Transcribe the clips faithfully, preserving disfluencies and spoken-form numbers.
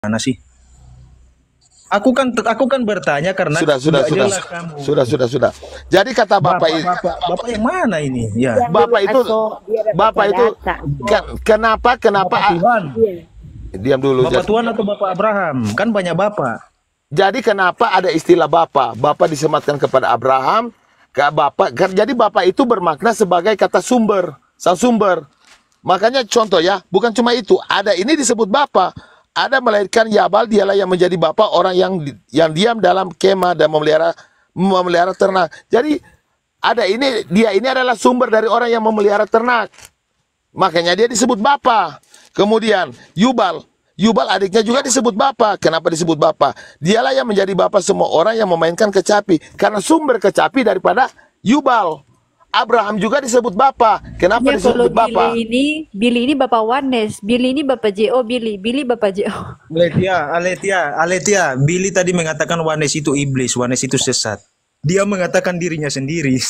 Mana sih? Aku kan aku kan bertanya karena Sudah, sudah, nggak sudah, jelas kamu. sudah, sudah, sudah. Jadi kata Bapak, Bapak, i- bapak, bapak yang mana ini? Ya, Yang Bapak dulu itu, Aso, dia dapat Bapak itu, data. ke- kenapa, kenapa? Bapak Tuhan, Iya. Diam dulu. Bapak Jadi, Tuhan atau Bapak Abraham? Kan banyak bapak. jadi kenapa ada istilah Bapak? Bapak disematkan kepada Abraham, ke Bapak. kan- Jadi Bapak itu bermakna sebagai kata sumber, sang sumber. Makanya contoh ya, bukan cuma itu. Ada ini disebut Bapak. Ada melahirkan Yabal, dialah yang menjadi bapak orang yang di- yang diam dalam kemah dan memelihara memelihara ternak. Jadi ada ini, dia ini adalah sumber dari orang yang memelihara ternak. Makanya dia disebut bapak. Kemudian Yubal, Yubal adiknya juga disebut bapak. Kenapa disebut bapak? Dialah yang menjadi bapak semua orang yang memainkan kecapi. Karena sumber kecapi daripada Yubal. Abraham juga disebut bapak. Kenapa Ya, kalau disebut bapak? Billy ini, Billy ini Bapak Wanes, Billy ini Bapak J O, Billy, Billy Bapak J O. Aletia, Aletia, Aletia. Billy tadi mengatakan Wanes itu iblis, Wanes itu sesat. Dia mengatakan dirinya sendiri.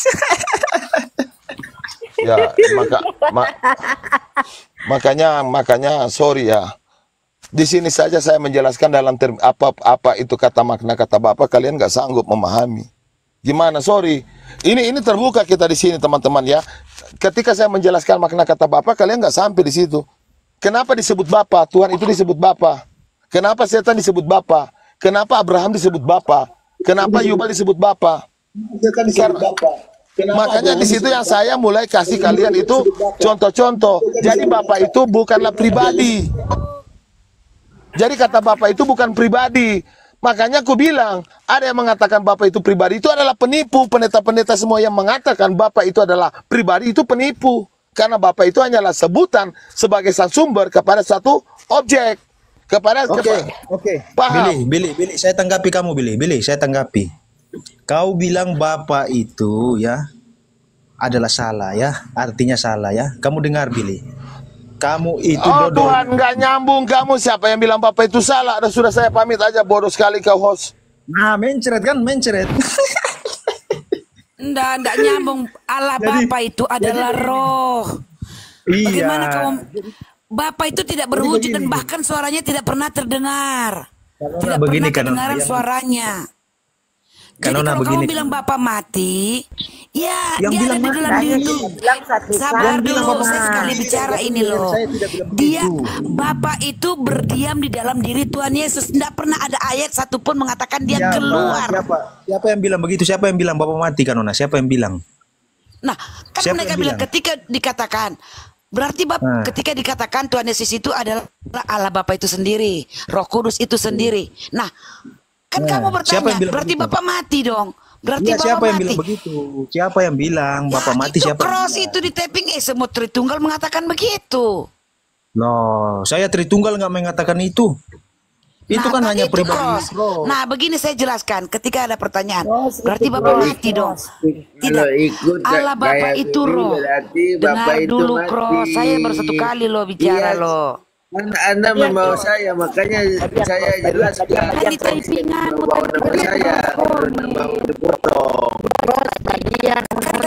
Ya, maka ma- makanya makanya sorry ya. Di sini saja saya menjelaskan dalam term apa apa itu kata makna kata Bapak, kalian nggak sanggup memahami. Gimana? Sorry. Ini ini terbuka kita di sini teman-teman ya. Ketika saya menjelaskan makna kata Bapak, kalian nggak sampai di situ. Kenapa disebut Bapak? Tuhan itu disebut Bapak. Kenapa setan disebut Bapak? Kenapa Abraham disebut Bapak? Kenapa Yubal disebut Bapak? Karena, makanya di situ yang saya mulai kasih kalian itu contoh-contoh. Jadi Bapak itu bukanlah pribadi. Jadi kata Bapak itu bukan pribadi. Makanya aku bilang, ada yang mengatakan Bapak itu pribadi, itu adalah penipu. Pendeta-pendeta semua yang mengatakan Bapak itu adalah pribadi, itu penipu. Karena Bapak itu hanyalah sebutan sebagai sang sumber kepada satu objek. Kepada, Oke, kepada oke. paham. Billy, Billy, Billy, saya tanggapi kamu, Billy. Billy, saya tanggapi. Kau bilang bapak itu ya adalah salah ya, artinya salah ya. Kamu dengar, Billy. Kamu itu Oh dodol. Tuhan, nggak nyambung kamu. Siapa yang bilang Bapak itu salah? Ada sudah saya pamit aja, bodoh sekali kau host. Nah, mencret kan, mencret. Enggak, enggak nyambung. Allah Jadi- Bapa itu adalah roh. Bagaimana Iya. kau Bapa itu tidak berwujud dan bahkan suaranya tidak pernah terdengar. Kanona Tidak begini, pernah Kanona. kedengaran Yang- suaranya. Jadi Kanona kalau begini. kamu bilang Bapak mati, ya Yang dia bilang ada di mati. dalam Saya diri itu. tidak bilang satu Sabar Yang bilang dulu, Bapak saya mati. sekali bicara ini loh. Saya tidak bilang Dia, begitu. Bapak itu berdiam di dalam diri Tuhan Yesus. Tidak pernah ada ayat satupun mengatakan dia Siapa? keluar. Siapa? Siapa yang bilang begitu? Siapa yang bilang Bapak mati, Kanona? Siapa yang bilang? Nah, kan Siapa mereka yang bilang bilang? ketika dikatakan berarti bap, Nah. ketika dikatakan Tuhan Yesus itu adalah Allah Bapa itu sendiri, Roh Kudus itu sendiri. Nah, kan Nah, kamu siapa bertanya, yang bilang berarti begitu? Bapak mati dong. Berarti Iya, Bapak siapa yang mati. bilang begitu? Siapa yang bilang Bapak Ya, mati? itu Siapa? yang cross bilang? itu di taping eh semua Tritunggal mengatakan begitu. Loh, saya Tritunggal nggak mengatakan itu. Itu Nah, kan tadi hanya itu pribadi. cross. Bro. Nah, begini saya jelaskan. Ketika ada pertanyaan, Cross itu berarti Bapak kalau mati dong. ikut- Tidak. Kalau ikut Allah Bapak kayak itu gini roh. berarti Dengar Bapak itu dulu mati. cross. Saya baru satu kali loh bicara Iya, loh. Anda, anda membawa saya, makanya saya jelaskan. Tadi typingan, Membawa nama saya, membawa dipotong. Cross bagian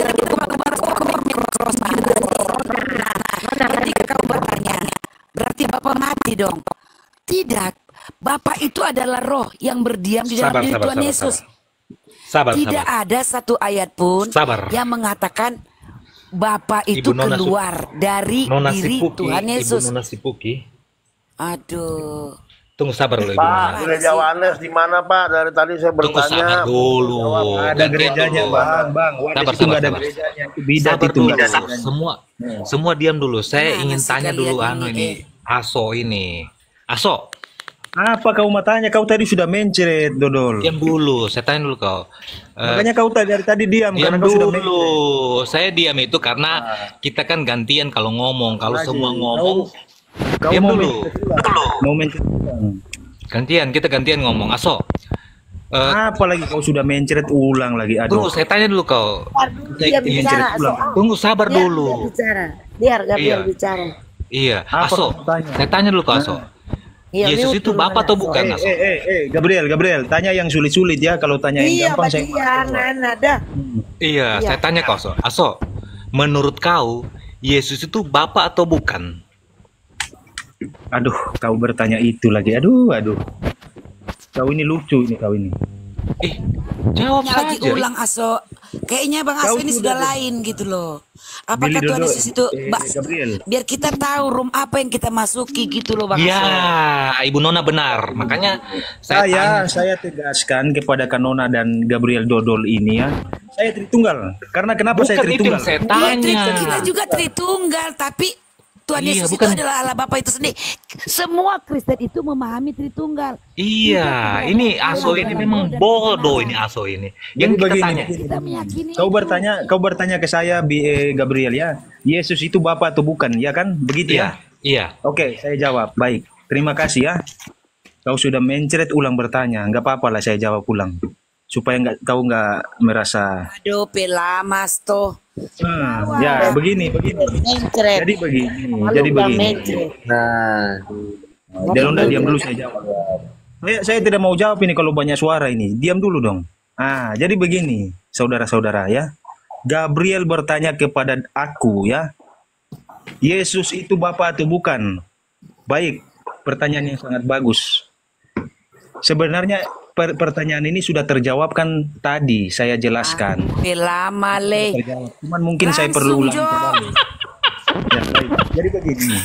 ketika kau bertanya, berarti Bapak mati dong? Tidak. Bapak itu adalah roh yang berdiam di dalam Sabar, diri sabar, Tuhan sabar, Yesus. Sabar, Tidak sabar. ada satu ayat pun Sabar. yang mengatakan Bapak itu Ibu Nona keluar dari Nona diri Sipuki, Tuhan Yesus. Ibu Nona Sipuki. Aduh. Tunggu sabar dulu Ibu Pak, Nona. gereja Wanes di mana Pak? Dari tadi saya Tunggu bertanya. sabar dulu. Ada Gantian gerejanya, dulu. Bang. Bang, Wadah Sabar, itu nggak ada sabar, sabar. gerejanya. Itu bidat Sabar itu. dulu. nggak ada gerejanya. Semua semua diam dulu. Saya Mana ingin sih tanya kalian dulu ini, anu ini. eh? Aso ini. Aso, Apa kau mau tanya? Kau tadi sudah mencret, Dodol. diam dulu. Saya tanya dulu kau. Eh, Makanya kau tadi dari tadi diam diam karena kau sudah dulu. mencret. Saya diam itu karena kita kan gantian kalau ngomong. Kalau Lagi. semua ngomong, Kau diam mau dulu. mencret ulang. Mau mencret ulang. Gantian, kita gantian ngomong. Aso. Eh, Apa lagi kau sudah mencret ulang lagi? tunggu, Aduh. saya tanya dulu kau. dia ingin bicara. cerita ulang. So, Tunggu sabar biar dulu. dia bicara. Biar Gabriel Iya. bicara. Iya, Apa Aso. kau tanya? Saya tanya dulu kau, Aso. Iya, Yesus mute itu dulu, Bapak atau Aso. bukan, Eh, Aso? eh, eh, eh, Gabriel, Gabriel, tanya yang sulit-sulit ya. Kalau tanya yang Iya, gampang saya. bagian anak dah. Iya, Iya. saya tanya kau, Aso. Aso, menurut kau, Yesus itu Bapak atau bukan? Aduh, kau bertanya itu lagi. Aduh, aduh. Kau ini lucu ini kau ini. Eh, jawab Nya lagi saja. ulang Aso. Kayaknya Bang Aso Kau ini sudah sudah deh. lain gitu loh. Billy Apakah Tuhan Dodo, Yesus itu eh, Ba- Gabriel. biar kita tahu room apa yang kita masuki gitu loh Bang Ya, Aso. Ibu Nona benar. Makanya saya Saya tanya. saya tegaskan kepada Kanona dan Gabriel Dodol ini ya. Saya Tritunggal. Karena kenapa saya Bukan itu Tritunggal? yang saya Iya, tanya. Tri- kita juga Tritunggal, tapi Tuhan Iya, Yesus bukan. itu adalah Allah Bapa itu sendiri. Semua Kristen itu memahami Tritunggal. Iya, ini Aso ini memang bodoh ini Aso ini. Yang Jadi kita begini, tanya. begini. Kita meyakini Kau itu. bertanya, kau bertanya ke saya, Bi- eh, Gabriel ya. Yesus itu Bapa atau bukan? Ya kan? Begitu Iya, ya. iya. Oke, saya jawab. Baik. Terima kasih ya. Kau sudah mencret ulang bertanya. Nggak apa-apa lah saya jawab ulang. Supaya nggak kau nggak merasa. Aduh, pelamas toh. Hmm, ya begini, begini. Mencret. Jadi begini, Malu jadi bang begini. mencret. Nah, Delonda diam dulu saya jawab. Saya, saya tidak mau jawab ini kalau banyak suara ini. Diam dulu dong. Ah, jadi begini, saudara-saudara ya. Gabriel bertanya kepada aku ya. Yesus itu Bapa atau bukan? Baik, pertanyaan yang sangat bagus. Sebenarnya per- pertanyaan ini sudah terjawab kan tadi saya jelaskan. Pelama le. Terjawab. Cuman mungkin saya perlu Langsung, ulang Jo. kembali. Ya, baik. Jadi begini.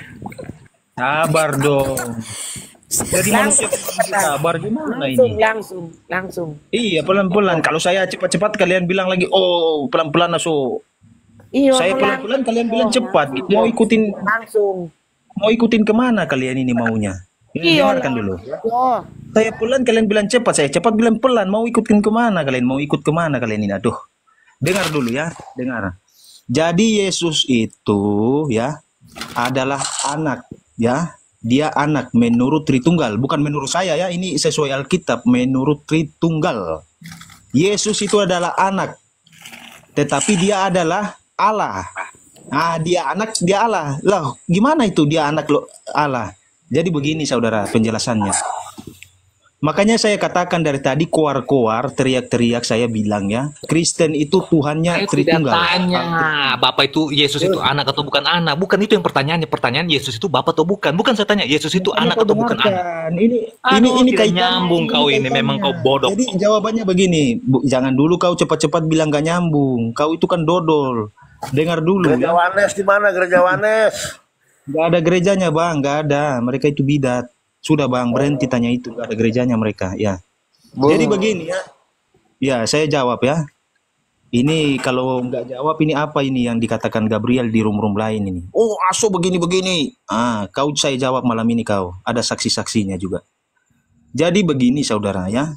Sabar dong. Jadi manusia sabar gimana Langsung, ini? langsung, langsung. Iya pelan-pelan. Kalau saya cepat-cepat kalian bilang lagi, oh pelan-pelan aso. Iya, Saya pelan-pelan kalian bilang cepat. Mau ikutin, langsung. mau ikutin kemana kalian ini maunya? Ini Iya, dengarkan dulu. Oh, Saya pelan kalian bilang cepat, saya cepat bilang pelan. Mau ikutin kemana kalian? Mau ikut kemana kalian ini? Aduh, dengar dulu ya, dengar. Jadi Yesus itu ya adalah anak ya. Dia anak menurut Tritunggal, bukan menurut saya ya. Ini sesuai Alkitab menurut Tritunggal. Yesus itu adalah anak, tetapi dia adalah Allah. Ah, dia anak, dia Allah. Lah, gimana itu dia anak lo Allah? Jadi begini saudara penjelasannya. Makanya saya katakan dari tadi koar-koar teriak-teriak saya bilang ya, Kristen itu Tuhannya Saya tidak Tritunggal. tanya Bapak itu Yesus itu anak atau bukan anak. Bukan itu yang pertanyaannya. Pertanyaan Yesus itu Bapak atau bukan. Bukan saya tanya Yesus itu Makanya anak kau atau bukan anak. dengarkan. Ini Aduh, ini ini tidak kaitannya, nyambung kau ini. kaitannya. Memang kau bodoh. Jadi jawabannya begini, Bu, jangan dulu kau cepat-cepat bilang gak nyambung. Kau itu kan dodol. Dengar dulu Gereja ya. Wanes di mana Gereja Wanes? Gak ada gerejanya bang, gak ada. Mereka itu bidat. Sudah bang, berhenti tanya itu. Gak ada gerejanya mereka. Ya. Jadi begini ya. Ya, saya jawab ya. Ini kalau nggak jawab ini apa ini yang dikatakan Gabriel di room-room lain ini? Oh, aso begini-begini. Ah, kau saya jawab malam ini kau. Ada saksi-saksinya juga. Jadi begini saudara ya.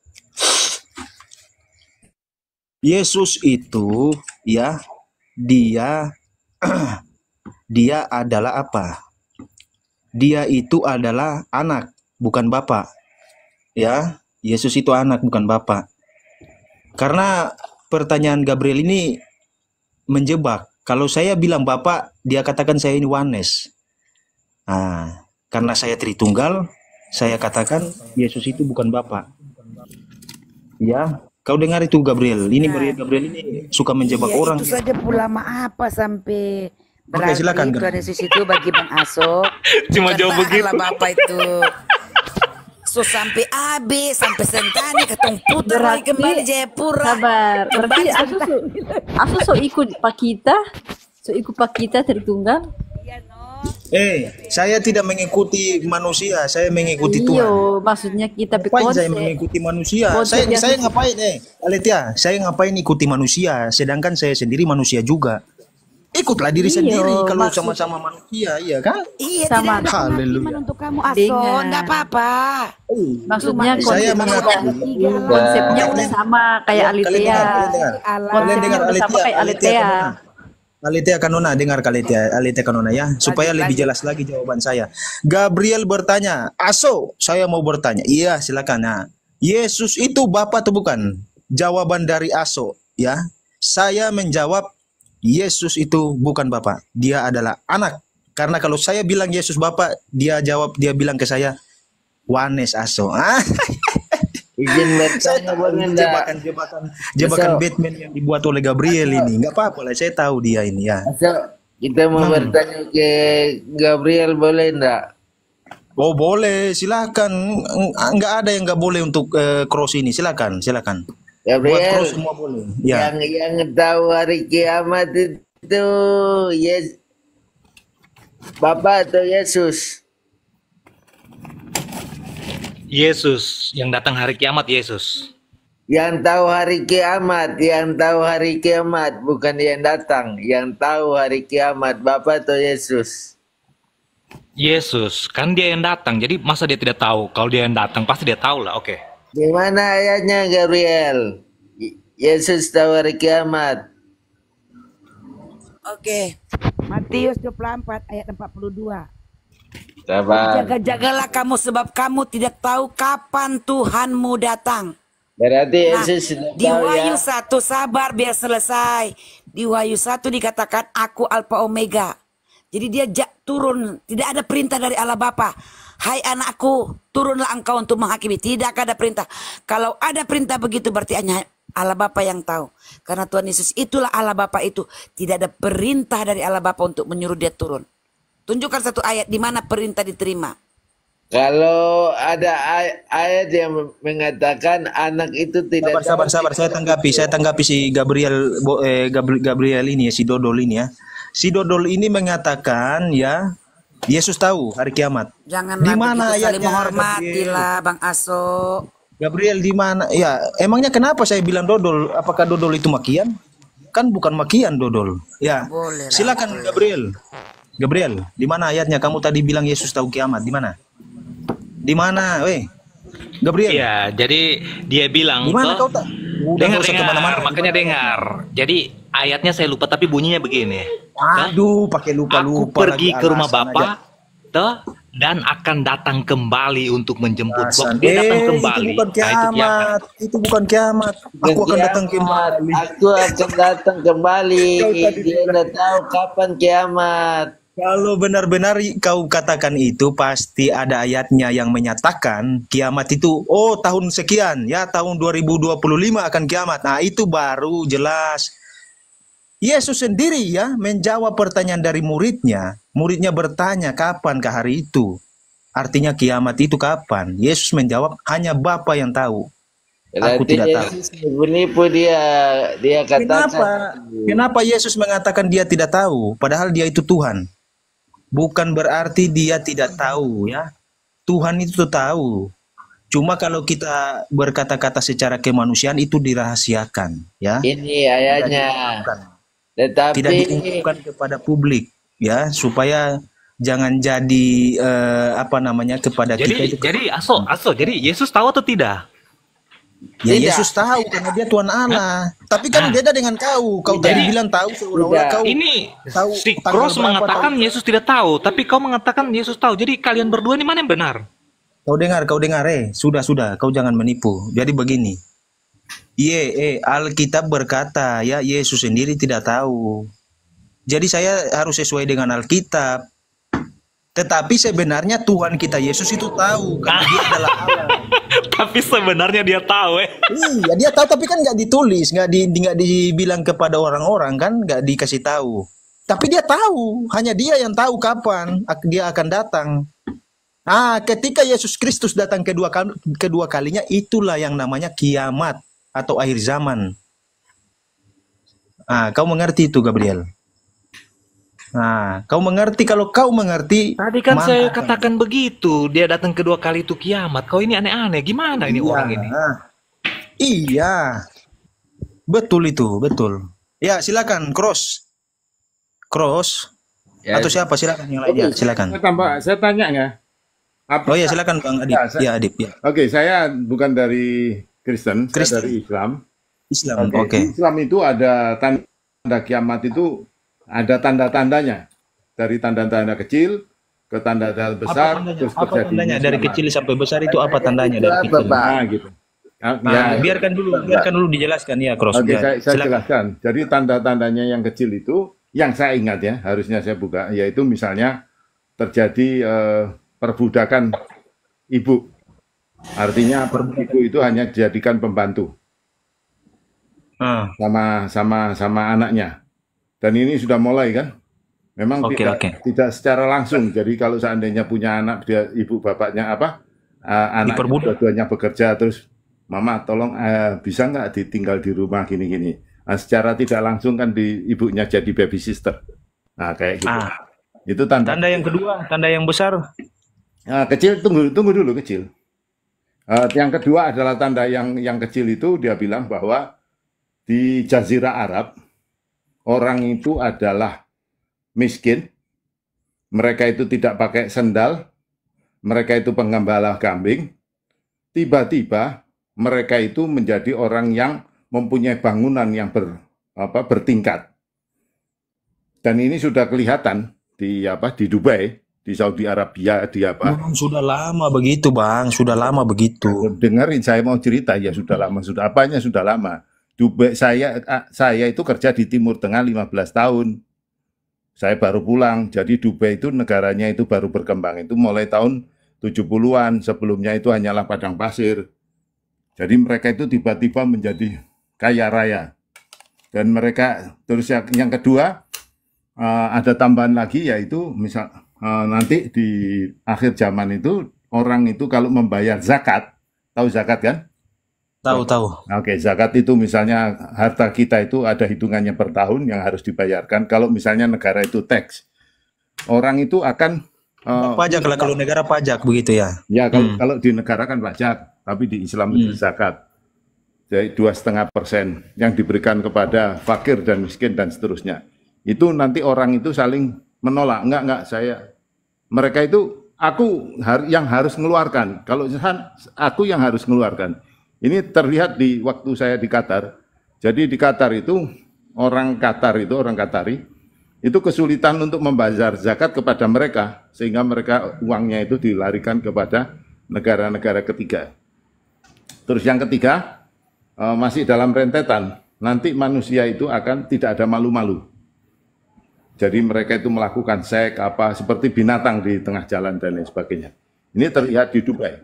Yesus itu ya, dia dia adalah apa? Dia itu adalah anak, bukan bapak. Ya, Yesus itu anak bukan bapak. Karena pertanyaan Gabriel ini menjebak. Kalau saya bilang bapak, dia katakan saya ini Wanes. Nah, karena saya Tritunggal, saya katakan Yesus itu bukan bapak. Ya, kau dengar itu Gabriel. Ini Gabriel ini suka menjebak Iya, orang. itu saja ulama apa sampai berarti silakan, Tuhan Gabriel. Yesus itu bagi Bang Aso Cuma bukan jawab begitu. Allah Bapak itu. So sampai A B sampai Sentani ketong putar lagi Berarti- kembali Jayapura. Sabar. Berarti Kembali aku so, aku so ikut Pak kita, so ikut Pak kita Tritunggal. Eh, saya tidak mengikuti manusia, saya mengikuti Tuhan. Iyo, maksudnya kita Ngapain saya berkonsep. mengikuti manusia? Konsep Saya yang saya sesuai. ngapain eh, Aletia? Saya ngapain ikuti manusia? Sedangkan saya sendiri manusia juga. Ikutlah diri Iyo, sendiri kalau maksud- sama-sama manusia, iya kan? Iya, Sama. tidak ada penghakiman Haleluya. untuk kamu Aso, Dengan- enggak apa-apa. Maksudnya Saya konsep mengakui. konsepnya Kalian- udah sama kayak Kalian Alitea. dengar, kalian dengar. Kalian Konsepnya dengar udah sama Aletia, kayak Aletia Alitea. Kanona. Aletia Kanona, dengar Aletia, Aletia Kanona ya, supaya lebih jelas lagi jawaban saya. Gabriel bertanya, Aso, saya mau bertanya. Iya, silakan. Nah, Yesus itu Bapa atau bukan? Jawaban dari Aso, ya. Saya menjawab, Yesus itu bukan Bapa, dia adalah anak. Karena kalau saya bilang Yesus Bapa, dia jawab, dia bilang ke saya, Wanes Aso. Ah, Izin saya bertanya tahu boleh enggak? jebakan jebakan jebakan Aso. Batman yang dibuat oleh Gabriel ini. Nggak apa-apa lah, saya tahu dia ini ya. Aso, Kita mau Hmm. bertanya ke Gabriel, boleh enggak? Oh boleh, silakan. Eng- Nggak ada yang nggak boleh untuk eh, cross ini. Silakan, silakan. Buat Gabriel, cross semua boleh. Ya. yang yang tahu hari kiamat itu yes, Bapak atau Yesus? Yesus yang datang hari kiamat, Yesus. Yang tahu hari kiamat, yang tahu hari kiamat, bukan yang datang. Yang tahu hari kiamat, Bapak atau Yesus? Yesus, kan dia yang datang. Jadi masa dia tidak tahu? Kalau dia yang datang pasti dia tahu lah. Oke. Di mana ayatnya, Gabriel? Y- Yesus tahu hari kiamat. Oke. Matius dua puluh empat ayat empat puluh dua. Sabar. Jaga-jagalah kamu sebab kamu tidak tahu kapan Tuhanmu datang. Berarti Nah, Yesus sudah di tahu Wahyu ya. satu sabar biar selesai. Di Wahyu satu dikatakan aku Alfa Omega. Jadi dia ja- turun, tidak ada perintah dari Allah Bapa. Hai anakku, turunlah engkau untuk menghakimi. Tidak ada perintah. Kalau ada perintah begitu berarti hanya Allah Bapa yang tahu. Karena Tuhan Yesus itulah Allah Bapa itu. Tidak ada perintah dari Allah Bapa untuk menyuruh dia turun. Tunjukkan satu ayat di mana perintah diterima. Kalau ada ay- ayat yang mengatakan anak itu tidak Sabar, sabar, tahu. sabar. Saya tanggapi, saya tanggapi si Gabriel, Bo- eh, Gabri- Gabriel ini ya, si Dodol ini ya. Si Dodol ini mengatakan ya, Yesus tahu hari kiamat. Janganlah Di mana begitu saling ayatnya, menghormati Gabriel? lah Bang Aso. Gabriel di mana? Ya, emangnya kenapa saya bilang Dodol? Apakah Dodol itu makian? Kan bukan makian Dodol. Ya, Boleh lah, silakan Gabriel. Gabriel, di mana ayatnya? Kamu tadi bilang Yesus tahu kiamat. Di mana? Di mana, weh? Gabriel. Iya, jadi dia bilang Di mana toh, kau tak? Udah dengar nggak usah dengar, kemana-mana. makanya dengar. Jadi ayatnya saya lupa tapi bunyinya begini. Toh, Aduh, pakai aku lupa-lupa pergi lagi ke rumah alasan Bapa, aja. toh, dan akan datang kembali untuk menjemput. Alasan. Waktu dia datang Eh, kembali, itu bukan nah itu kiamat. kiamat. Itu bukan kiamat. Aku akan datang Kiamat, kembali. aku akan datang kembali. Kau tadi Dia tidak tahu kapan kiamat. Kalau benar-benar kau katakan itu, pasti ada ayatnya yang menyatakan kiamat itu, oh tahun sekian, ya tahun dua ribu dua puluh lima akan kiamat. Nah itu baru jelas. Yesus sendiri ya menjawab pertanyaan dari muridnya. Muridnya bertanya kapan ke hari itu. Artinya kiamat itu kapan? Yesus menjawab hanya Bapa yang tahu. Aku Berarti tidak tahu. Yesus menipu dia. Dia katakan. Kenapa? Kenapa Yesus mengatakan dia tidak tahu? Padahal dia itu Tuhan. Bukan berarti dia tidak tahu ya. Tuhan itu tahu. Cuma kalau kita berkata-kata secara kemanusiaan itu dirahasiakan ya. Ini ayatnya. Tetapi Tidak diungkapkan kepada publik ya, supaya jangan jadi eh, apa namanya kepada kita Jadi itu. jadi Aso, Aso, jadi Yesus tahu atau tidak? Ya Tidak. Yesus tahu karena dia Tuhan Allah. Tapi kan beda dengan kau. Kau Jadi- tadi bilang tahu seolah-olah Tidak. kau Ini tahu si tanggal Cross berapa, mengatakan tahu. Yesus tidak tahu, tapi kau mengatakan Yesus tahu. Jadi kalian berdua ini mana yang benar? Kau dengar, kau dengar, eh, sudah, sudah, kau jangan menipu. Jadi begini, Ye, eh, Alkitab berkata, ya Yesus sendiri tidak tahu. Jadi saya harus sesuai dengan Alkitab. Tetapi sebenarnya Tuhan kita Yesus itu tahu, karena dia adalah Allah. Tapi sebenarnya dia tahu, eh. Iya, dia tahu, tapi kan nggak ditulis, nggak di, nggak dibilang kepada orang-orang kan, nggak dikasih tahu. Tapi dia tahu, hanya dia yang tahu kapan ak- dia akan datang. Ah, ketika Yesus Kristus datang kedua kali, kedua kalinya, itulah yang namanya kiamat atau akhir zaman. Ah, kau mengerti itu, Gabriel? Nah, kau mengerti, kalau kau mengerti, Tadi kan maka saya akan- katakan begitu, dia datang kedua kali itu kiamat. Kau ini aneh-aneh, gimana ini Iya. orang ini? Iya, betul itu, betul. Ya, silakan, Cross, Cross, Ya, atau siapa, silakan yang lainnya, silakan. Saya tambah, saya tanya nggak? Apa, Oh ya, silakan Bang Adib. Ya, saya- Ya, Adib, ya. Oke, saya bukan dari Kristen, saya Kristen. dari Islam. Islam, Oke, oke. di Islam itu ada tanda kiamat itu ada tanda-tandanya. Dari tanda-tanda kecil ke tanda-tanda besar, Apa tandanya? terus Apa terjadi tandanya dari kiamat. kecil sampai besar itu apa tandanya Itu dari apa, kecil? Pak? Nah, gitu. Nah, Nah, ya, biarkan dulu, biarkan dulu dijelaskan ya, Cross. Oke, Ya, saya, saya silakan. jelaskan. Jadi tanda-tandanya yang kecil itu, yang saya ingat ya, harusnya saya buka, yaitu misalnya terjadi eh, perbudakan ibu. Artinya ibu itu hanya dijadikan pembantu Ah, sama sama sama anaknya. Dan ini sudah mulai kan? Memang Oke, tidak oke. tidak secara langsung. Jadi kalau seandainya punya anak, dia ibu bapaknya apa, uh, anaknya Dipermudah. dua-duanya bekerja, terus mama tolong uh, bisa nggak ditinggal di rumah gini-gini. Nah, secara tidak langsung kan di ibunya jadi baby sister. Nah kayak gitu. Ah, Itu tanda. tanda yang kedua, tanda yang besar. Nah, kecil tunggu tunggu dulu kecil. Uh, yang kedua adalah tanda yang yang kecil itu dia bilang bahwa di Jazirah Arab orang itu adalah miskin, mereka itu tidak pakai sendal, mereka itu penggembala kambing, tiba-tiba mereka itu menjadi orang yang mempunyai bangunan yang ber, apa, bertingkat. Dan ini sudah kelihatan di apa di Dubai, di Saudi Arabia, di apa. Bang, sudah lama begitu, Bang. Sudah lama begitu. Dengerin saya mau cerita ya sudah lama, sudah apanya sudah lama. Dubai saya saya itu kerja di Timur Tengah lima belas tahun. Saya baru pulang, jadi Dubai itu negaranya itu baru berkembang, itu mulai tahun tujuh puluhan, sebelumnya itu hanyalah padang pasir. Jadi mereka itu tiba-tiba menjadi kaya raya. Dan mereka, terus yang, yang kedua, uh, ada tambahan lagi yaitu, misal uh, nanti di akhir zaman itu, orang itu kalau membayar zakat, tahu zakat kan? Tahu, tahu. Oke, zakat itu misalnya harta kita itu ada hitungannya per tahun yang harus dibayarkan. Kalau misalnya negara itu tax, orang itu akan uh, Pajak lah kalau negara pajak begitu ya. ya kalau Hmm. kalau di negara kan pajak, tapi di Islam itu zakat. Jadi dua setengah persen yang diberikan kepada fakir dan miskin dan seterusnya. Itu nanti orang itu saling menolak. Enggak, enggak, saya mereka itu aku har- yang harus mengeluarkan. Kalau aku yang harus mengeluarkan. Ini terlihat di waktu saya di Qatar. Jadi di Qatar itu orang Qatar itu orang Qatari itu kesulitan untuk membayar zakat kepada mereka sehingga mereka uangnya itu dilarikan kepada negara-negara ketiga. Terus yang ketiga eh, masih dalam rentetan. Nanti manusia itu akan tidak ada malu-malu. Jadi mereka itu melakukan seks apa seperti binatang di tengah jalan dan lain sebagainya. Ini terlihat di Dubai.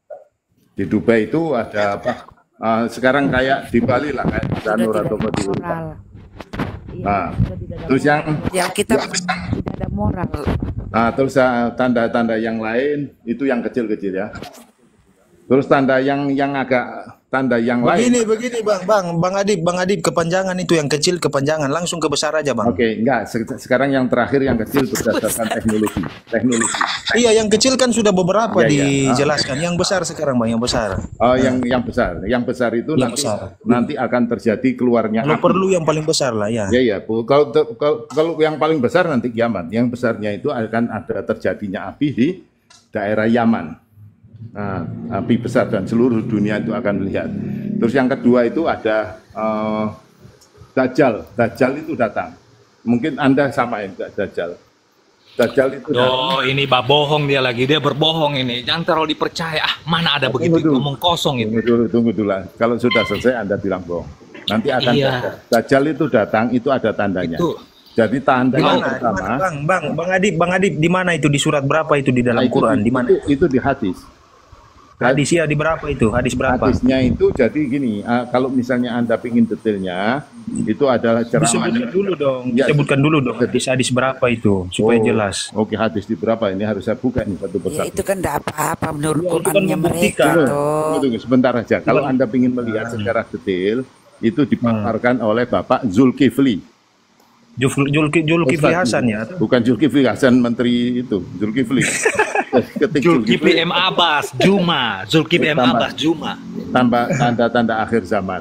Di Dubai itu ada apa? Uh, sekarang kayak di Bali lah, kayak di Sanur atau di moral. Iya, Nah, sudah tidak ada terus yang Yang kita tidak ada moral. nah, terus uh, tanda-tanda yang lain itu yang kecil-kecil ya. Terus tanda yang yang agak tanda yang lain. Begini, begini, Bang, Bang, Bang Adib, Bang Adib, kepanjangan itu yang kecil kepanjangan, langsung ke besar aja, Bang. Oke, enggak. Se- Sekarang yang terakhir yang kecil berdasarkan teknologi. Teknologi. Iya, yang kecil kan sudah beberapa Iya, iya. dijelaskan. Yang besar sekarang, Bang, yang besar. Oh, yang yang besar. Yang besar itu Yang nanti besar. nanti akan terjadi keluarnya Kalau api. perlu yang paling besar lah, ya. Ya ya, Bu. Kalau, ter- kalau kalau yang paling besar nanti kiamat. Yang besarnya itu akan ada terjadinya api di daerah Yaman. Nah, api besar dan seluruh dunia itu akan melihat. Terus yang kedua itu ada eh, Dajjal. Dajjal itu datang. Mungkin Anda sama ya, enggak Dajjal. Dajjal itu datang. Oh, ini bah bohong dia lagi. Dia berbohong ini. Jangan terlalu dipercaya. Ah, mana ada begitu dulu. ngomong kosong itu. Tunggu dulu, tunggu dulu. Kalau sudah selesai Anda bilang bohong. Nanti akan Iya. Dajjal. Dajjal itu datang, itu ada tandanya. Itu Jadi tanda Di yang mana? Di pertama, mana, Bang, Bang, Bang Adib, Bang Adib, di mana itu di surat berapa itu di dalam nah, itu Quran? Di mana? Itu, itu di hadis. Hadis ya di berapa itu? Hadis berapa? Hadisnya itu jadi gini, uh, kalau misalnya Anda ingin detailnya, itu adalah Disebutkan ceramahnya. dulu dong. Ya, Disebutkan dulu dong. Hadis hadis berapa itu supaya Oh, jelas. Oke, hadis di berapa? Ini harus saya buka nih satu ya persatu. itu kan tidak apa-apa menurut Iya, itu kan Qurannya mereka membuktikan. Tunggu, tuh. tunggu, tunggu, sebentar aja. Kalau Anda ingin melihat secara detail, itu dipaparkan oleh Bapak Zulkifli. Jul- Julki Julkifli Ustaz, Hasan ya. Bukan Zulkifli Hasan, menteri itu. Zulkifli. Ketik Zulkifli M Abbas Juma, Zulkifli M Tambah. Abbas Juma. tambah tanda-tanda akhir zaman.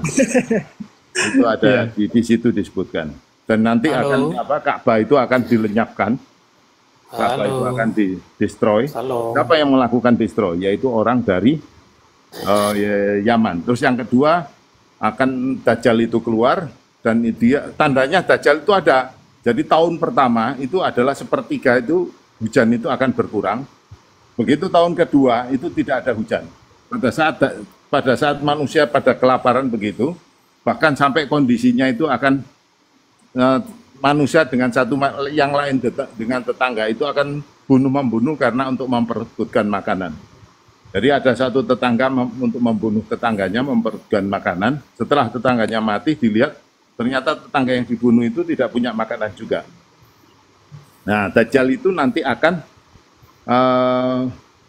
Itu ada di, di situ disebutkan. Dan nanti akan apa Ka'bah itu akan dilenyapkan. Ka'bah itu akan di destroy. Siapa yang melakukan destroy? Yaitu orang dari eh, ya- Yaman. Terus yang kedua akan Dajjal itu keluar dan dia tandanya Dajjal itu ada. Jadi tahun pertama itu adalah sepertiga itu hujan itu akan berkurang. Begitu tahun kedua itu tidak ada hujan. Pada saat pada saat manusia pada kelaparan begitu, bahkan sampai kondisinya itu akan eh, manusia dengan satu ma- yang lain tet- dengan tetangga itu akan bunuh membunuh karena untuk memperebutkan makanan. Jadi ada satu tetangga mem- untuk membunuh tetangganya memperebutkan makanan. Setelah tetangganya mati dilihat ternyata tetangga yang dibunuh itu tidak punya makanan juga. Nah, Dajjal itu nanti akan uh,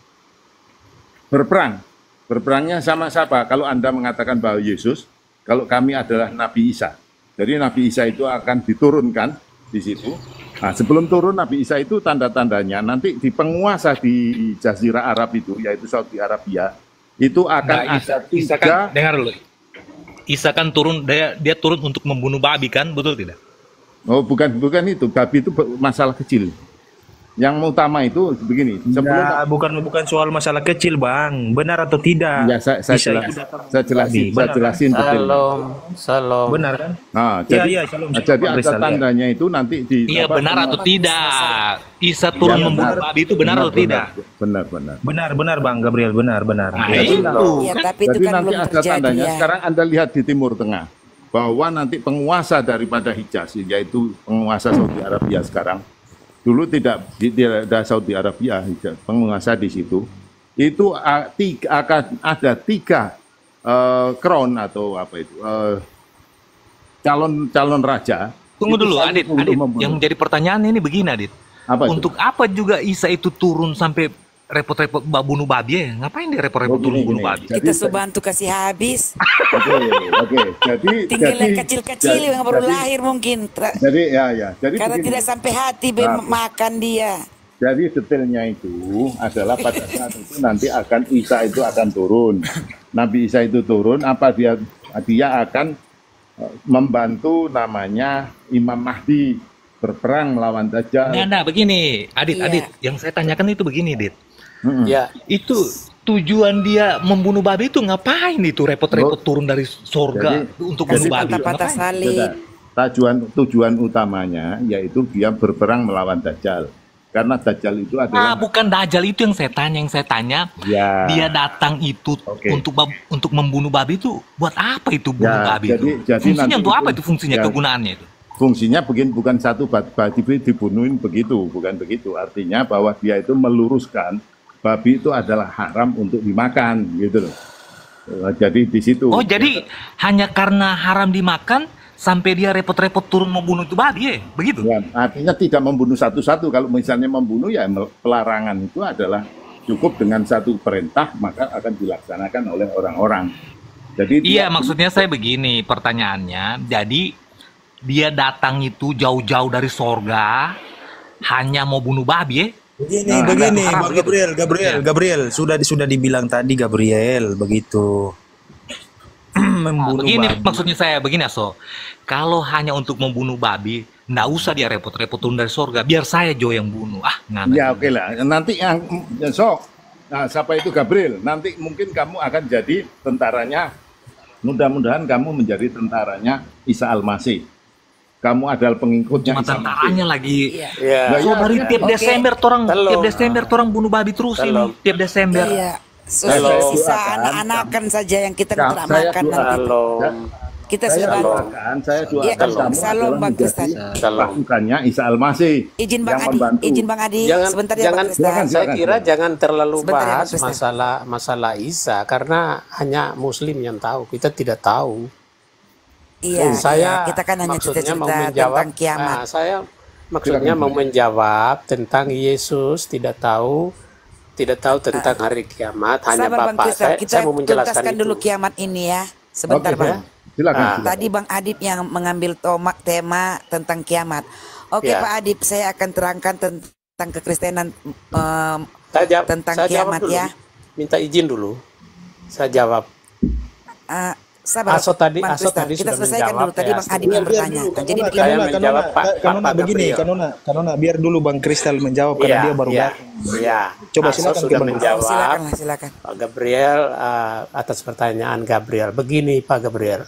berperang. Berperangnya sama siapa? Kalau Anda mengatakan bahwa Yesus, kalau kami adalah Nabi Isa. Jadi Nabi Isa itu akan diturunkan di situ. Nah, sebelum turun Nabi Isa itu tanda-tandanya nanti di penguasa di Jazirah Arab itu, yaitu Saudi Arabia, itu akan Nah, Isa, ada Isa tiga. kan, dengar dulu. Isa kan turun, dia, dia turun untuk membunuh babi kan, betul tidak? Oh, bukan bukan itu. Babi itu masalah kecil. Yang utama itu begini. Sebelum Nah, bukan bukan soal masalah kecil, Bang. Benar atau tidak? ya saya, saya, Isa jelas, itu datang saya jelasin, babi. saya Benar, jelasin detailnya. Salam, salam. Benar kan? Nah, Iya, jadi, iya, shalom, nah, shalom, jadi Bang ada Rizal, ya. tandanya itu nanti di Iya, apa, benar atau tidak? Isa turun Ya, membunuh benar. babi itu benar atau benar, tidak? Benar, benar. Benar, benar, Bang Gabriel, benar, benar. Nah, Jadi, itu. Ya, kan? tapi itu Jadi kan nanti belum ada terjadi tandanya. ya. Sekarang Anda lihat di Timur Tengah bahwa nanti penguasa daripada Hijaz, yaitu penguasa Saudi Arabia sekarang, dulu tidak di, di ada Saudi Arabia, Hijaz, penguasa di situ, itu a, tiga, akan ada tiga uh, crown atau apa itu uh, calon calon raja. Tunggu Itu dulu, saling Adit. untuk Adit, membunuh. yang jadi pertanyaan ini begini, Adit. Apa itu? Untuk apa juga Isa itu turun sampai repot-repot ba- bunuh babi ya? Ngapain dia repot-repot Oh, turun gini, bunuh gini. babi? Jadi- Kita sudah bantu kasih habis. Oke, oke. Jadi Tinggal jadi yang kecil-kecil jadi- yang baru jadi- lahir mungkin. Tra- Jadi ya ya. Jadi Karena begini. tidak sampai hati be- Nah. makan dia. Jadi detailnya itu adalah pada saat itu nanti akan Isa itu akan turun. Nabi Isa itu turun, apa dia dia akan eh, membantu namanya Imam Mahdi berperang melawan Dajjal. Nah, nah, begini, Adit, Iya. Adit, yang saya tanyakan itu begini, Adit. Mm-mm. Ya, Itu tujuan dia membunuh babi itu ngapain itu repot-repot turun dari sorga Jadi, untuk Kasih bunuh babi? patah-patah Ngapain? salib. Tujuan tujuan utamanya yaitu dia berperang melawan Dajjal. Karena Dajjal itu Ah, adalah bukan Dajjal itu yang saya tanya, yang saya tanya ya. dia datang itu Oke. untuk bab- untuk membunuh babi itu buat apa itu bunuh Ya, babi jadi- itu? jadi Fungsinya nanti untuk itu- apa itu fungsinya ya. kegunaannya itu? Fungsinya begini, bukan satu babi dibunuhin begitu, bukan begitu. Artinya bahwa dia itu meluruskan babi itu adalah haram untuk dimakan, gitu loh. Eh, Jadi di situ. Oh, jadi hanya karena haram dimakan sampai dia repot-repot turun membunuh itu babi ya? Begitu? Ya, artinya tidak membunuh satu-satu. Kalau misalnya membunuh ya mel- pelarangan itu adalah cukup dengan satu perintah maka akan dilaksanakan oleh orang-orang. Jadi Iya, tidak- maksudnya saya begini pertanyaannya. Jadi dia datang itu jauh-jauh dari sorga hanya mau bunuh babi ya? Begini, Nah, begini, haram Bang gitu. Gabriel, Gabriel, Ya. Gabriel, sudah sudah dibilang tadi Gabriel, begitu. Membunuh Begini babi. maksudnya saya begini Aso. Kalau hanya untuk membunuh babi, nggak usah dia repot-repot turun dari sorga. Biar saya Jo yang bunuh. Ah, ngana. Ya oke lah. Nanti yang ya, so, nah, siapa itu Gabriel? Nanti mungkin kamu akan jadi tentaranya. Mudah-mudahan kamu menjadi tentaranya Isa Al-Masih. Kamu adalah pengikutnya Cuma Isa tentaranya Al-Masih. lagi. Iya. ya. Nah, So iya, dari iya. tiap Oke. Desember orang Belum. tiap Desember orang bunuh babi terus Belum. ini. Tiap Desember. Iya. Kalau- Sisa doakan, anak-anakan saja yang kita Kak, tidak saya makan doa- nanti. Salam. Kita Saya sudah bantu. doakan, saya Iya, doakan kamu salam, adalah Bang menjadi Kristan. Salam. pasukannya Isa Al-Masih. Izin Bang yang Adi, membantu. izin Bang Adi, Jangan, sebentar ya jangan, Bang Kristan. Silakan, saya silakan, kira silakan. jangan terlalu Sebentar ya, Bang bahas Kristan. masalah masalah Isa karena hanya Muslim yang tahu, kita tidak tahu. Iya, saya iya, kita kan hanya maksudnya mau cerita-cerita menjawab, tentang kiamat. nah, saya maksudnya Silakan, mau silakan. menjawab tentang Yesus tidak tahu, tidak tahu tentang hari kiamat, hanya Sabar Bang Bapak. Kristan, Saya, kita saya mau menjelaskan tuntaskan itu. dulu kiamat ini ya. Sebentar Oke, Bang. silakan. Ah. silakan. Tadi Bang Adib yang mengambil tomak tema tentang kiamat. Oke Ya. Pak Adib, saya akan terangkan tentang kekristenan em, Saya jawab, tentang saya jawab kiamat dulu. ya. Minta izin dulu. Saya jawab. Eh, sabar. Aso tadi- Bang Aso Kristan. tadi kita sudah selesaikan menjawab dulu. Tadi ya, Bang Adib sebelum- yang Biar bertanya. dulu, Kan jadi Kanona, begini. Saya Kanona, menjawab Kanona, Pak- Kanona, Pak begini, Gabriel. Kanona, Kanona, biar dulu Bang Kristal menjawab karena dia baru iya, datang. iya. Coba Aso silakan ke sudah Bang. menjawab. Silakanlah, silakan. Pak Gabriel uh, atas pertanyaan Gabriel. Begini Pak Gabriel.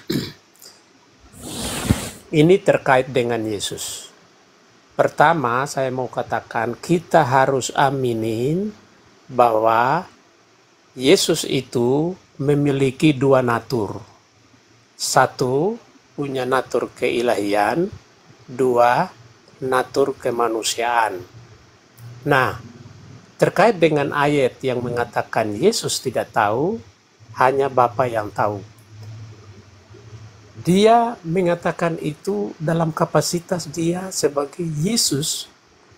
Ini terkait dengan Yesus. Pertama, saya mau katakan kita harus aminin bahwa Yesus itu memiliki dua natur. Satu, punya natur keilahian. Dua, natur kemanusiaan. Nah, terkait dengan ayat yang mengatakan Yesus tidak tahu, hanya Bapa yang tahu. Dia mengatakan itu dalam kapasitas dia sebagai Yesus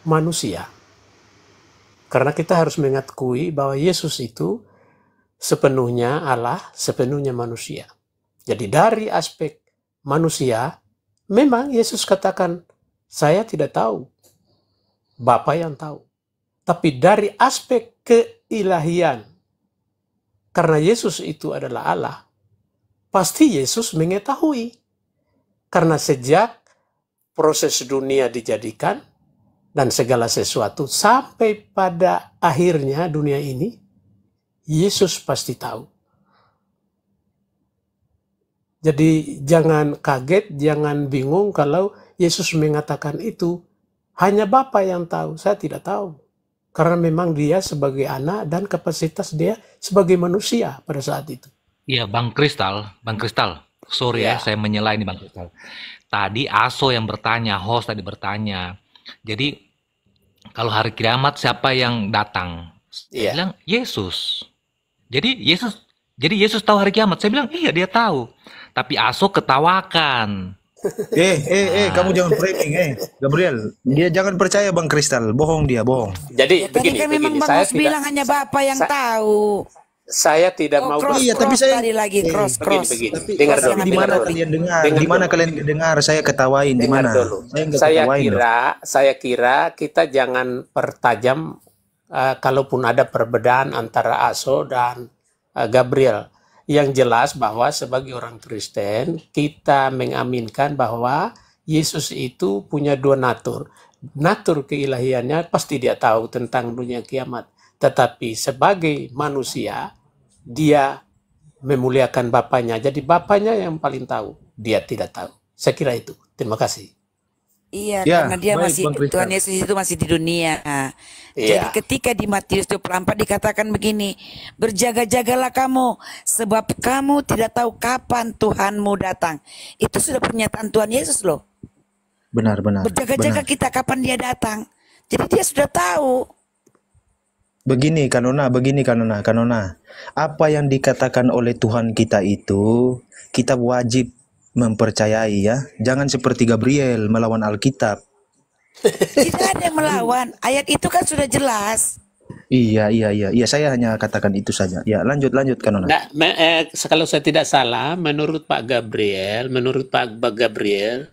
manusia. Karena kita harus mengakui bahwa Yesus itu sepenuhnya Allah, sepenuhnya manusia. Jadi dari aspek manusia, memang Yesus katakan, saya tidak tahu, Bapa yang tahu. Tapi dari aspek keilahian, karena Yesus itu adalah Allah, pasti Yesus mengetahui. Karena sejak proses dunia dijadikan, dan segala sesuatu sampai pada akhirnya dunia ini, Yesus pasti tahu. Jadi jangan kaget, jangan bingung kalau Yesus mengatakan itu. Hanya Bapa yang tahu, saya tidak tahu. Karena memang dia sebagai anak dan kapasitas dia sebagai manusia pada saat itu. Iya, Bang Kristal, Bang Kristal. Sorry ya, Ya, saya menyela ini Bang Kristal. Tadi Aso yang bertanya, host tadi bertanya. Jadi kalau hari kiamat siapa yang datang? Saya iya. bilang Yesus. Jadi Yesus, jadi Yesus tahu hari kiamat. Saya bilang iya dia tahu. Tapi Aso ketawakan. Eh, eh, eh, kamu Nah, jangan framing, eh, Gabriel. Dia jangan percaya Bang Kristal, bohong dia, bohong. Jadi Ya, tadi begini, kan memang begini. Bang Saya Hos tidak, bilang hanya Bapak yang sa- tahu. saya tidak Oh, mau cross Iya, tapi cross saya, tadi lagi eh, cross begini, cross. begini. tapi Dengar Cross dulu, yang tapi di ambil mana dengar alur. dulu, kalian dengar? dengar Di mana dulu, kalian dengar? Saya ketawain di dengar mana? dulu. Saya nggak Saya ketawain loh. kira, saya kira kita jangan pertajam eh, kalaupun ada perbedaan antara Aso dan eh, Gabriel. Yang jelas bahwa sebagai orang Kristen kita mengaminkan bahwa Yesus itu punya dua natur. Natur keilahiannya pasti dia tahu tentang dunia kiamat. Tetapi sebagai manusia dia memuliakan Bapaknya. Jadi Bapaknya yang paling tahu. Dia tidak tahu. Saya kira itu. Terima kasih. Iya, Ya, karena dia baik masih Bang Tuhan Kristal. Yesus itu masih di dunia. Jadi Iya. ketika di Matius dua puluh empat dikatakan begini, berjaga-jagalah kamu sebab kamu tidak tahu kapan Tuhanmu datang. Itu sudah pernyataan Tuhan Yesus loh. Benar, benar, Berjaga-jaga benar. kita kapan dia datang. Jadi dia sudah tahu. Begini Kanona, begini Kanona, Kanona. Apa yang dikatakan oleh Tuhan kita itu, kita wajib mempercayai ya. Jangan seperti Gabriel melawan Alkitab. Tidak ada yang melawan. Ayat itu kan sudah jelas. Iya, iya, iya, iya. Saya hanya katakan itu saja. Ya, lanjut, lanjut Kanona. Nah, me- eh, kalau saya tidak salah, menurut Pak Gabriel, menurut Pak Ba- Gabriel,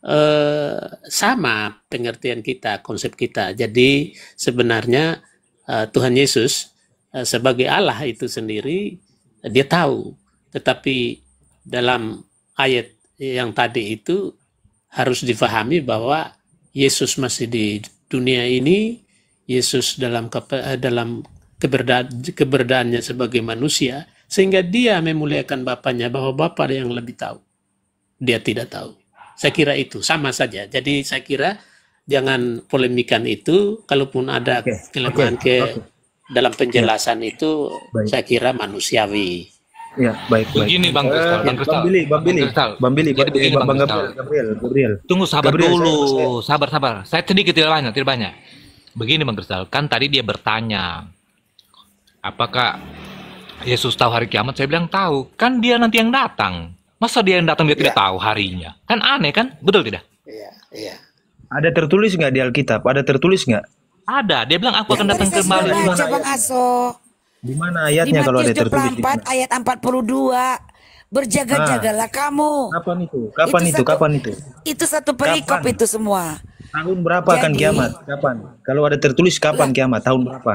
eh, sama pengertian kita, konsep kita. Jadi sebenarnya eh, Tuhan Yesus eh, sebagai Allah itu sendiri, eh, dia tahu. Tetapi dalam ayat yang tadi itu harus difahami bahwa Yesus masih di dunia ini, Yesus dalam kepe- eh, dalam keberda- keberadaannya sebagai manusia, sehingga dia memuliakan Bapaknya bahwa Bapa yang lebih tahu. Dia tidak tahu. Saya kira itu sama saja. Jadi saya kira jangan polemikan itu. Kalaupun ada Oke, oke, kelemahan ke oke. dalam Ya, penjelasan itu, baik. saya kira manusiawi. Ya, baik, baik. begini Bang Eh, Kristal, Bang Bang Kristal, Billy, Bang Bang Billy, Kristal. Bang Billy, Jadi Ba- eh, begini Bang Bang Bang Kristal. Gabriel, Gabriel, Gabriel. Tunggu sabar Gabriel, saya, dulu, saya, sabar sabar. Saya sedikit tidak banyak, tidak banyak. Begini Bang Kristal, kan tadi dia bertanya, apakah Yesus tahu hari kiamat? Saya bilang tahu. Kan dia nanti yang datang. Masa dia yang datang dia tidak Ya, tahu harinya? Kan aneh kan? Betul tidak? iya, iya. ada tertulis nggak di Alkitab? Ada tertulis nggak? Ada. Dia bilang aku Yang akan tadi datang saya sudah kembali. Di mana baca Bang ayatnya? Aso. Di mana Di ayatnya kalau Matius ada tertulis di dua puluh empat mana? ayat empat puluh dua. Ah, Berjaga-jagalah kamu. kapan itu? Kapan Itu itu? satu Kapan itu? itu satu perikop Kapan? itu semua. Tahun berapa akan Jadi, kiamat? Kapan? Kalau ada tertulis kapan lah, kiamat? Tahun berapa?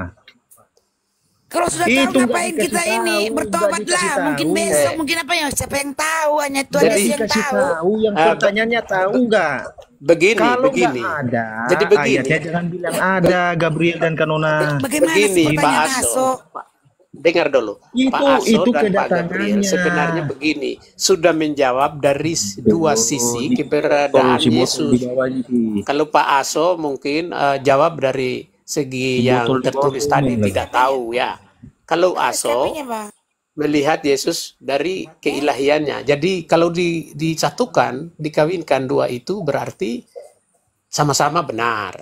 kalau sudah tahu Itu nggak ngapain dikasih kita ini? tahu, nggak Bertobatlah. dikasih Mungkin tahu. besok, Eh, mungkin apa ya? Siapa yang tahu? Hanya Tuhan Nggak jadi Yesus yang dikasih tahu. tahu. Yang eh, be- pertanyaannya tahu nggak? begini, Kalau nggak begini. ada Jadi begini, ayatnya, jangan bilang ada Gabriel dan Kanona. Bagaimana sih begini Pak pertanyaan Aso, Aso? Pak, dengar dulu. Pak Itu Aso itu dan Pak Gabriel kedatangannya. sebenarnya begini, sudah menjawab dari s- dua sisi Oh, keberadaan si botol di Yesus. bawahnya sih. Kalau Pak Aso mungkin eh, jawab dari segi Si yang botol di bawah tertulis tadi komen lagi. tidak tahu ya. Kalau Aso Siapanya, Bang? melihat Yesus dari keilahiannya. Jadi kalau di, disatukan, dikawinkan dua itu berarti sama-sama benar.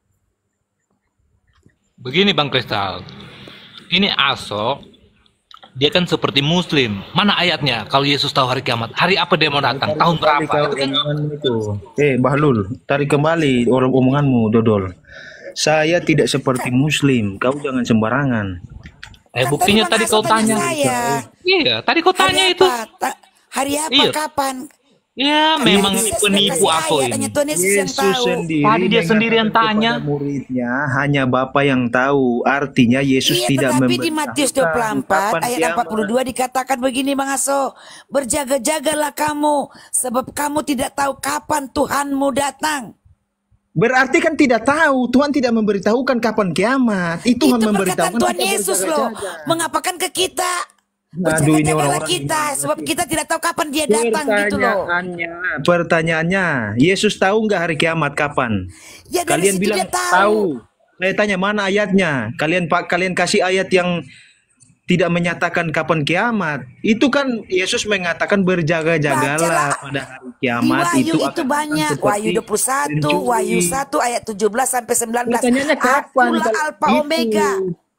Begini Bang Kristal, ini Aso Dia kan seperti Muslim. Mana ayatnya? Kalau Yesus tahu hari kiamat, hari apa dia mau datang? Tarik Tahun kembali berapa? kau Itu kan omonganmu itu. Eh, Bahlul, tarik kembali orang omonganmu, Dodol. Saya tidak seperti Muslim. Kau jangan sembarangan. Eh Kan tadi buktinya Bang tadi Aso kau tanya tanya. saya. Iya, tadi kau Hari tanya itu. apa? Ta- hari apa? Iya. Kapan? Ya, Kan memang tadi saya sudah penipu kasih Aso ayat, hanya ini. Tuhan Yesus yang Yesus tahu. sendiri Tadi dia sendiri yang menyatakan tanya. kepada muridnya, hanya Bapa yang tahu. Artinya Yesus Iya, tidak tetapi di Matius dua puluh memberitahukan empat kapan ayat empat puluh kiamat. dua dikatakan begini Bang Aso. Berjaga-jagalah kamu, sebab kamu tidak tahu kapan Tuhanmu datang. Berarti kan tidak tahu. Tuhan tidak memberitahukan kapan kiamat. Itu Tuhan Itu perkataan memberitahukan Tuhan kita Yesus loh. berjaga-jaga. Mengapakan ke kita? Aduh, ini Berjaga-jagalah orang-orang kita, gimana sebab sih? kita tidak tahu kapan dia datang gitu loh. Pertanyaannya, pertanyaannya, Yesus tahu nggak hari kiamat kapan? Ya dari Kalian situ bilang dia tahu. tahu. Saya tanya mana ayatnya? Kalian pak, kalian kasih ayat yang tidak menyatakan kapan kiamat. Itu kan Yesus mengatakan berjaga-jagalah Bacalah pada hari di kiamat Wahyu itu itu akan datang banyak. seperti Wahyu dua puluh satu, pencuri. Wahyu satu ayat tujuh belas sampai sembilan belas. Pertanyaannya kapan? Akulah Kalau Alfa itu Omega.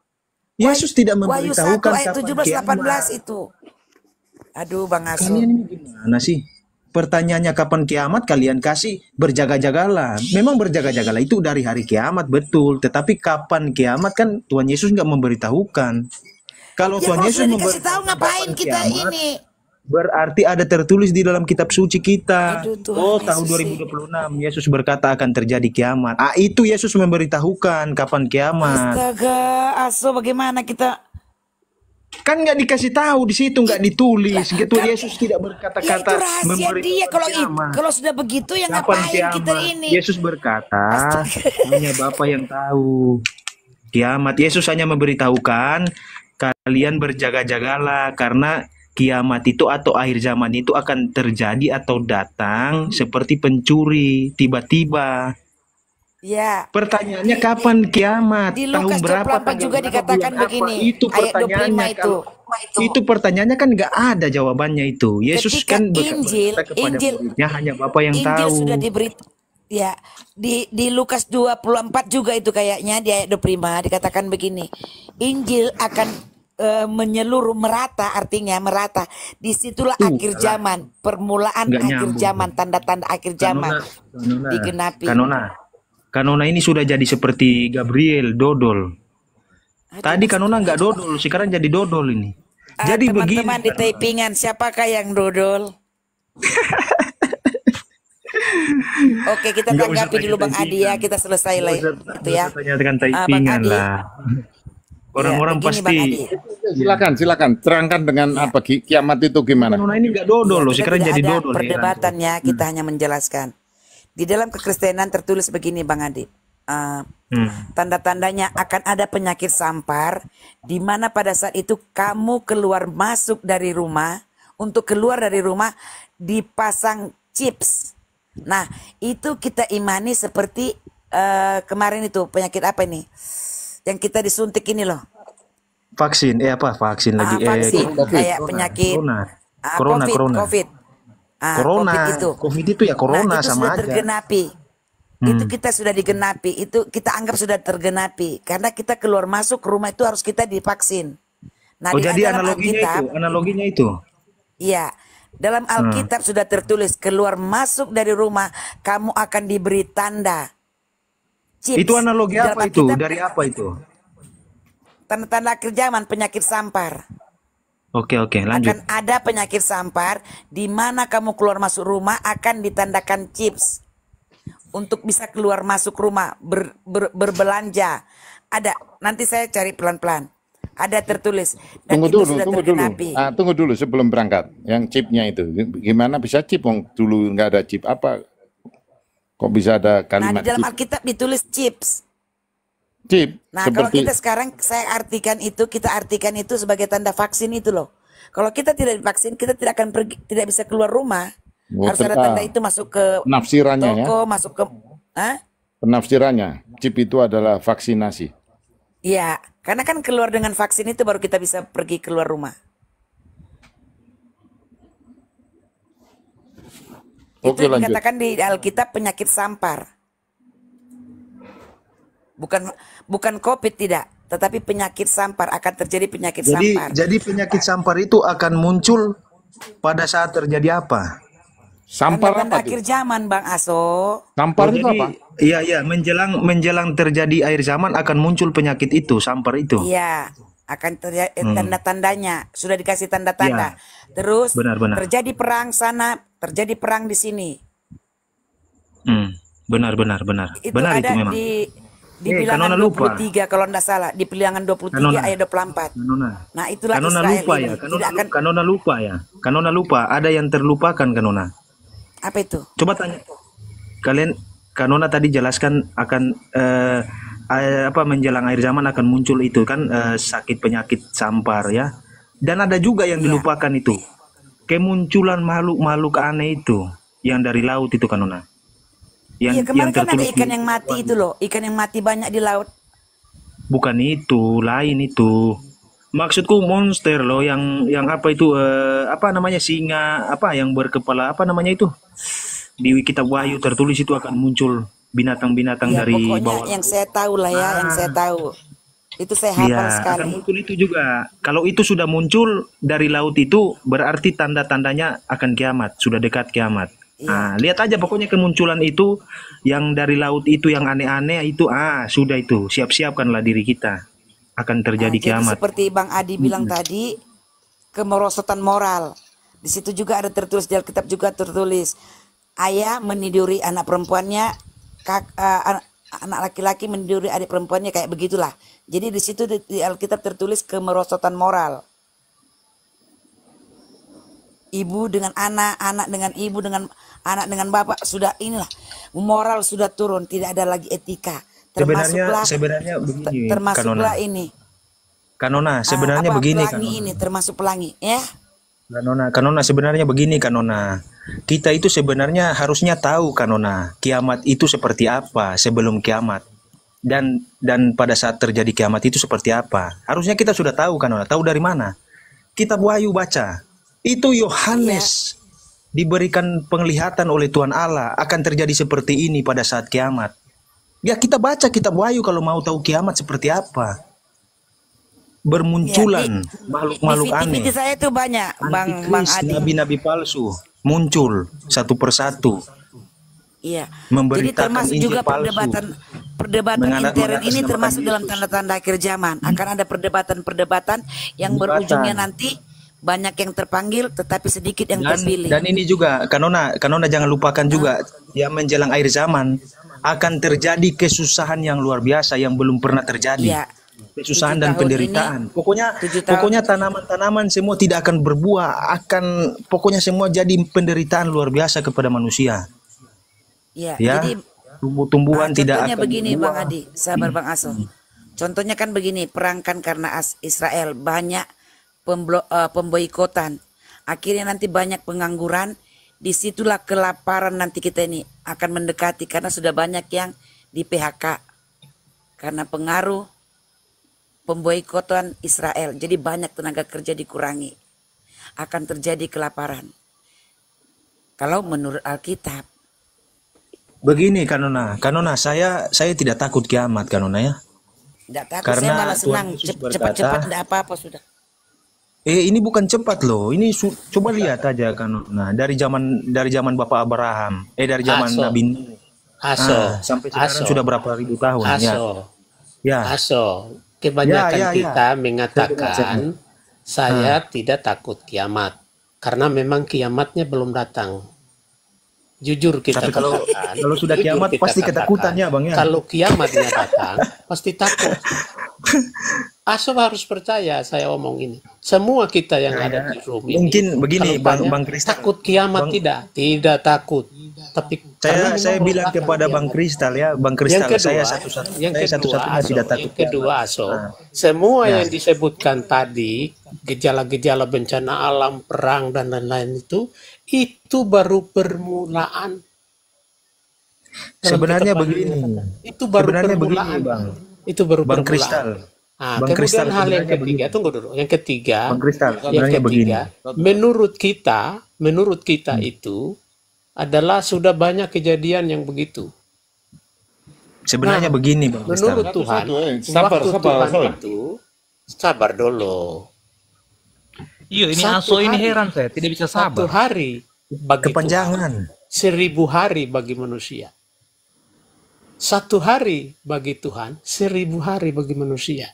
Yesus tidak Wahyu satu memberitahukan ayat kapan tujuh belas delapan belas kiamat. itu. Aduh Bang Aso. Kalian ini gimana sih? Pertanyaannya kapan kiamat, kalian kasih berjaga-jagalah. Memang berjaga-jagalah itu dari hari kiamat, betul. Tetapi kapan kiamat kan Tuhan Yesus nggak memberitahukan. Kalau Ya Tuhan kalau Yesus sudah dikasih tahu memberitahukan ngapain kapan kita kiamat, ini? berarti ada tertulis di dalam kitab suci kita. Aduh Tuhan Oh, tahun Yesus dua ribu dua puluh enam Yesus berkata akan terjadi kiamat. Ah, itu Yesus memberitahukan kapan kiamat. Astaga, Aso bagaimana kita? Kan nggak dikasih tahu di situ, nggak ditulis. Gitu Kan, Yesus tidak ya itu berkata-kata rahasia dia. memberitahukan Kalau it, kiamat. kalau sudah begitu ya Kapan ngapain kita kiamat? ini? Yesus berkata, Astaga. hanya Bapa yang tahu kiamat. Yesus hanya memberitahukan kalian berjaga-jagalah karena kiamat itu atau akhir zaman itu akan terjadi atau datang seperti pencuri tiba-tiba. Ya. Pertanyaannya kapan kiamat? Di Tahun Lukas berapa? dua puluh empat Tanggal juga berapa? dikatakan Bulan apa? begini. Itu Ayat dua puluh lima pertanyaannya. itu. Kalau itu pertanyaannya kan nggak ada jawabannya itu. Yesus Ketika kan berkata Injil, kepada Injil, muridnya hanya Bapa yang Injil tahu. sudah diberi ya di di Lukas dua puluh empat juga itu kayaknya di ayat dua puluh lima dikatakan begini. Injil akan eh, menyeluruh merata, artinya merata. Disitulah Tuh, akhir salah. zaman, permulaan Nggak akhir nyambung. zaman, tanda-tanda akhir zaman Kanona, Kanona, digenapi. Kanona, Kanona ini sudah jadi seperti Gabriel, dodol. Aduh, Tadi Kanona nggak dodol, sekarang jadi dodol ini. ah, Jadi begini, teman-teman di Kanona. tapingan, siapakah yang dodol? Oke, kita Nggak usah tanggapi dulu Bang tanya Adi ya, typingan. kita selesai Nggak lah usah, itu nggak ya. usah tanyakan Ah, Bang typingan Adi, lah. Orang-orang ya, begini Bang pasti. Adi. Silakan, silakan. Terangkan dengan Ya. apa ki- kiamat itu gimana? Kanona ini nggak dodol Ya, loh, kita sekarang tidak jadi ada dodol. perdebatan heran. ya, kita hanya menjelaskan. Di dalam kekristenan tertulis begini Bang Adi. Eh, Hmm. tanda-tandanya akan ada penyakit sampar di mana pada saat itu kamu keluar masuk dari rumah, untuk keluar dari rumah dipasang chips. Nah, itu kita imani seperti eh, kemarin itu penyakit apa ini? Yang kita disuntik ini loh. Vaksin, eh apa vaksin Ah, lagi? Eh, vaksin corona, kayak corona, penyakit corona, ah, corona, COVID, corona, COVID. Ah, corona, COVID itu. COVID itu ya Nah, corona itu sama sudah aja. tergenapi. Itu Hmm. kita sudah digenapi. Itu kita anggap sudah tergenapi. Karena kita keluar masuk rumah itu harus kita divaksin. Nah, Oh di jadi dalam analoginya Alkitab, itu, analoginya itu. iya, dalam Hmm. Alkitab sudah tertulis keluar masuk dari rumah kamu akan diberi tanda chips. Itu analogi Di dalam apa itu? Alkitab, Dari apa itu? tanda-tanda akhir zaman penyakit sampar. Oke oke lanjut. Akan ada penyakit sampar di mana kamu keluar masuk rumah akan ditandakan chips untuk bisa keluar masuk rumah ber, ber- berbelanja. Ada, nanti saya cari pelan-pelan. Ada tertulis dan Tunggu itu dulu, sudah tunggu dulu. tergenapi. Ah, tunggu dulu sebelum berangkat. Yang chipnya itu, gimana bisa chip? Wong dulu nggak ada chip apa? Kok bisa ada Nah, kalimat di dalam chip? Alkitab ditulis chips. Chip Nah, kalau seperti kita sekarang saya artikan itu, kita artikan itu sebagai tanda vaksin itu loh. Kalau kita tidak divaksin, kita tidak akan pergi, tidak bisa keluar rumah. Oh, Harus ada ter- tanda ah, itu masuk ke penafsirannya ya. toko, masuk ke, Hah? Penafsirannya, chip itu adalah vaksinasi. Iya, karena kan keluar dengan vaksin itu baru kita bisa pergi keluar rumah. Oke, Itu lanjut. dikatakan di Alkitab penyakit sampar. Bukan bukan COVID tidak. tetapi penyakit sampar, akan terjadi penyakit Jadi sampar. jadi penyakit sampar itu akan muncul pada saat terjadi apa? Sampar Tanda-tanda apa akhir tuh? zaman, Bang Aso. Sampar Oh, itu jadi apa? iya iya menjelang menjelang terjadi akhir zaman akan muncul penyakit itu, sampar itu. Iya, akan terjadi Hmm. tanda-tandanya, sudah dikasih Iya, tanda-tanda. Terus benar-benar. terjadi perang sana, terjadi perang di sini. Hmm, benar benar benar. Itu Benar itu ada memang. di di Eh, bilangan Kanona dua lupa. puluh tiga kalau enggak salah, di bilangan dua puluh tiga Kanona. ayat dua puluh empat. Kanona. Nah, itulah Kanona Israel lupa ini ya. Kanona, tidak akan lu- Kanona lupa ya. Kanona lupa. Ada yang terlupakan Kanona. apa itu? Coba tanya. Kalian Kanona tadi jelaskan akan eh, eh, apa menjelang akhir zaman akan muncul itu kan eh, sakit penyakit sampar ya. Dan ada juga yang Iya. dilupakan itu. Kemunculan makhluk-makhluk aneh itu yang dari laut itu Kanona. Yang Iya, yang kemarin kan ada tertulis ikan di yang mati itu loh, ikan yang mati banyak di laut. bukan itu, lain itu. Maksudku monster loh yang yang apa itu eh, apa namanya singa apa yang berkepala apa namanya itu di kitab Wahyu tertulis itu akan muncul binatang-binatang Ya, dari pokoknya bawah yang laut. saya tahu lah ya, yang saya tahu. Itu saya hafal Iya, akan sekali. muncul itu juga. Kalau itu sudah muncul dari laut itu berarti tanda-tandanya akan kiamat, sudah dekat kiamat. Iya. Nah, lihat aja pokoknya kemunculan itu yang dari laut itu yang aneh-aneh itu ah sudah itu siap-siapkanlah diri kita akan Nah, terjadi jadi kiamat. seperti Bang Adi bilang tadi, kemerosotan moral. Di situ juga ada tertulis, di Alkitab juga tertulis, ayah meniduri anak perempuannya, kak, eh, anak, anak laki-laki meniduri adik perempuannya, kayak begitulah. Jadi di situ di, di Alkitab tertulis kemerosotan moral. Ibu dengan anak, anak dengan ibu, dengan anak dengan bapak, sudah inilah moral sudah turun, tidak ada lagi etika. Sebenarnya Termasuklah sebenarnya begini Kanona. termasuklah ini Kanona ah, sebenarnya apa begini pelangi Kanona. ini, termasuk pelangi ya. Kanona, Kanona sebenarnya begini Kanona. Kita itu sebenarnya harusnya tahu Kanona, kiamat itu seperti apa sebelum kiamat. Dan dan pada saat terjadi kiamat itu seperti apa. Harusnya kita sudah tahu Kanona. Tahu dari mana? Kitab Wahyu baca. Itu Yohanes diberikan penglihatan oleh Tuhan Allah akan terjadi seperti ini pada saat kiamat. Ya kita baca kitab Wahyu kalau mau tahu kiamat seperti apa. Bermunculan Di makhluk-makhluk V T V aneh. saya itu banyak Bang Bang Antikris, Adi. nabi-nabi palsu muncul satu persatu, Iya. Jadi memberitakan termasuk Injil juga palsu. perdebatan perdebatan Mengana- intern ini mengatasnamakan termasuk dalam Yesus. tanda-tanda akhir zaman. Akan ada perdebatan-perdebatan yang berujungnya Perdebatan. nanti banyak yang terpanggil tetapi sedikit yang Dan, terpilih. dan ini juga Kanona, Kanona jangan lupakan juga yang menjelang akhir zaman akan terjadi kesusahan yang luar biasa yang belum pernah terjadi. Iya. Kesusahan Tujuh dan tahun penderitaan. ini- Pokoknya tujuh tahun- pokoknya tanaman-tanaman semua tidak akan berbuah, akan pokoknya semua jadi penderitaan luar biasa kepada manusia. Iya. Ya. Jadi Tumbuh-tumbuhan ah, tidak contohnya akan begini berbuah. Bang Adi, sabar Bang Aso. Contohnya kan begini, perang kan karena As- Israel banyak pemblo, eh, pemboikotan. Akhirnya nanti banyak pengangguran. Disitulah kelaparan nanti kita ini akan mendekati karena sudah banyak yang di P H K karena pengaruh pemboikotan Israel. Jadi banyak tenaga kerja dikurangi. Akan terjadi kelaparan. Kalau menurut Alkitab. Begini Kanona, Kanona saya saya tidak takut kiamat Kanona ya. Tidak takut, Karena saya malah Tuhan senang. Yesus Cep- berkata- Cepat-cepat tidak apa-apa sudah. Eh ini bukan cepat loh. Ini su- coba lihat aja Kanona dari zaman dari zaman Bapak Abraham, eh dari zaman Aso. Nabi Nuh. Aso, Ah, sampai sekarang Aso, sudah berapa ribu tahun ya. Aso, Ya. Aso. Kebanyakan Ya, ya, ya. kita Saya mengatakan saya tidak takut kiamat karena memang kiamatnya belum datang. Jujur kita Tapi kalau katakan, kalau sudah jujur kiamat kita pasti katakan, ketakutan ya Bang ya. Kalau kiamatnya datang, pasti takut. Aso harus percaya saya omong ini. Semua kita yang ada di room ini. Mungkin begini kalau Bang tanya, Bang Kristal. takut kiamat Bang- tidak? Tidak takut. Tapi karena Saya memang saya belum bilang datang kepada Bang kiamat. Kristal ya, Bang Yang Kristal kedua, saya satu-satu yang saya kedua, satu-satunya Aso, tidak takut yang kedua kiamat. Aso, Ah. semua Ya. yang disebutkan tadi, gejala-gejala bencana alam, perang dan lain-lain itu, itu baru permulaan. Dalam Sebenarnya kitab begini. Alkitab, itu baru Sebenarnya begini permulaan, Bang. itu baru Bang permulaan. Kristal. Nah, Bang kemudian Kristal, hal yang sebenarnya ketiga, begini. tunggu dulu. Yang ketiga, Bang Kristal, yang sebenarnya ketiga, menurut kita, menurut kita Hmm. itu adalah sudah banyak kejadian yang begitu. Sebenarnya Nah, begini Bang Mister. menurut Tuhan, Satu-satu, eh. Sabar, waktu sabar, Tuhan Asoy. itu sabar dulu. Iya, ini Satu Aso ini hari, heran saya, tidak bisa satu sabar. hari bagi Tuhan, Kepanjangan. seribu hari bagi manusia. Satu hari bagi Tuhan, seribu hari bagi manusia.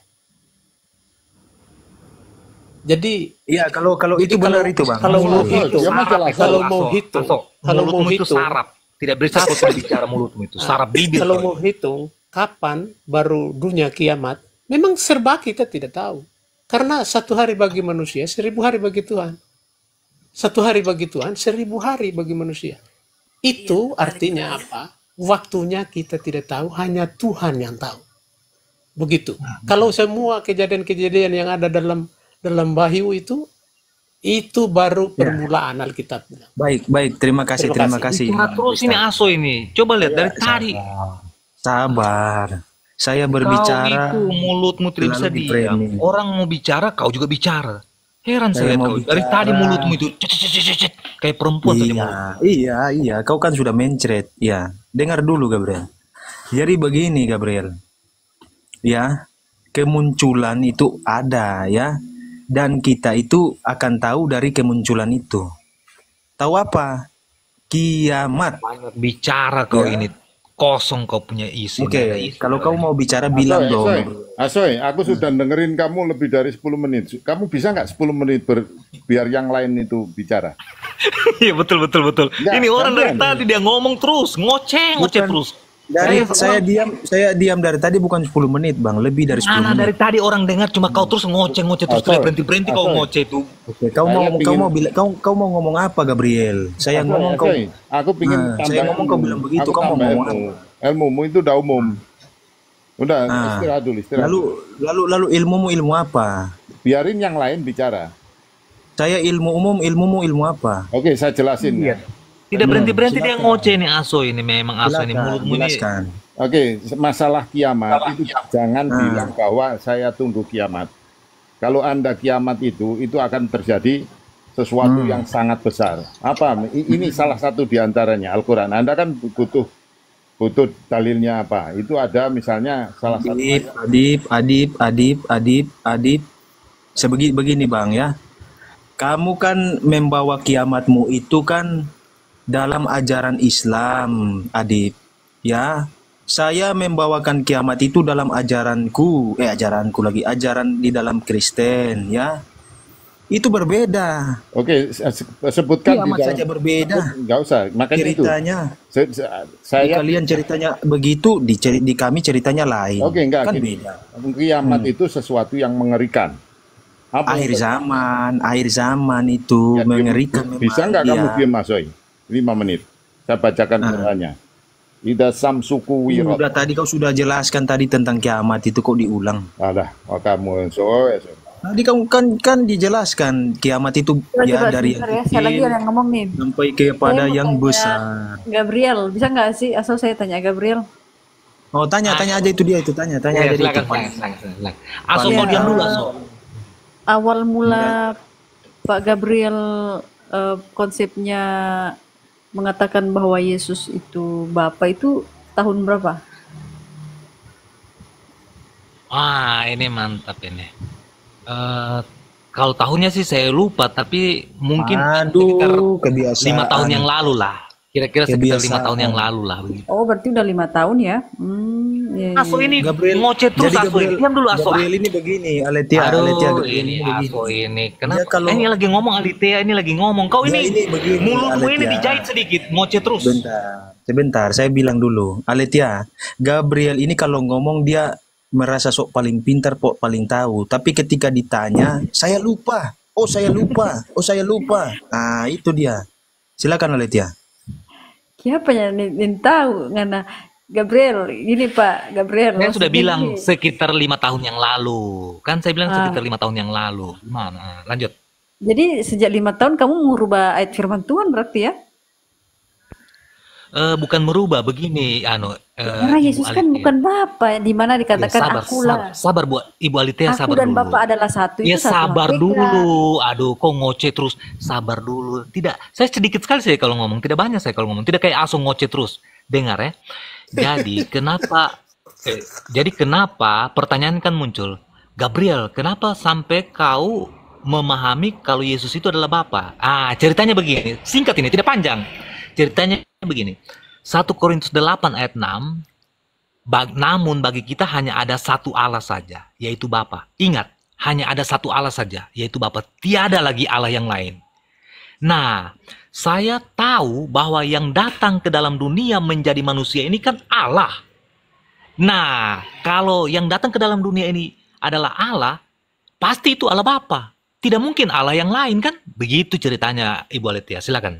Jadi, Iya, kalau kalau jadi itu kalau benar itu Bang. kalau mau Asoy, hitung, dia mau jelas. kalau Aso, mau hitung, Aso, kalau mau mulutmu itu hitung, sarap. Tidak bisa kau bicara mulutmu itu, sarap bibir kalau kau. mau hitung kapan baru dunia kiamat, memang serba kita tidak tahu. Karena satu hari bagi manusia, seribu hari bagi Tuhan. Satu hari bagi Tuhan, seribu hari bagi manusia. Itu artinya apa? Waktunya kita tidak tahu, hanya Tuhan yang tahu. Begitu. Kalau semua kejadian-kejadian yang ada dalam dalam Wahyu itu, itu baru Ya. permulaan Alkitab. Baik, baik. Terima kasih, Terima terima kasih. Bicara Bang terus ini Mister. Aso ini. Coba lihat dari tadi. Sabar. Saya Kau berbicara itu mulutmu tidak bisa selalu di diam. framing. Orang mau bicara, kau juga bicara. Heran Saya saya lihat mau kau. Dari tadi bicara. mulutmu itu cet, cet, cet, cet, cet. Kayak perempuan saja Iya, mulut. iya, iya. Kau kan sudah mencret. Ya, dengar dulu Gabriel. Jadi begini Gabriel. Ya, kemunculan itu ada ya. Dan kita itu akan tahu dari kemunculan itu. Tahu apa? Kiamat. Banyak bicara kau Ya. ini. Kosong kau punya isi. Oke, nggak ada isi. kalau kau mau bicara Asoy, bilang dong. Asoy, Asoy, aku sudah dengerin kamu lebih dari sepuluh menit. Kamu bisa nggak sepuluh menit ber- biar yang lain itu bicara? Iya betul betul betul. Nggak, Ini orang dari gantian. tadi dia ngomong terus, ngoceh ngoceh Bukan. terus. Dari Saya saya diam, saya diam dari tadi bukan sepuluh menit, Bang, lebih dari sepuluh Mana menit. dari tadi orang dengar cuma kau terus ngoceh ngoceh terus Asoy, tidak berhenti berhenti kau Asoy. ngoceh itu. Oke, kau Saya mau kau pingin- mau bilang kau kau mau ngomong apa, Gabriel? Saya Asoy, ngomong kau. Asoy, aku pingin Nah, tambah saya ngomong kau ilmu. bilang begitu, Aku kau mau tambah ngomong ilmu. Ilmumu itu udah umum. Udah, Ah. istirahat dulu, istirahat. Lalu dulu. lalu lalu ilmumu ilmu apa? Biarin yang lain bicara. Saya ilmu umum, ilmumu ilmu apa? Oke, saya jelasin. Iya. Ya. Tidak berhenti berhenti dia silakan. ngoceh nih Aso ini memang Aso ini Silakan, mulutmu ini. jelaskan. Oke, masalah kiamat itu jangan Ah. bilang bahwa saya tunggu kiamat. Kalau Anda kiamat itu, itu akan terjadi sesuatu Hmm. yang sangat besar. Apa? I- Ini salah satu diantaranya Al-Quran. Anda kan butuh butuh dalilnya apa? Itu ada misalnya salah satu Adib, adib, adib, adib, adib, adib. Sebegini begini Bang ya. Kamu kan membawa kiamatmu itu kan dalam ajaran Islam, adib. Ya, saya membawakan kiamat itu dalam ajaranku, eh ajaranku lagi, ajaran di dalam Kristen, ya. Itu berbeda. Oke, se- se- sebutkan di Kiamat dalam. saja berbeda. Nggak usah, makanya itu. Ceritanya. Se- se- Di Saya kalian ceritanya begitu, di, ceri- di kami ceritanya lain. Oke, enggak. Kan gini. beda. Kiamat Hmm. itu sesuatu yang mengerikan. Apa Akhir yang- zaman, akhir zaman itu Ya, diam. mengerikan memang. Bisa nggak kamu Iya. diam, Mas Soy? Lima menit. Saya bacakan Ah. Qurannya. Ida samsuku wirot. Udah tadi kau sudah jelaskan tadi tentang kiamat itu kok diulang. Alah, oh kamu Soy. Soy. Tadi kamu kan kan dijelaskan kiamat itu Coba, ya coba dari sebentar yang ya, saya lagi kecil orang ngomong nih. sampai kepada Saya mau yang tanya besar. Gabriel, bisa nggak sih? Asal saya tanya Gabriel. Oh tanya tanya aja itu dia itu tanya tanya Ya, aja itu. silakan, silakan, silakan, silakan. Aso Paling- mau diam dulu Eh, Aso. Awal mula Pak Gabriel eh, konsepnya mengatakan bahwa Yesus itu Bapa itu tahun berapa? Ah, ini mantap ini. Eh, kalau tahunnya sih saya lupa, tapi mungkin sekitar Aduh kebiasaan. lima tahun yang lalu lah. Kira-kira sekitar lima Kebiasaan. tahun yang lalu lah. begitu. Oh, berarti udah lima tahun ya? Hmm, iya, iya. Aso ini Gabriel, ngoceh terus jadi Aso. Gabriel, Diam dulu Aso. Gabriel ini begini, Aletia, Aduh, Aletia Gabriel ini begini. Aso ini. Kenapa? Dia kalau- Eh, ini lagi ngomong Alitea, ini lagi ngomong. Kau Dia ini, ini begini, mulutmu ini Alitea. dijahit sedikit, ngoceh terus. Sebentar, sebentar, saya bilang dulu, Aletia, Gabriel ini kalau ngomong dia merasa sok paling pintar, pok paling tahu. Tapi ketika ditanya, saya lupa. Oh saya lupa, oh saya lupa. Ah itu dia. Silakan Aletia. Siapa yang ingin tahu ngana Gabriel? Ini Pak Gabriel. Saya sudah maksudnya bilang gini. sekitar lima tahun yang lalu. Kan saya bilang Ah. sekitar lima tahun yang lalu. Gimana? Lanjut. Jadi sejak lima tahun kamu mengubah ayat firman Tuhan berarti ya? Eh, bukan merubah begini, anu. eh, Karena Ibu Yesus kan Alitea. bukan Bapa, di mana Ya, dikatakan sabar, akulah. sabar, sabar Bu, Ibu Alitea, Aku sabar dan dulu. Bapa adalah satu. Ya Itu satu sabar hakikat. dulu. Aduh, kok ngoceh terus. Sabar dulu. Tidak, saya sedikit sekali saya kalau ngomong. Tidak banyak saya kalau ngomong. Tidak kayak Aso ngoceh terus. Dengar ya. Jadi, kenapa Eh, jadi kenapa pertanyaan kan muncul, Gabriel, kenapa sampai kau memahami kalau Yesus itu adalah Bapa? Ah, ceritanya begini, singkat ini, tidak panjang. Ceritanya begini, satu Korintus delapan ayat enam, Bag, namun bagi kita hanya ada satu Allah saja, yaitu Bapa. Ingat, hanya ada satu Allah saja, yaitu Bapa. Tiada lagi Allah yang lain. Nah, saya tahu bahwa yang datang ke dalam dunia menjadi manusia ini kan Allah. Nah, kalau yang datang ke dalam dunia ini adalah Allah, pasti itu Allah Bapa. Tidak mungkin Allah yang lain kan? Begitu ceritanya Ibu Aletia, silakan.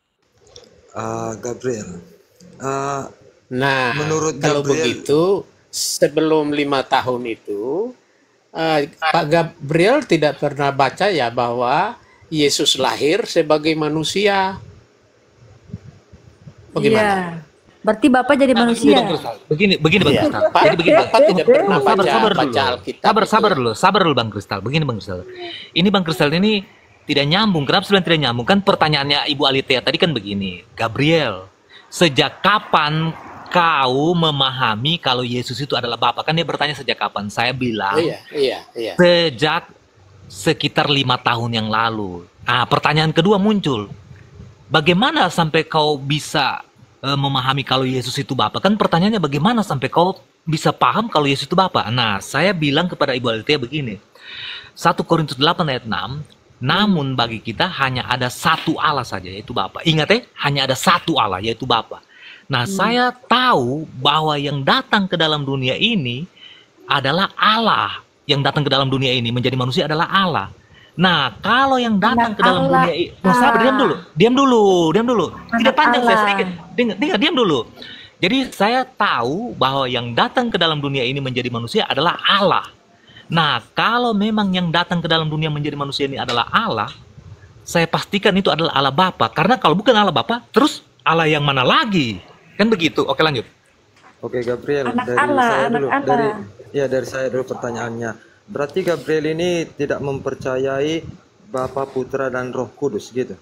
Ah, Gabriel, ah, Nah, menurut kalau Gabriel, begitu, sebelum lima tahun itu, eh, Pak Gabriel tidak pernah baca ya bahwa Yesus lahir sebagai manusia. Bagaimana? Iya. Berarti Bapak jadi Nah, begini manusia. Bang Kristal. Begini, begini Bang Iya. Kristal. Pak, Jadi begini, Bang. Bapak tidak pernah sabar, baca, sabar baca dulu. Alkitab Sabar, itu. sabar dulu, sabar dulu Bang Kristal. Begini Bang Kristal. Ini Bang Kristal ini tidak nyambung. Kenapa sebenarnya tidak nyambung? Kan pertanyaannya Ibu Alitea tadi kan begini, Gabriel, sejak kapan kau memahami kalau Yesus itu adalah Bapa? Kan dia bertanya sejak kapan? Saya bilang Iya, iya, iya. sejak sekitar lima tahun yang lalu. Nah, pertanyaan kedua muncul. Bagaimana sampai kau bisa eh, memahami kalau Yesus itu Bapa? Kan pertanyaannya bagaimana sampai kau bisa paham kalau Yesus itu Bapa? Nah, saya bilang kepada Ibu Alitia begini. satu Korintus delapan ayat enam, namun bagi kita hanya ada satu Allah saja, yaitu Bapa. Ingat ya, hanya ada satu Allah, yaitu Bapa. Nah, saya tahu bahwa yang datang ke dalam dunia ini adalah Allah. Yang datang ke dalam dunia ini menjadi manusia adalah Allah. Nah, kalau yang datang Anak ke dalam Allah. dunia ini, nah, sabar, diam dulu, diam dulu, diam dulu. Tidak Anak panjang saya Allah. sedikit. Dengar, dengar, diam dulu. Jadi saya tahu bahwa yang datang ke dalam dunia ini menjadi manusia adalah Allah. Nah, kalau memang yang datang ke dalam dunia menjadi manusia ini adalah Allah, saya pastikan itu adalah Allah Bapa. Karena kalau bukan Allah Bapa, terus Allah yang mana lagi? Kan begitu. Oke, lanjut. oke Gabriel, Anak dari Allah, saya anak dulu, Allah. dari ya dari saya dulu pertanyaannya. Berarti Gabriel ini tidak mempercayai Bapa, Putra dan Roh Kudus gitu.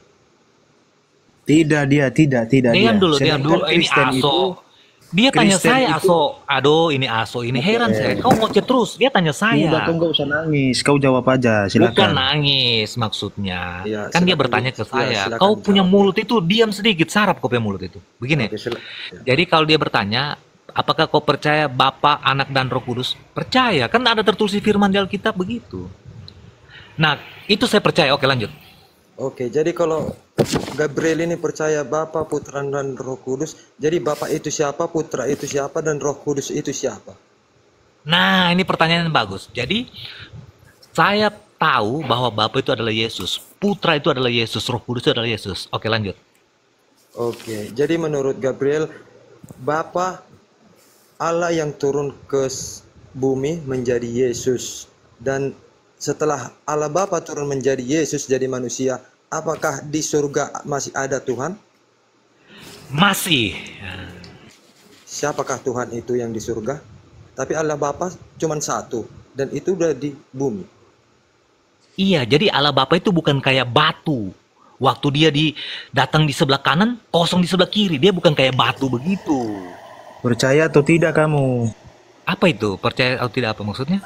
Tidak, dia tidak, tidak Diam dia. dulu, diam Sedangkan dulu. Ini Kristen Aso. itu, Dia tanya Kristen saya, itu- Aso. Aduh, ini Aso. Ini heran saya. Kau ngoceh terus. Dia tanya udah saya. kau nggak usah nangis, kau jawab aja, Bukan silakan. nangis maksudnya. Iya, Kan dia silakan, bertanya Bu. ke Iya, saya. silakan Kau punya jawab. mulut itu diam sedikit. Sarap kau punya mulut itu. Begini. Oke, sila- ya. Jadi kalau dia bertanya, apakah kau percaya Bapa, Anak, dan Roh Kudus? Percaya. Kan ada tertulis di firman di Alkitab begitu. Nah, itu saya percaya. Oke, lanjut. Oke, jadi kalau Gabriel ini percaya Bapa, Putra dan Roh Kudus, jadi Bapa itu siapa, Putra itu siapa, dan Roh Kudus itu siapa? Nah, ini pertanyaan yang bagus. Jadi, saya tahu bahwa Bapa itu adalah Yesus. Putra itu adalah Yesus. Roh Kudus itu adalah Yesus. Oke, lanjut. Oke, jadi menurut Gabriel, Bapa Allah yang turun ke s- bumi menjadi Yesus, dan setelah Allah Bapa turun menjadi Yesus jadi manusia, apakah di surga masih ada Tuhan? Masih. Siapakah Tuhan itu yang di surga? Tapi Allah Bapa cuma satu, dan itu udah di bumi. Iya, jadi Allah Bapa itu bukan kayak batu. Waktu dia di datang di sebelah kanan, kosong di sebelah kiri. Dia bukan kayak batu begitu. Percaya atau tidak kamu? Apa itu? Percaya atau tidak apa maksudnya?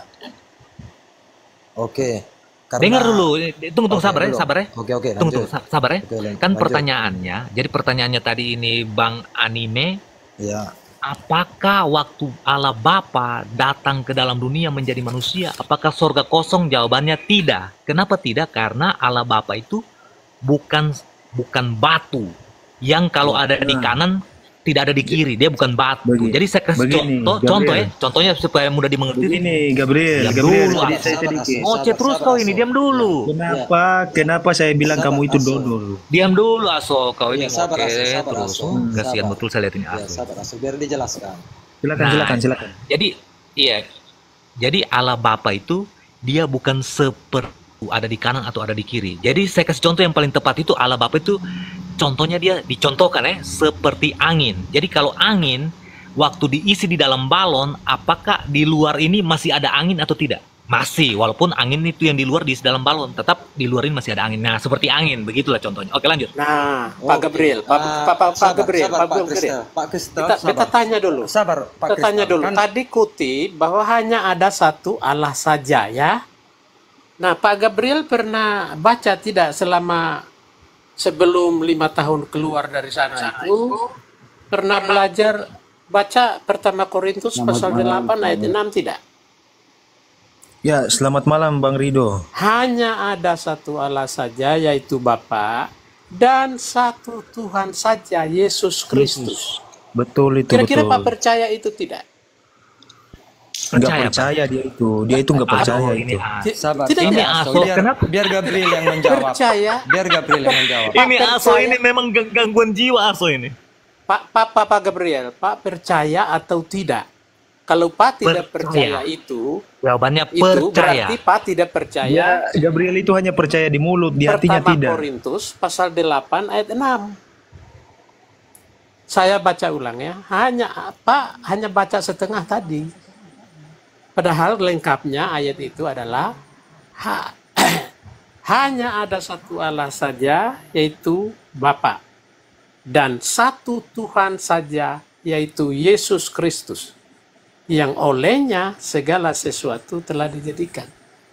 Oke. Karena... Dengar dulu. Tunggu, tunggu, Oke, sabar ya, dulu. sabar ya. Oke, oke, Tunggu, lanjut. tunggu, sa- sabar ya. Oke, lan- Kan lanjut. pertanyaannya, jadi pertanyaannya tadi ini Bang Anime, Ya, apakah waktu Allah Bapa datang ke dalam dunia menjadi manusia, apakah sorga kosong? Jawabannya tidak. Kenapa tidak? Karena Allah Bapa itu bukan bukan batu yang kalau ada di kanan tidak ada di kiri. Dia bukan batu. Begini, Jadi saya kasih begini, contoh, Gabriel. contoh ya, contohnya supaya mudah dimengerti. Begini, Gabriel, Diam Gabriel, dulu, tadi Aso. saya sedikit. Ngoceh terus kau ini, diam dulu. Kenapa, kenapa saya bilang Sabar, kamu itu Aso. dodol? Diam dulu Aso, kau ini Ya, sabar, ngoceh Aso, sabar, terus. Aso. Hmm, Kasihan Sabar. betul saya lihat ini ya Aso. sabar, Aso, biar dijelaskan. Silakan, Nah, silakan, silakan. Jadi iya, jadi Allah Bapa itu dia bukan seperti ada di kanan atau ada di kiri. Jadi saya kasih contoh yang paling tepat itu Allah Bapa itu contohnya dia dicontohkan ya seperti angin. Jadi kalau angin waktu diisi di dalam balon, apakah di luar ini masih ada angin atau tidak? Masih, walaupun angin itu yang di luar di dalam balon, tetap di luar ini masih ada angin. Nah, seperti angin, begitulah contohnya. Oke, lanjut. Nah, Pak Oke. Gabriel, Pak, Ah, Pak, Pak, Pak sabar, Gabriel, sabar, Pak Pak Gabriel. Kristal. Pak Kristal, Kita, kita sabar. tanya dulu. Sabar, Pak Kita tanya Kristal. dulu. Kan Tadi kutip bahwa hanya ada satu Allah saja ya. Nah, Pak Gabriel pernah baca tidak selama sebelum lima tahun keluar dari sana itu pernah belajar baca pertama Korintus pasal delapan ayat enam tidak? Ya, selamat malam Bang Rido. Hanya ada satu Allah saja yaitu Bapa dan satu Tuhan saja Yesus Kristus. Betul itu, Kira-kira Pak betul. percaya itu tidak? Nggak Percaya, Pak. percaya dia itu. Dia itu nggak percaya Aduh, ini itu. as. Ti- sabar. Tidak, Ini tidak. sabar. aso. Biar, Kenapa? biar Gabriel yang menjawab. Percaya. Biar Gabriel yang menjawab. Ini Pak aso percaya. ini memang gang- gangguan jiwa aso ini. Pak, Pak, Pak, Pak Gabriel, Pak percaya atau tidak? Kalau Pak tidak Percaya. percaya itu, Jawabannya itu percaya. berarti Pak tidak percaya. Dia, Gabriel itu hanya percaya di mulut, di hatinya Pertama tidak. Korintus pasal delapan ayat enam. Saya baca ulang ya. Hanya Pak hanya baca setengah tadi. Padahal lengkapnya ayat itu adalah ha- hanya ada satu Allah saja yaitu Bapa dan satu Tuhan saja yaitu Yesus Kristus yang olehnya segala sesuatu telah dijadikan.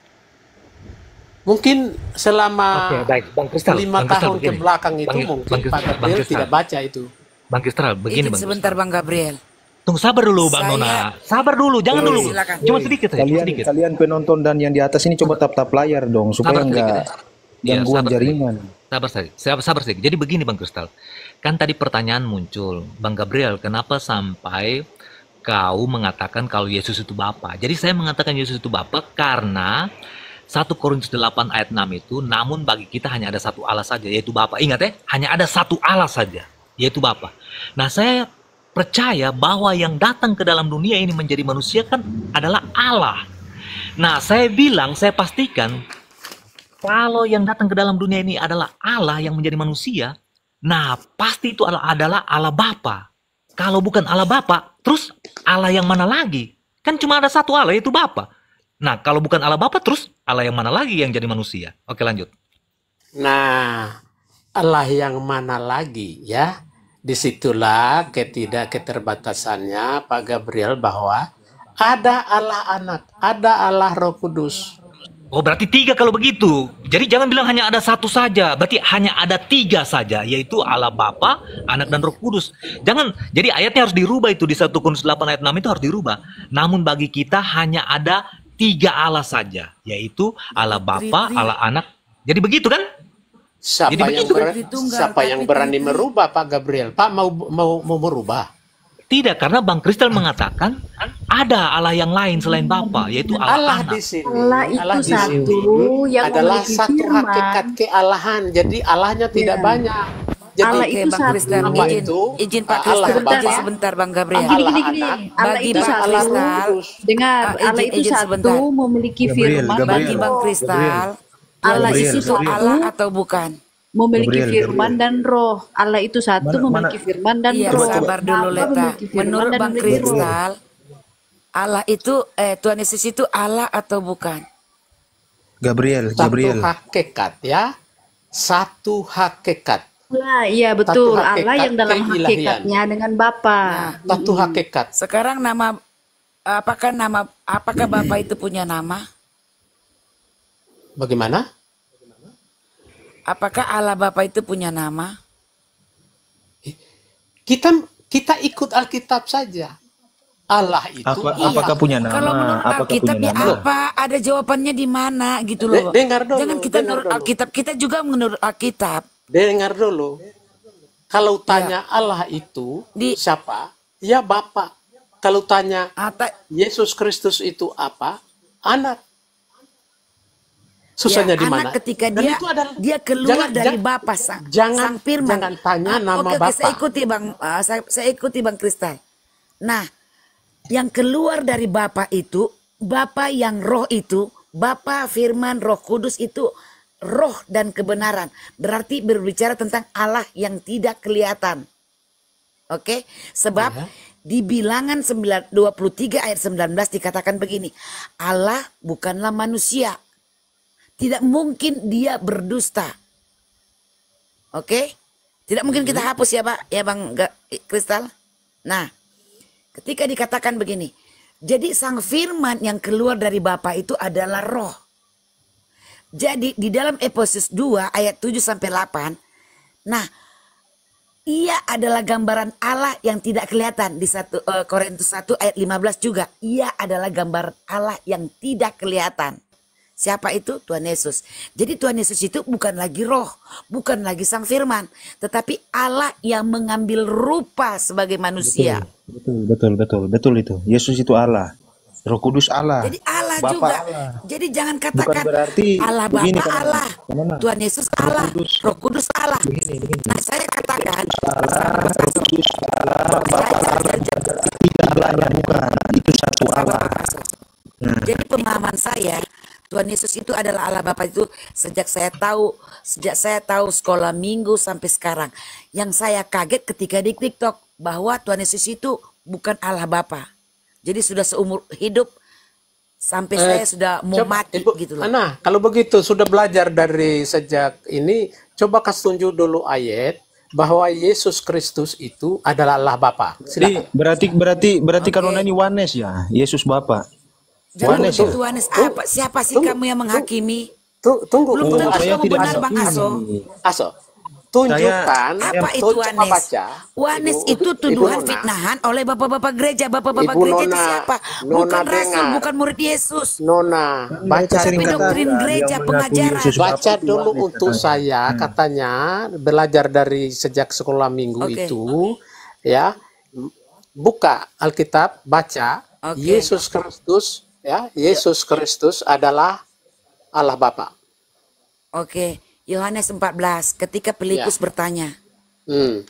Mungkin selama Oke, baik, Bang Kristal. lima Bang Kristal, tahun ke begini. belakang itu Bang- mungkin Bang Pak Kristal, Bang Gabriel Kristal. tidak baca itu. Bang Kristal, begini Izin Bang sebentar Kristal. Bang Gabriel. Tunggu sabar dulu Bang Saya- Nona. Sabar dulu, jangan Boleh, dulu. silakan. Cuma sedikit saja, Kalian, sedikit. kalian penonton dan yang di atas ini coba tap-tap layar dong supaya Sabar sedikit nggak ya. Iya, gangguan sabar jaringan. Sabar saja, sabar, sabar sedikit. Jadi begini Bang Kristal. Kan tadi pertanyaan muncul, Bang Gabriel, kenapa sampai kau mengatakan kalau Yesus itu Bapa? Jadi saya mengatakan Yesus itu Bapa karena satu Korintus delapan ayat enam itu, namun bagi kita hanya ada satu Allah saja, yaitu Bapa. Ingat ya, hanya ada satu Allah saja, yaitu Bapa. Nah, saya percaya bahwa yang datang ke dalam dunia ini menjadi manusia kan adalah Allah. Nah, saya bilang, saya pastikan kalau yang datang ke dalam dunia ini adalah Allah yang menjadi manusia, nah pasti itu adalah, adalah Allah Bapa. Kalau bukan Allah Bapa, terus Allah yang mana lagi? Kan cuma ada satu Allah, yaitu Bapa. Nah, kalau bukan Allah Bapa, terus Allah yang mana lagi yang jadi manusia? Oke, lanjut. Nah, Allah yang mana lagi ya? Disitulah ketidak keterbatasannya Pak Gabriel bahwa ada Allah Anak, ada Allah Roh Kudus. Oh, berarti tiga kalau begitu. Jadi jangan bilang hanya ada satu saja. Berarti hanya ada tiga saja, yaitu Allah Bapa, Anak, dan Roh Kudus. Jangan, jadi ayatnya harus dirubah itu di satu Korintus delapan ayat enam itu harus dirubah. Namun bagi kita hanya ada tiga Allah saja, yaitu Allah Bapa, Tri-tri. Allah Anak. Jadi begitu kan? Siapa Jadi yang begitu kan? ber- Tritunggal, siapa yang tapi berani tri-tri. merubah Pak Gabriel? Pak mau mau mau merubah? Tidak, karena Bang Kristal mengatakan ada Allah yang lain selain Bapa, yaitu Allah, Allah Anak. di sini, Allah itu Allah di satu sini yang adalah memiliki satu firman. hakikat kealahan. Jadi Allahnya tidak Ya. banyak. Jadi Allah Oke, itu Bang satu. Kristal, Apa izin, itu? izin Pak Allah Kristal, Bapa, izin sebentar Bang Gabriel. Gini, Allah gini, gini. Anak, Allah Bagi itu Bang satu. Kristal, Dengar, Ah, Allah izin- itu izin satu sebentar. memiliki Gabriel, firman dan Bagi Gabriel. Bang roh. Kristal, Allah Gabriel, itu Gabriel. Allah atau bukan? Memiliki Gabriel, firman dan roh. Allah itu satu Mana- memiliki mana- firman dan Iya, roh. sabar dulu Bapa Leta. memiliki firman Menurut dan Bang memiliki roh. Kristal, Allah itu, eh Tuhan Yesus itu Allah atau bukan? Gabriel, satu Gabriel. hakikat ya, satu hakikat, Lah, iya betul. Satu hakikat Allah yang dalam keilahian. hakikatnya dengan Bapa. Nah, satu hakikat. sekarang nama, apakah nama, apakah Bapak itu punya nama? Bagaimana? Apakah Allah Bapa itu punya nama? Kita kita ikut Alkitab saja. Allah itu Apa, Iya. apakah punya nama? Kalau menurut Apakah Alkitab punya ya nama? apa? Ada jawabannya di mana gitu De- loh. dengar dulu, Jangan kita dengar menurut dulu. Alkitab, kita juga menurut Alkitab. Dengar dulu. Kalau tanya Allah itu Di- siapa? Ya Bapa. Kalau tanya Ata, Yesus Kristus itu apa? Anak. Susahnya ya, di mana? anak ketika Dan dia itu adalah- dia keluar jangan- dari jangan- Bapa sang, jangan- sang firman. jangan tanya Ah, nama oke, oke, Bapa. saya ikuti Bang, ah, saya, saya ikuti Bang Kristal. Nah, yang keluar dari Bapa itu, Bapa yang roh itu, Bapa firman Roh Kudus itu roh dan kebenaran. Berarti berbicara tentang Allah yang tidak kelihatan. Oke, sebab Ya. Di Bilangan dua puluh tiga ayat sembilan belas dikatakan begini, Allah bukanlah manusia, tidak mungkin dia berdusta. Oke, tidak mungkin kita hapus ya Pak, ya Bang Kristal. Nah, ketika dikatakan begini, jadi sang firman yang keluar dari Bapa itu adalah roh. Jadi di dalam Efesus dua ayat tujuh sampai delapan, nah, ia adalah gambaran Allah yang tidak kelihatan. Di satu uh, Korintus satu ayat lima belas juga. Ia adalah gambaran Allah yang tidak kelihatan. Siapa itu? Tuhan Yesus. Jadi Tuhan Yesus itu bukan lagi roh, bukan lagi sang firman, tetapi Allah yang mengambil rupa sebagai manusia. Betul, betul, betul, betul itu. Yesus itu Allah. Roh Kudus Allah. Jadi Allah Bapa juga. Allah. Jadi jangan Bukan katakan berarti Allah begini, Bapa kawan. Allah, Kawan. Tuhan Yesus Allah, Roh Kudus. Roh Kudus Allah. Begini, begini. Nah saya katakan Allah, Roh Kudus Allah, Bapa Allah. Tidak Allah, bukan. Itu satu Allah. Nah, Jadi pemahaman saya, Tuhan Yesus itu adalah Allah Bapa itu sejak saya tahu, sejak saya tahu sekolah minggu sampai sekarang. Yang saya kaget ketika di TikTok bahwa Tuhan Yesus itu bukan Allah Bapa. Jadi sudah seumur hidup sampai Eh, saya sudah mau coba, mati Ibu, gitu loh. Nah, kalau begitu sudah belajar dari sejak ini, coba kasih tunjuk dulu ayat bahwa Yesus Kristus itu adalah Allah Bapa. Jadi Silakan. berarti berarti berarti Oke. karena ini Wanes ya, Yesus Bapa. Jangan Wanes ya. begitu Wanes. Apa siapa sih kamu yang menghakimi? Tu- Tunggu, Belum tunggu, tentu saya kamu tidak benar Bang Aso. menghakimi. Aso. Tunjukkan, Apa itu tuh, coba Wanes? baca. Wanes Ibu- itu Ibu tuduhan Nona. fitnahan oleh bapak-bapak gereja. Bapak-bapak Ibu gereja itu Nona, siapa? Nona Bukan rasul, dengar. bukan murid Yesus. Nona, baca Tapi sering dulu. doktrin katakan gereja, yang mengaku pengajaran. Yesus Bapa Baca itu dulu Wanes untuk katanya. saya, katanya belajar dari sejak sekolah minggu Oke. itu, ya. Buka Alkitab, baca Oke. Yesus Kristus, ya. Yesus Kristus adalah Allah Bapa. Oke, Yohanes empat belas. Ketika Filipus Ya. bertanya, Hmm.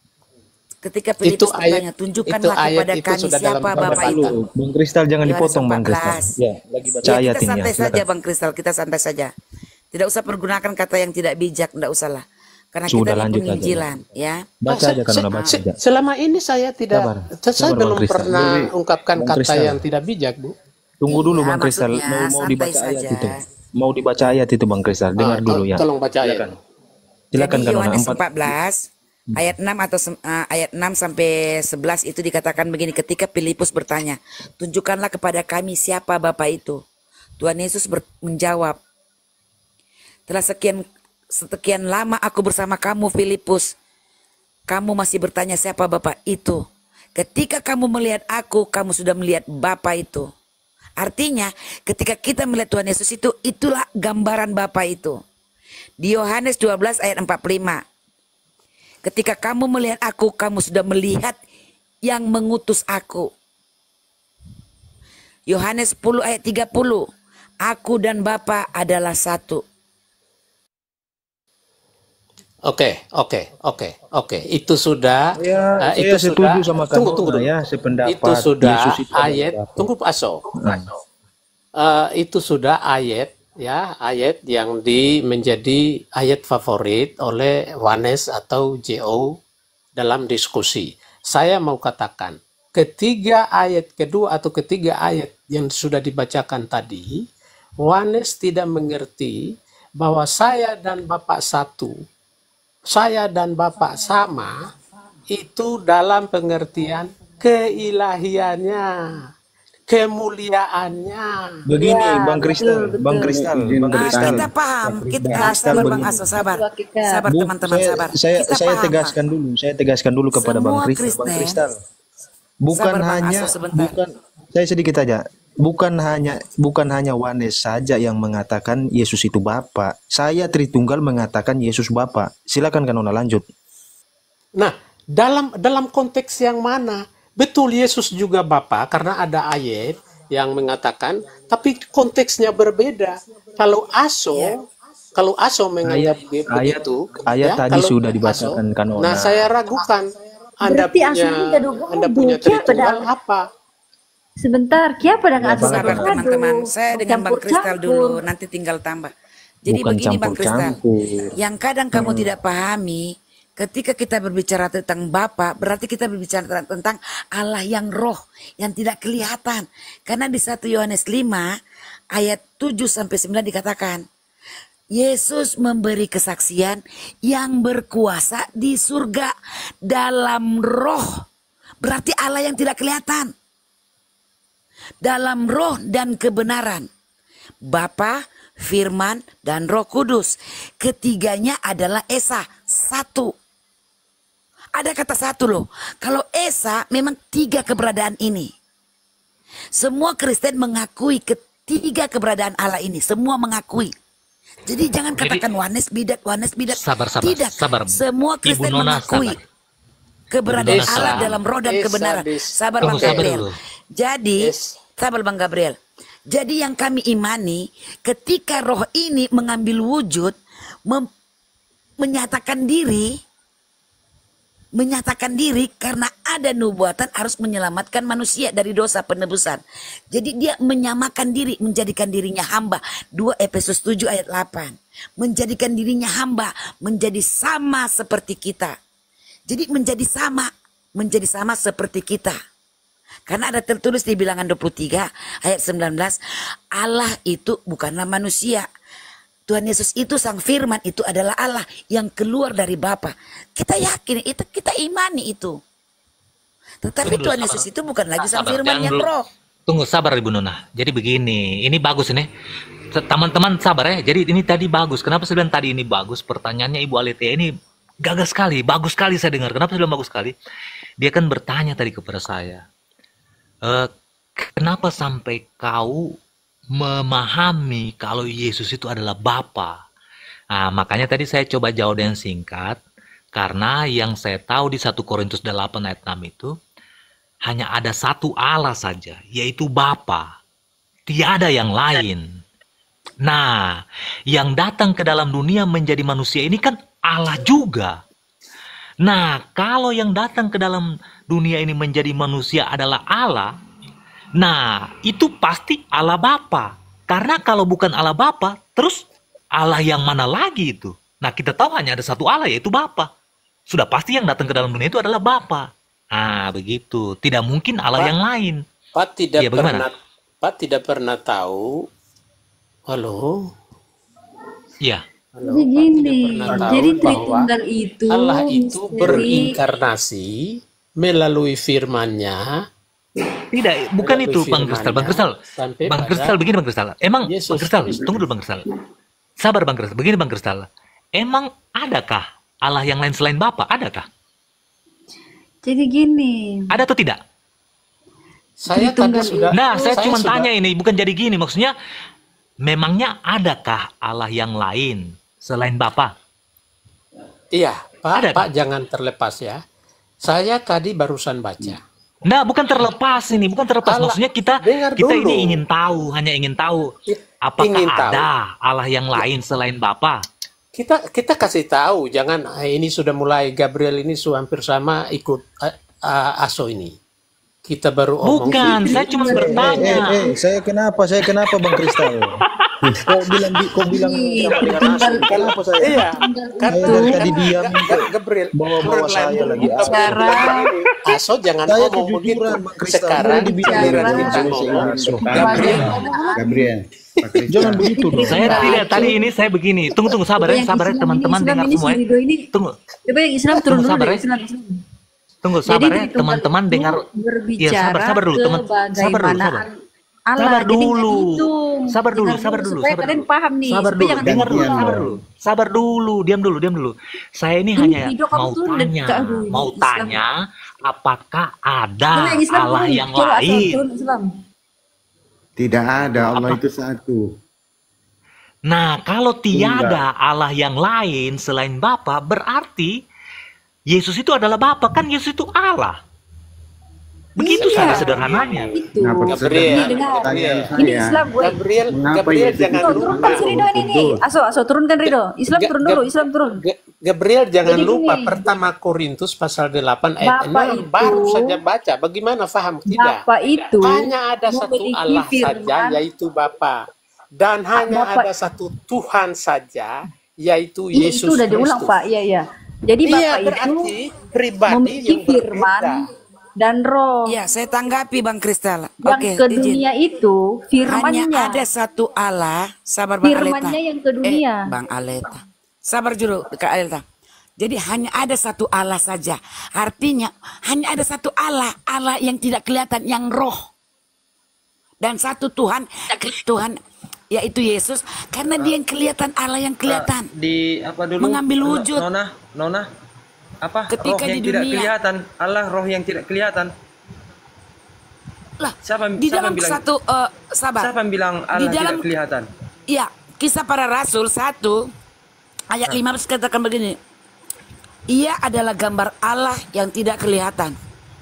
ketika Itu Filipus ayat, bertanya, itu tunjukkanlah ayat kepada itu kami sudah dalam siapa Bapak Bapak itu. itu. Bang Kristal jangan Yohanes dipotong Bang Kristal. empat belas. Ya, lagi baca Ya, ayat kita ini ya. santai saja Silakan. Bang Kristal, kita santai saja. Tidak usah pergunakan kata yang tidak bijak, tidak usah lah. Karena Sudah, kita di lanjut aja. penginjilan, ya. Baca Se- aja kan se- udah baca se- aja. selama ini saya tidak, Sabar. saya Sabar, Bang belum Kristal. pernah Boleh. ungkapkan Bang kata Kristal. yang tidak bijak, Bu. Tunggu dulu Iya, Bang Kristal, maksudnya mau mau santai dibaca ayat saja. itu. Mau dibaca ayat itu Bang Kristal, dengar Ah, dulu tol- ya. Tolong baca ayat. Silakan. Silakan Jadi kan Yohanes empat. empat belas ayat enam atau sem- uh, ayat enam sampai sebelas itu dikatakan begini, ketika Filipus bertanya, tunjukkanlah kepada kami siapa Bapa itu. Tuhan Yesus ber- menjawab, telah sekian sekian lama aku bersama kamu Filipus, kamu masih bertanya siapa Bapa itu. Ketika kamu melihat aku, kamu sudah melihat Bapa itu. Artinya ketika kita melihat Tuhan Yesus itu, itulah gambaran Bapa itu. Di Yohanes dua belas ayat empat puluh lima. Ketika kamu melihat aku, kamu sudah melihat yang mengutus aku. Yohanes sepuluh ayat tiga puluh. Aku dan Bapa adalah satu. Oke, oke, oke, oke. Itu sudah, Saya, eh, saya itu setuju sudah. sama Tunggu, kamu tunggu dulu. ya, sependapat. Itu sudah Yesus itu adalah ayat. Bapa. Tunggu Pak Aso. Nah, Eh, itu sudah ayat, ya, ayat yang di menjadi ayat favorit oleh Wanes atau J O dalam diskusi. Saya mau katakan, ketiga ayat kedua atau ketiga ayat yang sudah dibacakan tadi, Wanes tidak mengerti bahwa saya dan Bapak satu, saya dan Bapak sama, itu dalam pengertian keilahiannya, kemuliaannya. begini Ya, Bang Kristal, betul, Bang betul. Kristal, Izin Bang Ah, Kristal. kita paham. Kita Bang ah, Kristal sabar Bang begini. Aso, sabar. Coba kita. Sabar Bu, teman-teman, saya sabar. saya Kita saya paham, tegaskan dulu, saya tegaskan dulu kepada Bang Semua Kristal. Bang Kristen, Kristal, bukan sabar Bang hanya Aso sebentar. bukan saya sedikit aja. Bukan hanya bukan hanya Wanes saja yang mengatakan Yesus itu Bapa. Saya Tritunggal mengatakan Yesus Bapa. Silakan Kanona lanjut. Nah, dalam dalam konteks yang mana? Betul Yesus juga Bapa karena ada ayat yang mengatakan, tapi konteksnya berbeda. Kalau Aso, Iya. kalau Aso menganggap Ayat ayat begitu, ayat ya, tadi kalau sudah Aso, dibacakan Kanona. nah saya ragukan. Anda Berarti punya, aslinya gaduh Anda gaduh. punya Siapa Tritunggal dah? apa? Sebentar, siapa dah Ya, ngadu Bang, Sabar Bang. teman-teman. Saya dengan Bang Kristal Campur-campur. dulu, nanti tinggal tambah. Jadi Bukan begini Bang Kristal, campur-campur. yang kadang kamu tidak pahami, Ketika kita berbicara tentang Bapa, berarti kita berbicara tentang Allah yang roh, yang tidak kelihatan. Karena di satu Yohanes lima ayat tujuh sampai sembilan dikatakan, Yesus memberi kesaksian yang berkuasa di surga dalam roh. Berarti Allah yang tidak kelihatan. Dalam roh dan kebenaran. Bapa, Firman, dan Roh Kudus. Ketiganya adalah Esa, satu. Ada kata satu loh. Kalau Esa memang tiga keberadaan ini. Semua Kristen mengakui ketiga keberadaan Allah ini. Semua mengakui. Jadi jangan katakan Wanes bidat, Wanes bidat. Sabar, sabar, Tidak. sabar. Semua Ibu Kristen Nona, mengakui sabar. keberadaan Esa. Allah dalam roh dan Esa, kebenaran. Des. Sabar Tunggu, Bang sabar Gabriel. dulu. Jadi, Es. sabar Bang Gabriel. Jadi yang kami imani ketika roh ini mengambil wujud, mem- menyatakan diri, menyatakan diri karena ada nubuatan harus menyelamatkan manusia dari dosa penebusan. Jadi dia menyamakan diri, menjadikan dirinya hamba. dua Efesus tujuh ayat delapan. Menjadikan dirinya hamba, menjadi sama seperti kita. Jadi menjadi sama, menjadi sama seperti kita. Karena ada tertulis di Bilangan dua puluh tiga ayat sembilan belas, Allah itu bukanlah manusia. Tuhan Yesus itu sang firman, itu adalah Allah yang keluar dari Bapa. Kita yakin itu, kita imani itu. Tetapi Tunggu, Tuhan sabar. Yesus itu bukan lagi sang Sabar, firman jangan yang dulu. roh. Tunggu, sabar Ibu Nona. Jadi begini, ini bagus ini. Teman-teman sabar ya. Jadi ini tadi bagus. Kenapa saya bilang tadi ini bagus? Pertanyaannya Ibu Aletea ini gagah sekali, bagus sekali saya dengar. Kenapa saya bilang bagus sekali? Dia kan bertanya tadi kepada saya, e, kenapa sampai kau memahami kalau Yesus itu adalah Bapa? Nah, makanya tadi saya coba jawab dengan singkat. Karena yang saya tahu di satu Korintus delapan ayat enam itu, hanya ada satu Allah saja, yaitu Bapa. Tiada yang lain. Nah, yang datang ke dalam dunia menjadi manusia ini kan Allah juga. Nah, kalau yang datang ke dalam dunia ini menjadi manusia adalah Allah, nah itu pasti Allah Bapa. Karena kalau bukan Allah Bapa, terus Allah yang mana lagi itu? Nah, kita tahu hanya ada satu Allah, yaitu Bapa. Sudah pasti yang datang ke dalam dunia itu adalah Bapa. Ah, begitu. Tidak mungkin Allah Pak, yang lain. Pak tidak Iya, bagaimana? pernah Pak tidak pernah tahu. Halo. Iya. Halo, Jadi Pak gini, tidak pernah tahu jadi bahwa Tritunggal itu Allah itu misteri. berinkarnasi melalui firman-Nya, Tidak, bukan melalui itu Bang Kristal. Bang Kristal, sampai Bang pada Kristal begini Bang Kristal. Emang Yesus Bang Kristal, Kristus. tunggu dulu Bang Kristal. Sabar Bang Kristal. Begini Bang Kristal. Emang adakah Allah yang lain selain Bapa? Adakah? Jadi gini, Ada atau tidak? Saya tadi Tritunggal sudah Nah, saya, saya cuma sudah tanya ini, bukan jadi gini. Maksudnya, memangnya adakah Allah yang lain selain Bapa? Iya, Pak, Ada, Pak jangan terlepas ya. Saya tadi barusan baca. Nah, bukan terlepas ini, bukan terlepas. Allah, Maksudnya kita dengar kita dulu. ini ingin tahu, hanya ingin tahu I- apakah ingin tahu. ada Allah yang lain selain Bapa? Kita kita kasih tahu, jangan eh, ini sudah mulai Gabriel ini su hampir sama ikut eh, eh, Aso ini. Kita baru omong. Bukan, saya cuma Eh, bertanya. eh, eh, saya kenapa? Saya kenapa Bang Kristal? Kok bilang kok bilang Iya, kenapa dengan Tritunggal Asu? Kenapa saya? Iya, kan Saya itu dari tadi diam Ga- Ga- Gabriel, bawa-bawa orang saya lain lagi. dulu, Cara Aso jangan Saya ngomong begitu. kejujuran Bang Kristal. Sekarang Boleh dibilang giliran Cara- kita ngomong. Gabriel, Gabriel, Pak Kristal. Jangan begitu dong. Saya tidak, tadi ini saya begini. Tunggu, tunggu, sabar ya, yang sabar ya Islam teman-teman ini, dengar Islam ini semua ya. si Ridho ini, Tunggu, coba yang Islam turun Tunggu, dulu sabar deh, ya. Islam, Islam. tunggu, Jadi sabar ya Tritunggal teman-teman itu dengar. Iya, berbicara sabar, sabar dulu teman. Sabar dulu, kebagaimana sabar. Allah. Sabar Jadi nggak dulu. dihitung. Sabar dulu, Dengar sabar dulu, supaya sabar kalian dulu. paham nih. Sabar Supaya dulu, jangan dengar dulu, gantian sabar dong. dulu. Sabar dulu, diam dulu, diam dulu. Saya ini Ini hanya Ridho kamu mau turun dan tanya, ke aduh, ini mau Islam. tanya apakah ada Coba yang Islam Allah turun, yang coba asal lain? turun Islam. Tidak ada, Allah Apa? itu satu. Nah, kalau tiada Allah yang lain selain Bapa, berarti Yesus itu adalah Bapa. Kan Yesus itu Allah. Begitu Iya. saja sederhananya. Itu. Kenapa Gabriel, sederhana dengar. pertanyaan Ini saya? Islam gue. Gabriel, Mengapa Gabriel Yesus jangan itu Tuh, lupa. turunkan si Ridho ini nih. Aso, aso turunkan Ridho. Islam Ga- turun ga- dulu, Islam turun. Ga- Gabriel jangan Jadi lupa gini. pertama Korintus pasal delapan ayat Bapak enam itu- baru saja baca. Bagaimana faham tidak? Bapak itu Hanya ada satu memiliki Allah saja firman. yaitu Bapa. Dan hanya Bapak- ada satu Tuhan saja yaitu Ini Yesus itu udah diulang Kristus. Pak, iya iya. Jadi Iya, Bapak itu berarti pribadi memiliki yang berbeda. firman dan roh. Ya, saya tanggapi Bang Kristal. Yang Oke, ke izin. dunia itu Hanya firmannya. ada satu Allah. Sabar Bang Aleta. Firmannya yang ke dunia. Eh, Bang Aleta. Sabar dulu, Kak Aleta. Jadi hanya ada satu Allah saja. Artinya hanya ada satu Allah, Allah yang tidak kelihatan, yang roh. Dan satu Tuhan, Tuhan yaitu Yesus, karena dia yang kelihatan, Allah yang kelihatan. Di apa dulu? Mengambil No- wujud. Nona, Nona, apa? Ketika roh yang di tidak dunia. kelihatan, Allah roh yang tidak kelihatan. Lah, Siapa, di siapa dalam yang bilang? satu eh, sabar. Siapa yang bilang Di Allah dalam tidak kelihatan? Iya, Kisah Para Rasul satu ayat Nah. lima belas katakan begini. Ia adalah gambar Allah yang tidak kelihatan.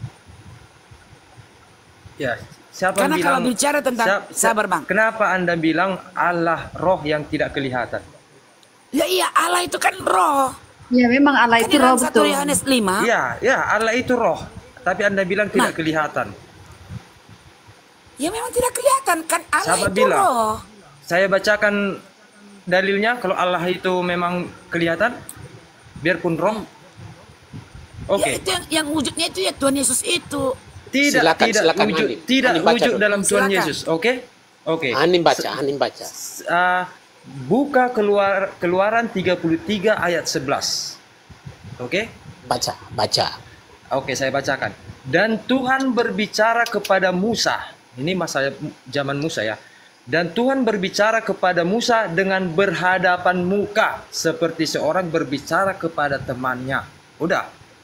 Ya, siapa Karena yang kalau bilang? bicara tentang siap- siap- sabar Bang. Kenapa Anda bilang Allah roh yang tidak kelihatan? Ya iya, Allah itu kan roh. Ya memang Allah Kan itu di roh dalam satu betul. Yohanes lima. Iya, ya Allah itu roh. Tapi Anda bilang tidak Nah. kelihatan. Ya memang tidak kelihatan kan Allah Siapa itu bilang? roh. Saya bacakan dalilnya kalau Allah itu memang kelihatan, biarpun roh. Oke. Ya itu yang, yang wujudnya itu ya Tuhan Yesus itu. Tidak, Silakan, tidak silakan, wujud, Hanim. tidak Hanim baca wujud dulu. dalam Tuhan Silakan. Yesus. Oke, oke. Hanim baca, Hanim baca. S- ah, buka keluar keluaran tiga puluh tiga ayat sebelas. Oke, Baca, baca. oke saya bacakan. Dan Tuhan berbicara kepada Musa. Ini masa zaman Musa ya. Dan Tuhan berbicara kepada Musa dengan berhadapan muka seperti seorang berbicara kepada temannya. Udah.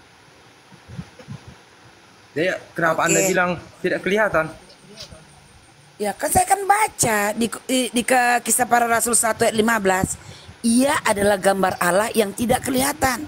Jadi kenapa Oke. Anda bilang tidak kelihatan? Ya kan saya kan baca di, di, di ke Kisah Para Rasul satu ayat lima belas. Ia adalah gambar Allah yang tidak kelihatan.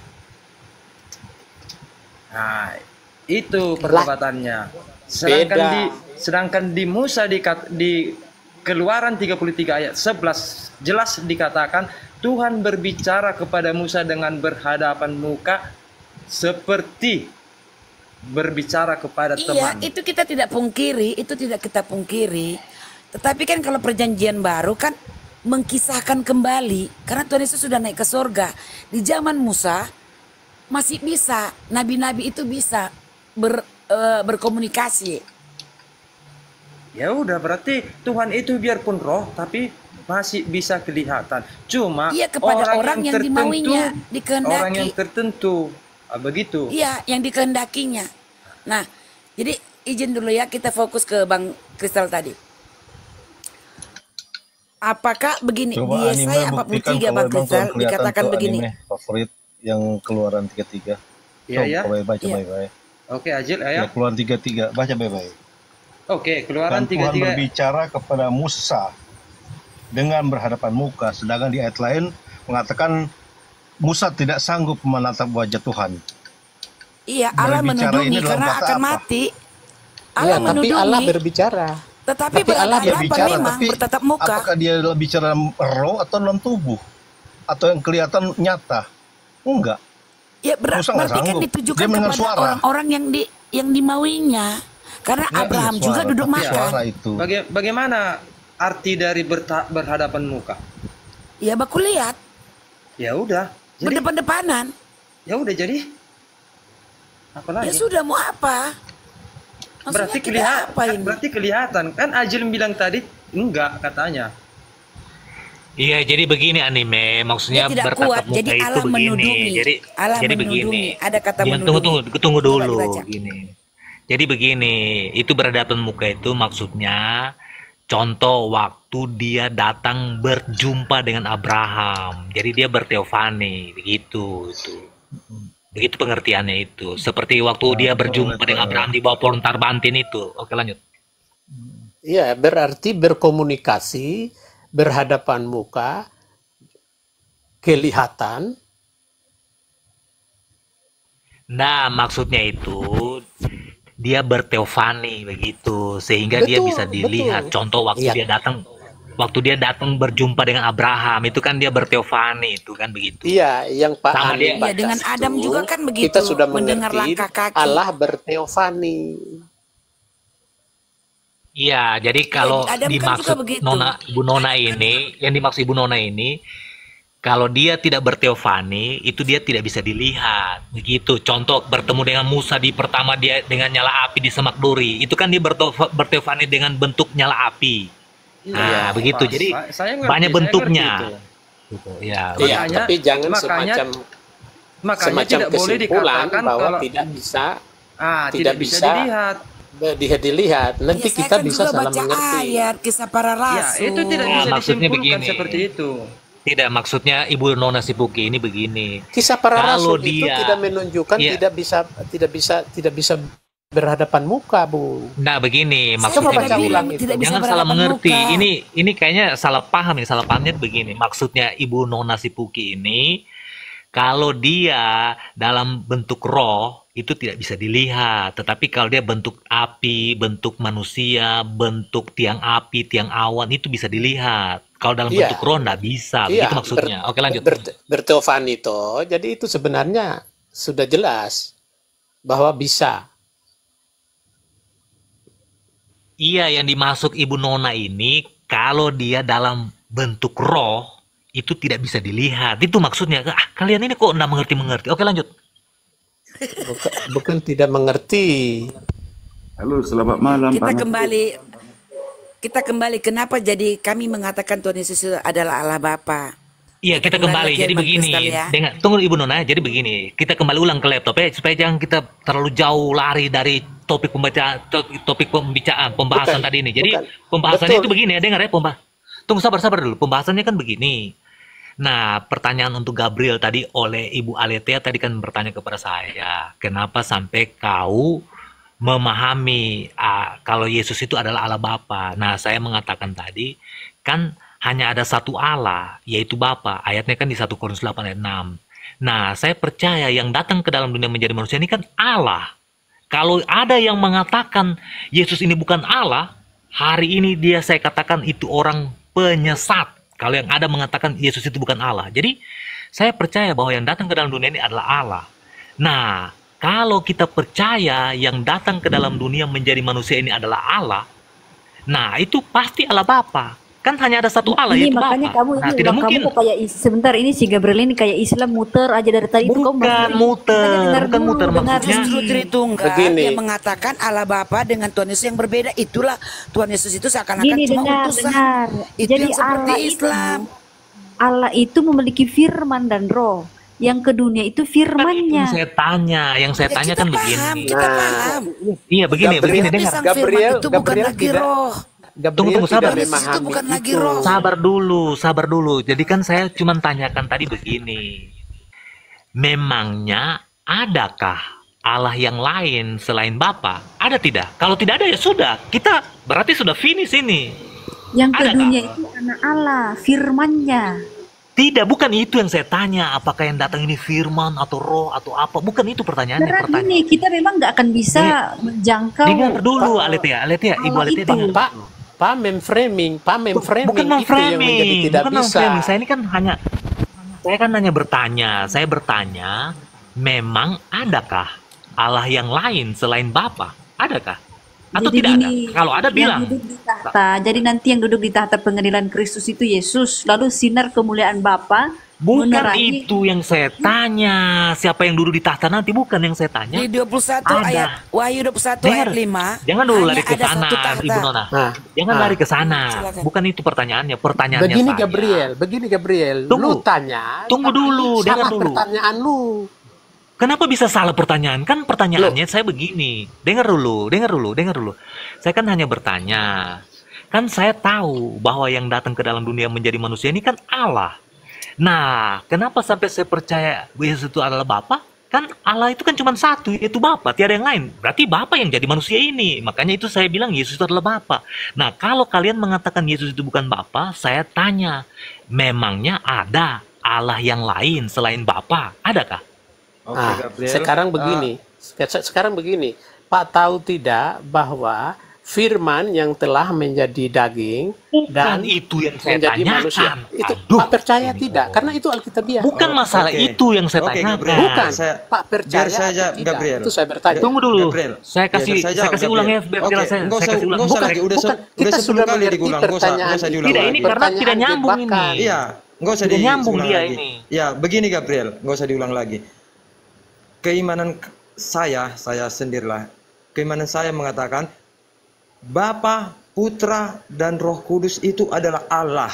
Nah, itu perdebatannya. Sedangkan Beda. di sedangkan di Musa di, di Keluaran tiga puluh tiga ayat sebelas jelas dikatakan Tuhan berbicara kepada Musa dengan berhadapan muka seperti berbicara kepada Iya, teman. itu kita tidak pungkiri, itu tidak kita pungkiri. Tetapi kan kalau perjanjian baru kan mengkisahkan kembali karena Tuhan Yesus sudah naik ke surga. Di zaman Musa masih bisa, nabi-nabi itu bisa ber, eh, berkomunikasi. Ya udah berarti Tuhan itu biarpun roh tapi masih bisa kelihatan. Cuma Iya, kepada orang yang tertentu, dimauinya, dikehendaki. orang yang tertentu. Ah, begitu. Iya, yang dikehendakinya. Nah, jadi izin dulu ya kita fokus ke Bang Kristal tadi. Apakah begini Coba di Yesaya anime empat puluh buktikan tiga kalau Bang emang kurang Kristal kelihatan dikatakan tuh begini. anime favorit yang keluaran tiga puluh tiga. Iya, Coba ya. baik-baik, Iya. baik-baik. Oke, Ajil, Ya, ayo. keluaran tiga puluh tiga, baca baik-baik. Oke, Keluaran Dan tiga Tuhan puluh tiga. berbicara kepada Musa dengan berhadapan muka, sedangkan di ayat lain mengatakan Musa tidak sanggup menatap wajah Tuhan. Iya, Allah Berbicara menudungi ini dalam karena kata akan apa? mati. Ya, Allah tapi menudungi. Allah berbicara. Tetapi Tapi Allah berhadapan bicara, memang tapi bertatap muka. apakah dia bicara dalam roh atau dalam tubuh? Atau yang kelihatan nyata? Enggak. Ya ber- Musa nggak berarti kan sanggup. ditujukan Dia mendengar kepada suara. orang-orang yang di yang dimauinya. Karena Ya, Abraham iya, juga suara, duduk tapi makan. suara itu. Baga- bagaimana arti dari berta- berhadapan muka? Ya baku lihat Ya udah. Jadi berdepan-depanan. ya udah jadi apa Ya lagi? sudah mau apa? Maksudnya Berarti kita kelihatan. apain? Berarti kelihatan. Kan Ajil bilang tadi enggak katanya. Iya, jadi begini anime, maksudnya Dia tidak bertatap kuat, muka jadi itu Allah begini. menudungi. Jadi Allah jadi menudungi. begini. Ada kata Jangan tunggu menudungi. tunggu tunggu Coba dulu dibaca. gini. Jadi begini, itu berhadapan muka itu maksudnya contoh waktu dia datang berjumpa dengan Abraham. Jadi dia berteofani, begitu itu. Begitu pengertiannya itu. Seperti waktu dia berjumpa dengan Abraham di bawah pohon tarbantin itu. Oke, lanjut. Iya, berarti berkomunikasi, berhadapan muka, kelihatan. Nah, maksudnya itu dia berteofani begitu sehingga dia Betul, bisa dilihat. betul. Contoh waktu Iya. dia datang waktu dia datang berjumpa dengan Abraham itu kan dia berteofani itu kan begitu. Iya, yang Pak Sama Hanim dia- Iya, baca dengan Adam itu, juga kan begitu, kita sudah mendengar mengerti langkah kaki. Allah berteofani. Iya, jadi kalau Adam kan dimaksud juga begitu. Nona Ibu Nona ini, yang dimaksud Ibu Nona ini Kalau dia tidak berteofani, itu dia tidak bisa dilihat. Begitu. Contoh bertemu dengan Musa di pertama dia dengan nyala api di semak duri. Itu kan dia berteof- berteofani dengan bentuk nyala api. Nah, Iya, begitu. pas. Jadi Sa- saya ngerti, banyak saya bentuknya. ngerti itu. Gitu. Ya. Iya, Makanya- tapi jangan makanya- semacam Makanya semacam tidak boleh kesimpulan dikatakan bahwa kalau tidak bisa ah, tidak tidak bisa, bisa dilihat. dilihat dilihat. Nanti Ya, saya kita kan bisa juga salah baca mengerti. ayat kisah para Ya, rasul. itu tidak Nah, bisa maksudnya disimpulkan begini. seperti itu. Tidak, maksudnya Ibu Nona Sipuki ini begini. Kisah para Kalau rasul itu dia- tidak menunjukkan Iya. tidak bisa tidak bisa tidak bisa berhadapan muka, Bu. Nah, begini, Saya maksudnya Coba baca begini. ulang itu. tidak bisa Jangan salah berhadapan mengerti. muka. Ini ini kayaknya salah paham nih. Salah pahamnya begini. Maksudnya Ibu Nona Sipuki ini kalau dia dalam bentuk roh itu tidak bisa dilihat. Tetapi kalau dia bentuk api, bentuk manusia, bentuk tiang api, tiang awan itu bisa dilihat. Kalau dalam Iya. bentuk roh nggak bisa. Iya, Begitu maksudnya. Oke, lanjut. Ber, berteofani toh. Jadi itu sebenarnya sudah jelas bahwa bisa. Iya, yang dimasuk Ibu Nona ini kalau dia dalam bentuk roh itu tidak bisa dilihat. Itu maksudnya. Ah, kalian ini kok nggak mengerti-mengerti. Oke, lanjut. Bukan, bukan tidak mengerti. Halo, selamat malam. Kita Pak. kembali kita kembali kenapa jadi kami mengatakan Tuhan Yesus itu adalah Allah Bapa. Iya, kita kembali. lagi Jadi Bang begini. Kristal ya. Dengar, tunggu Ibu Nona. Jadi begini. Kita kembali ulang ke laptop ya, supaya jangan kita terlalu jauh lari dari topik pembacaan, topik, topik pembicaraan, pembahasan Bukan, tadi ini. Jadi bukan. pembahasannya Betul. itu begini ya, dengar ya pembah. Tunggu sabar-sabar dulu. Pembahasannya kan begini. Nah, pertanyaan untuk Gabriel tadi oleh Ibu Aletea tadi kan bertanya kepada saya, kenapa sampai kau memahami ah, kalau Yesus itu adalah Allah Bapa. Nah, saya mengatakan tadi kan hanya ada satu Allah, yaitu Bapa. Ayatnya kan di satu Korintus delapan ayat enam. Nah, saya percaya yang datang ke dalam dunia menjadi manusia ini kan Allah. Kalau ada yang mengatakan Yesus ini bukan Allah, hari ini dia saya katakan itu orang penyesat. Kalau yang ada mengatakan Yesus itu bukan Allah. Jadi, saya percaya bahwa yang datang ke dalam dunia ini adalah Allah. Nah, kalau kita percaya yang datang ke dalam dunia menjadi manusia ini adalah Allah, nah itu pasti Allah Bapa. Kan hanya ada satu Allah, Ini yaitu makanya Bapa. kamu Nah, ini tidak udah mungkin. kamu kok kayak is- sebentar ini si Gabriel ini kayak Islam muter aja dari tadi itu kamu Bukan masih- muter, Makanya dengar bukan dulu, muter. dengar Maksudnya dulu. Justru Tritunggal Begini. yang mengatakan Allah Bapa dengan Tuhan Yesus yang berbeda. Itulah Tuhan Yesus itu seakan-akan Gini cuma dengar, utusan. dengar. Itu Jadi yang seperti Allah Islam. itu Allah itu memiliki firman dan roh. Yang ke dunia itu yang firmannya. saya tanya, yang saya Ya, tanya kita kan paham, begini. kita Nah, paham. Iya, begini, Gabriel- begini Tapi dengar. sang Gabriel- firman itu bukan Gabriel lagi tidak- roh. Gabriel Tunggu, tunggu, tidak sabar. Yesus itu memahami bukan lagi itu. roh. Sabar dulu, sabar dulu. Jadi kan saya cuma tanyakan tadi begini. Memangnya adakah Allah yang lain selain Bapa? Ada tidak? Kalau tidak ada ya sudah. Kita berarti sudah finish ini. Yang ke Adakah? dunia itu anak Allah, firmannya. Tidak, bukan itu yang saya tanya. Apakah yang datang ini firman atau roh atau apa? Bukan itu pertanyaannya. Karena Pertanyaan. ini kita memang nggak akan bisa menjangkau. Dengar dulu, Aletea, Aletea, Ibu Allah Aletea itu. dengar. Pak, Pak memframing, Pak memframing Bukan itu yang menjadi memframing, tidak bukan bisa. memframing. Saya ini kan hanya, saya kan hanya bertanya. Saya bertanya, memang adakah Allah yang lain selain Bapa? Adakah? Atau Jadi tidak ada? gini, Kalau ada yang bilang. duduk di tahta. Jadi nanti yang duduk di tahta pengadilan Kristus itu Yesus, lalu sinar kemuliaan Bapa Bukan menerangi. itu yang saya tanya. Siapa yang duduk di tahta nanti? Bukan yang saya tanya. Di dua puluh satu Ada. ayat Wahyu dua puluh satu Dengar. ayat lima. Jangan dulu hanya lari ke ada sana, satu tahta. Ibu Nona. Nah, Jangan nah. lari ke sana. Silakan. Bukan itu pertanyaannya. Pertanyaannya Begini saya. Gabriel, begini Gabriel, Tunggu. lu tanya, Tunggu tapi dulu, salah dengar dulu. pertanyaan lu. Kenapa bisa salah pertanyaan? Kan pertanyaannya saya begini. Dengar dulu, dengar dulu, dengar dulu. Saya kan hanya bertanya. Kan saya tahu bahwa yang datang ke dalam dunia menjadi manusia ini kan Allah. Nah, kenapa sampai saya percaya Yesus itu adalah Bapa? Kan Allah itu kan cuma satu, yaitu Bapa, tiada yang lain. Berarti Bapa yang jadi manusia ini. Makanya itu saya bilang Yesus itu adalah Bapa. Nah, kalau kalian mengatakan Yesus itu bukan Bapa, saya tanya, memangnya ada Allah yang lain selain Bapa? Adakah? Oke, Nah, Gabriel. sekarang Ah, begini, Se- sekarang begini, Pak tahu tidak bahwa Firman yang telah menjadi daging dan Bukan itu yang saya menjadi tanyakan. manusia. Itu Aduh. Pak percaya tidak? Karena itu Alkitabiah. Bukan masalah Oke. itu yang saya Oke, tanyakan. Gabriel. Bukan. Saya- Pak percaya biar saja, atau tidak? Gabriel. Itu saya bertanya. Tunggu dulu. Gabriel. Saya kasih Biar saya saya jawab, kasih ulang ya Gabriel. biar Oke, jelas saya, nggak saya usah- kasih ulang. nggak usah Bukan. lagi, udah se- Bukan. udah Kita sepuluh sudah kali mengerti diulang, nggak usah- nggak usah pertanyaan diulang Tidak, lagi. ini karena Pertanyaan tidak nyambung ini. jebakan. Iya, nggak usah Tidak nyambung diulang dia lagi. ini. Ya, begini Gabriel, nggak usah diulang lagi. Keimanan k- saya, saya sendirilah. Keimanan saya mengatakan Bapa, Putra, dan Roh Kudus itu adalah Allah.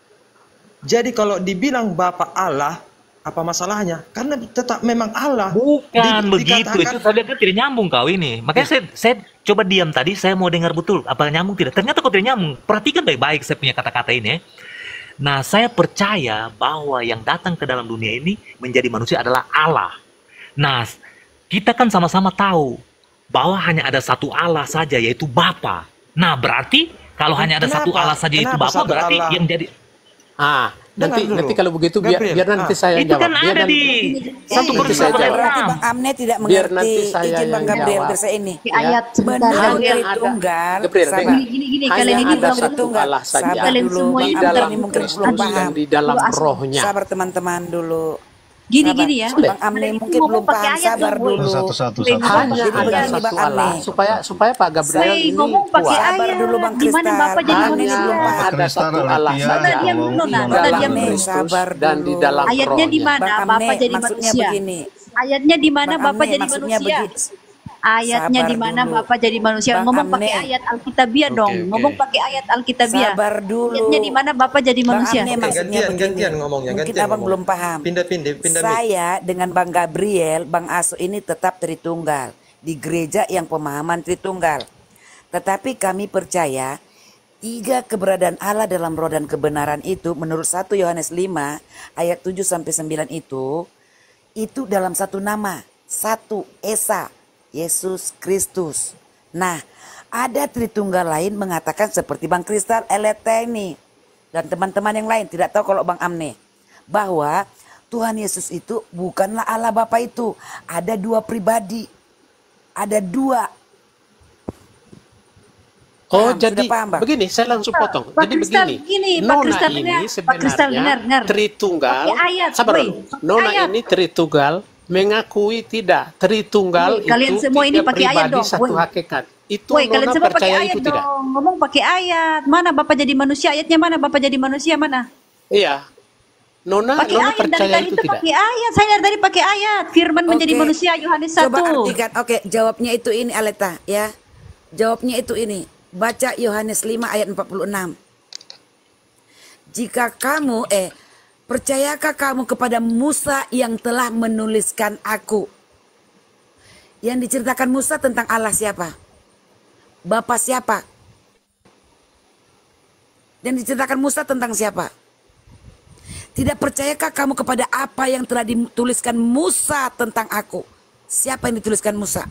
Jadi kalau dibilang Bapa Allah, apa masalahnya? Karena tetap memang Allah. Bukan Di- begitu, dikatakan itu tadi kan tidak nyambung kau ini. Makanya saya, saya coba diam tadi, saya mau dengar betul apa nyambung tidak. Ternyata kau tidak nyambung. Perhatikan baik-baik saya punya kata-kata ini ya. Nah, saya percaya bahwa yang datang ke dalam dunia ini menjadi manusia adalah Allah. Nah, kita kan sama-sama tahu bahwa hanya ada satu Allah saja, yaitu Bapa. Nah, berarti kalau hanya ada satu Kenapa? Allah saja, yaitu Kenapa Bapa, satu berarti Allah? yang jadi Ah, Dengar nanti dulu. nanti kalau begitu biar Gabriel, biar nanti ah. saya yang itu jawab. kan Biar ada nanti, di satu nanti Korintus saya pasal jawab. Berarti enam. Bang Amne tidak Biar mengerti. nanti saya Izin Bang yang Gabriel jawab. versi ini. Di ayat sebentar Menurut Hanya Gabriel. ada Tritunggal, Gabriel, sabar. dengar. Gini gini gini Hanya kalian ini ada belum satu Tritunggal. Allah saja Sabar kalian dulu, semua Bang ini di Amne bentar dalam ini mungkin bentar. belum Kristus Aduh, dan paham. di dalam dulu asli. rohnya. Sabar teman-teman dulu. Gini Sabar. gini ya. Boleh. Bang Amne Kalian itu mungkin ngomong belum pakai paham. ayat Sabar dong, boy. dulu. Satu-satu, Boy, ngomong Hanya Jadi pakai ada ayat. begini satu Bang Allah Amne. supaya supaya Pak Gabriel Boy, ini ngomong pakai kuat. Sabar ayat. dulu Bang Di mana Kristal. Bapak jadi Bang Amne ini Hanya belum paham. ada Kristal, satu Allah Alethea, saja Nona, diam dulu, tolong Nona. di Nona, dialog dalam diam dulu. dulu. Kristus Sabar dan di dulu. dalam Ayatnya di rohnya. mana Bang Bapak Amne jadi maksudnya manusia? begini. Ayatnya di mana Bang Bapak Amne jadi maksudnya manusia? begini. Ayatnya Sabar di mana dulu. Bapak jadi manusia? Bang Ngomong pakai Amne. ayat Alkitabiah Oke, dong. oke. Ngomong pakai ayat Alkitabiah. Sabar dulu. Ayatnya di mana Bapak jadi Bang manusia? Amne Oke, maksudnya gantian, begini. gantian ngomongnya, Mungkin gantian abang ngomong. belum paham. Pindah-pindah, pindah mic. Saya dengan Bang Gabriel, Bang Aso ini tetap Tritunggal di gereja yang pemahaman Tritunggal. Tetapi kami percaya tiga keberadaan Allah dalam roh dan kebenaran itu menurut satu Yohanes lima ayat tujuh sampai sembilan itu itu dalam satu nama, satu Esa, Yesus Kristus. Nah, ada Tritunggal lain mengatakan seperti Bang Kristal Eleteni dan teman-teman yang lain, tidak tahu kalau Bang Amne, bahwa Tuhan Yesus itu bukanlah Allah Bapa itu, ada dua pribadi, ada dua. Oh, Paham? jadi Sudah paham, Bang? begini, saya langsung potong. Pak Jadi Kristal, begini, gini, Pak Nona Kristal, ini dengar. Pak Kristal, dengar, sebenarnya dengar. Tritunggal. Pakai ayat, Sabar boy. dulu. Pakai Nona ayat. ini Tritunggal mengakui tidak Tritunggal Boy, kalian itu semua ini tiga pakai ayat pribadi dong, satu boy. hakikat. Itu Woi, kalian Nona semua pakai percaya ayat itu tidak? dong. Ngomong pakai ayat. Mana Bapak jadi manusia? Ayatnya mana Bapak jadi manusia mana? Iya. Nona, Pakai Nona ayat dari percaya tadi itu itu tidak? pakai ayat. Saya dari tadi pakai ayat. Firman menjadi Oke. manusia Yohanes satu. Coba artikan. Oke, jawabnya itu ini Aleta ya. Jawabnya itu ini. Baca Yohanes lima ayat empat puluh enam. Jika kamu eh percayakah kamu kepada Musa yang telah menuliskan aku? Yang diceritakan Musa tentang Allah siapa? Bapa siapa? Yang diceritakan Musa tentang siapa? Tidak percayakah kamu kepada apa yang telah dituliskan Musa tentang aku? Siapa yang dituliskan Musa?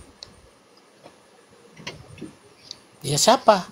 Ya siapa?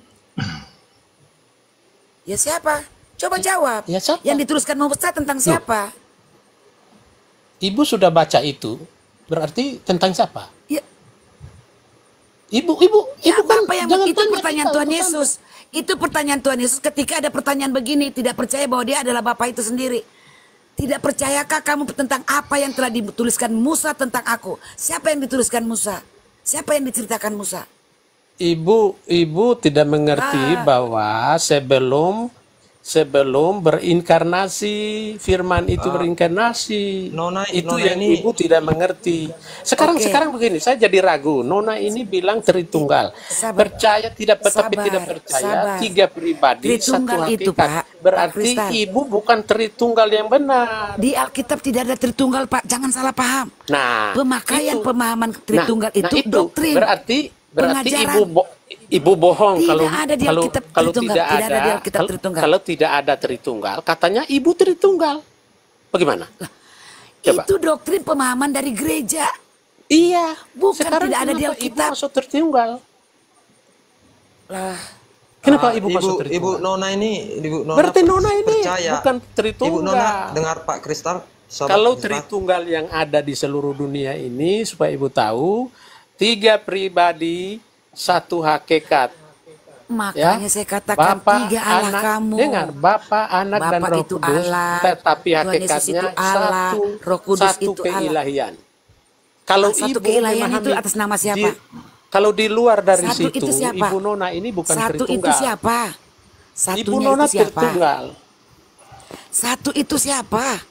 Ya siapa? Coba jawab. Ya siapa? Yang dituliskan Musa tentang siapa? Ibu sudah baca itu, berarti tentang siapa? Ya, Ibu, ibu, ya ibu kan Bapak yang jangan itu tanya pertanyaan kita, Tuhan urusan. Yesus. Itu pertanyaan Tuhan Yesus ketika ada pertanyaan begini, tidak percaya bahwa dia adalah Bapa itu sendiri. Tidak percayakah kamu tentang apa yang telah dituliskan Musa tentang aku? Siapa yang dituliskan Musa? Siapa yang diceritakan Musa? Ibu, ibu tidak mengerti Ah. bahwa sebelum sebelum berinkarnasi, firman itu Ah. berinkarnasi. Nona, itu Nona yang ini- ibu tidak mengerti. Sekarang Oke. sekarang begini, saya jadi ragu. Nona ini bilang Tritunggal. Sabar. Percaya tidak tapi Sabar, tidak percaya, sabar. tiga pribadi, Tritunggal satu itu, hakikat. Pak, Pak Berarti Kristal. ibu bukan Tritunggal yang benar. Di Alkitab tidak ada Tritunggal, Pak. Jangan salah paham. Nah, Pemakaian itu. pemahaman Tritunggal Nah, itu, nah, doktrin. Berarti berarti pengajaran. ibu bo- ibu bohong Tidak kalau ada di kalau Alkitab kalau Tritunggal. tidak Tidak ada, ada di Alkitab kalau, Tritunggal. kalau tidak ada Tritunggal, katanya ibu Tritunggal. Bagaimana? Coba. Itu doktrin pemahaman dari gereja. Iya. Bukan Sekarang tidak ada di kenapa ibu Alkitab. masuk Tritunggal? Lah, Kenapa Ah, ibu ibu, masuk ibu Tritunggal? Nona ini, ibu Nona Berarti Nona ini percaya. bukan Tritunggal. Ibu Nona dengar Pak Kristal. sahabat Kalau Kristal. Tritunggal yang ada di seluruh dunia ini, supaya ibu tahu, tiga pribadi, satu hakikat. makanya Ya, saya katakan Bapa, tiga Allah Anak, kamu. dengar, Bapa, Anak, dan Bapa Roh itu Kudus, Allah, tetapi Tuhan Yesus hakikatnya itu Allah, satu, Roh Kudus satu itu Allah. keilahian. Kalau Satu ibu keilahian itu memahami atas nama siapa? di- kalau di luar dari Satu situ, itu siapa? Ibu Nona ini bukan Satu Tritunggal. itu siapa? Ibu Satunya Nona itu siapa? Tritunggal. Satu itu siapa?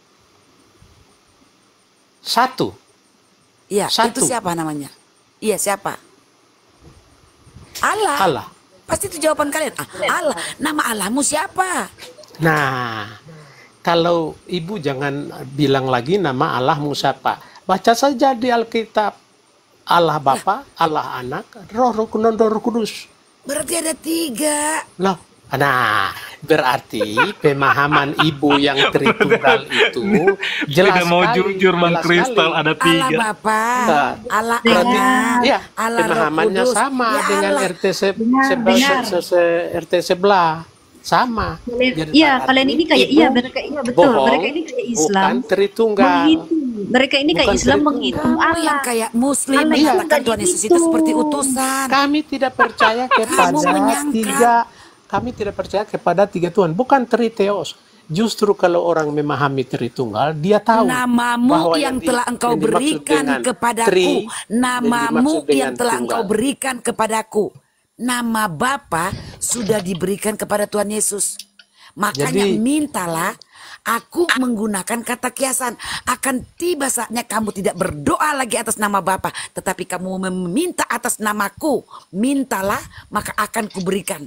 Satu. Iya, Satu. itu siapa namanya? Iya, siapa? Allah. Allah. Pasti itu jawaban kalian. Ah, Allah. Nama Allahmu siapa? Nah, kalau ibu jangan bilang lagi nama Allahmu siapa. Baca saja di Alkitab. Allah Bapa, Allah Anak, Roh Roh Kudus, Roh Kudus. Berarti ada tiga. Loh, nah berarti pemahaman ibu yang Tritunggal itu jelas Udah mau sekali, jujur Bang jelas Kristal, sekali. ada Allah tiga. Bapa, Nah, Allah berarti Anak, ya Allah Roh pemahamannya Kudus. sama Ya dengan Allah. R T se- Benar, sebelah benar. se- se- R T sebelah sama. Kalian, Jadi iya, berarti kalian ini kayak ibu iya, mereka iya betul. bohong, Mereka ini kayak Islam bukan Tritunggal. menghitung. Mereka ini kayak Bukan Islam Tritunggal. menghitung Kamu Allah. yang kayak Muslim Allah itu mengatakan nggak Tuhan Yesus itu dihitung. seperti utusan. Kami tidak percaya kepada menyangkal. tiga. Kami tidak percaya kepada tiga Tuhan, bukan Triteos. Justru kalau orang memahami Tritunggal, dia tahu Namamu bahwa yang di- telah engkau yang dimaksud berikan dengan kepadaku, tri, namamu dimaksud dengan yang telah tunggal. engkau berikan kepadaku, nama Bapa sudah diberikan kepada Tuhan Yesus. Makanya Jadi- mintalah aku menggunakan kata kiasan. Akan tiba saatnya kamu tidak berdoa lagi atas nama Bapa, tetapi kamu meminta atas namaku. Mintalah, maka akan kuberikan.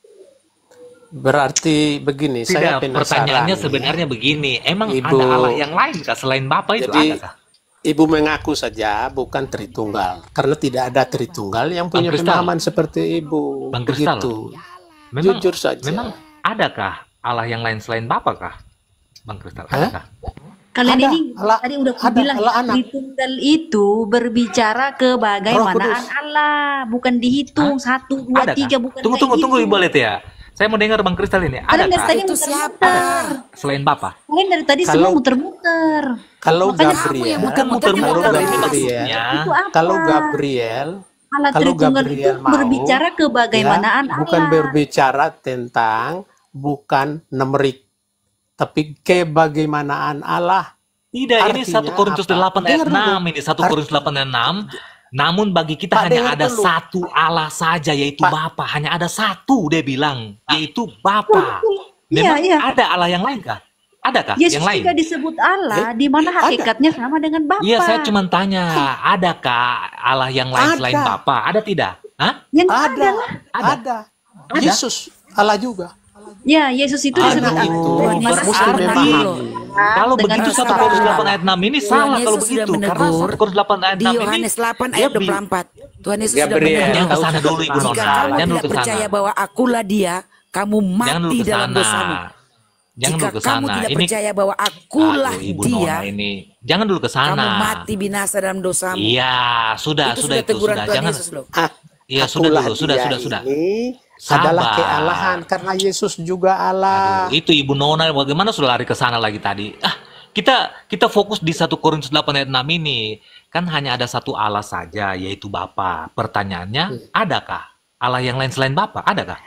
Berarti begini, saya Tidak, penasaran. pertanyaannya nih. sebenarnya begini. Emang Ibu- ada Allah yang lain kah selain Bapa itu Jadi, adakah? Ibu mengaku saja bukan Tritunggal, karena tidak ada Tritunggal yang punya Bang Kristal. pemahaman seperti Ibu. Bang Kristal. Begitu. Memang, Jujur saja. Memang adakah Allah yang lain selain Bapa kah? Bang Kristal, Hah? adakah? Kalian Ada, ini Allah- tadi udah aku ada, bilang Allah anak. Tritunggal itu berbicara Roh kebagaimanaan Kudus. Allah, bukan dihitung satu dua Adakah? tiga bukan Tunggu, kayak tunggu, tunggu gitu. Ibu Let ya. Saya mau dengar Bang Kristal ini. Kalian dari Adakah tadi Itu muter-muter. selain Bapa? Kalian dari tadi Kalau- semua muter-muter. Kalau Makanya Gabriel, Bukan muter-muter kalau ini Gabriel, maksudnya. itu apa? kalau Gabriel, Allah kalau Tritunggal itu Gabriel mau, berbicara kebagaimanaan ya, bukan Allah. berbicara tentang bukan numerik, tapi kebagaimanaan Allah. Tidak, ini Artinya satu Korintus apa? delapan ayat Dengar dulu. enam ini satu Art- Korintus delapan ayat enam. Namun bagi kita Pak, hanya dengar ada dulu. satu Allah saja yaitu Pak. Bapa. Hanya ada satu dia bilang yaitu Bapa. Iya, Memang iya. ada Allah yang lain kah? Adakah Yesus yang lain? juga disebut Allah, di mana ada. hakikatnya sama dengan Bapa. Iya, saya cuma tanya, adakah Allah yang lain Ada. selain Bapa? Ada tidak? Hah? Yang Ada, ada. Ada. ada. Yesus, Allah juga. Ya, Yesus itu Anak disebut Allah. itu Tuhan Yesus mesti sudah memahami. menegur. Kalau Dengan begitu satu sabar. Korintus delapan ayat enam ini Tuhan salah kalau Yesus sudah begitu. Karena menegur satu Korintus delapan ayat di enam ini Yohanes delapan dia ayat bi- dua puluh empat. Tuhan Yesus sudah Gabriel, menegur. Jangan ke sana dulu Ibu Jika Nona. kamu Jangan dulu tidak ke percaya sana. bahwa akulah dia, kamu Jangan dulu mati ke dalam sana. dosamu. Jangan Jika dulu ke kamu sana. tidak Ini percaya bahwa akulah Aduh, Ibu dia, Nona ini. Jangan dulu ke sana. kamu mati binasa dalam dosamu. Iya, sudah, Itu sudah sudah itu teguran sudah. Tuhan Jangan. Yesus loh. Ah, Iya, sudah akulah dulu, sudah, dia sudah, sudah. ini Sabar. adalah kealahan karena Yesus juga Allah. Aduh, itu Ibu Nona bagaimana sudah lari ke sana lagi tadi? Ah, kita kita fokus di satu Korintus delapan ayat enam ini. Kan hanya ada satu Allah saja yaitu Bapa. Pertanyaannya, adakah Allah yang lain selain Bapa? Adakah?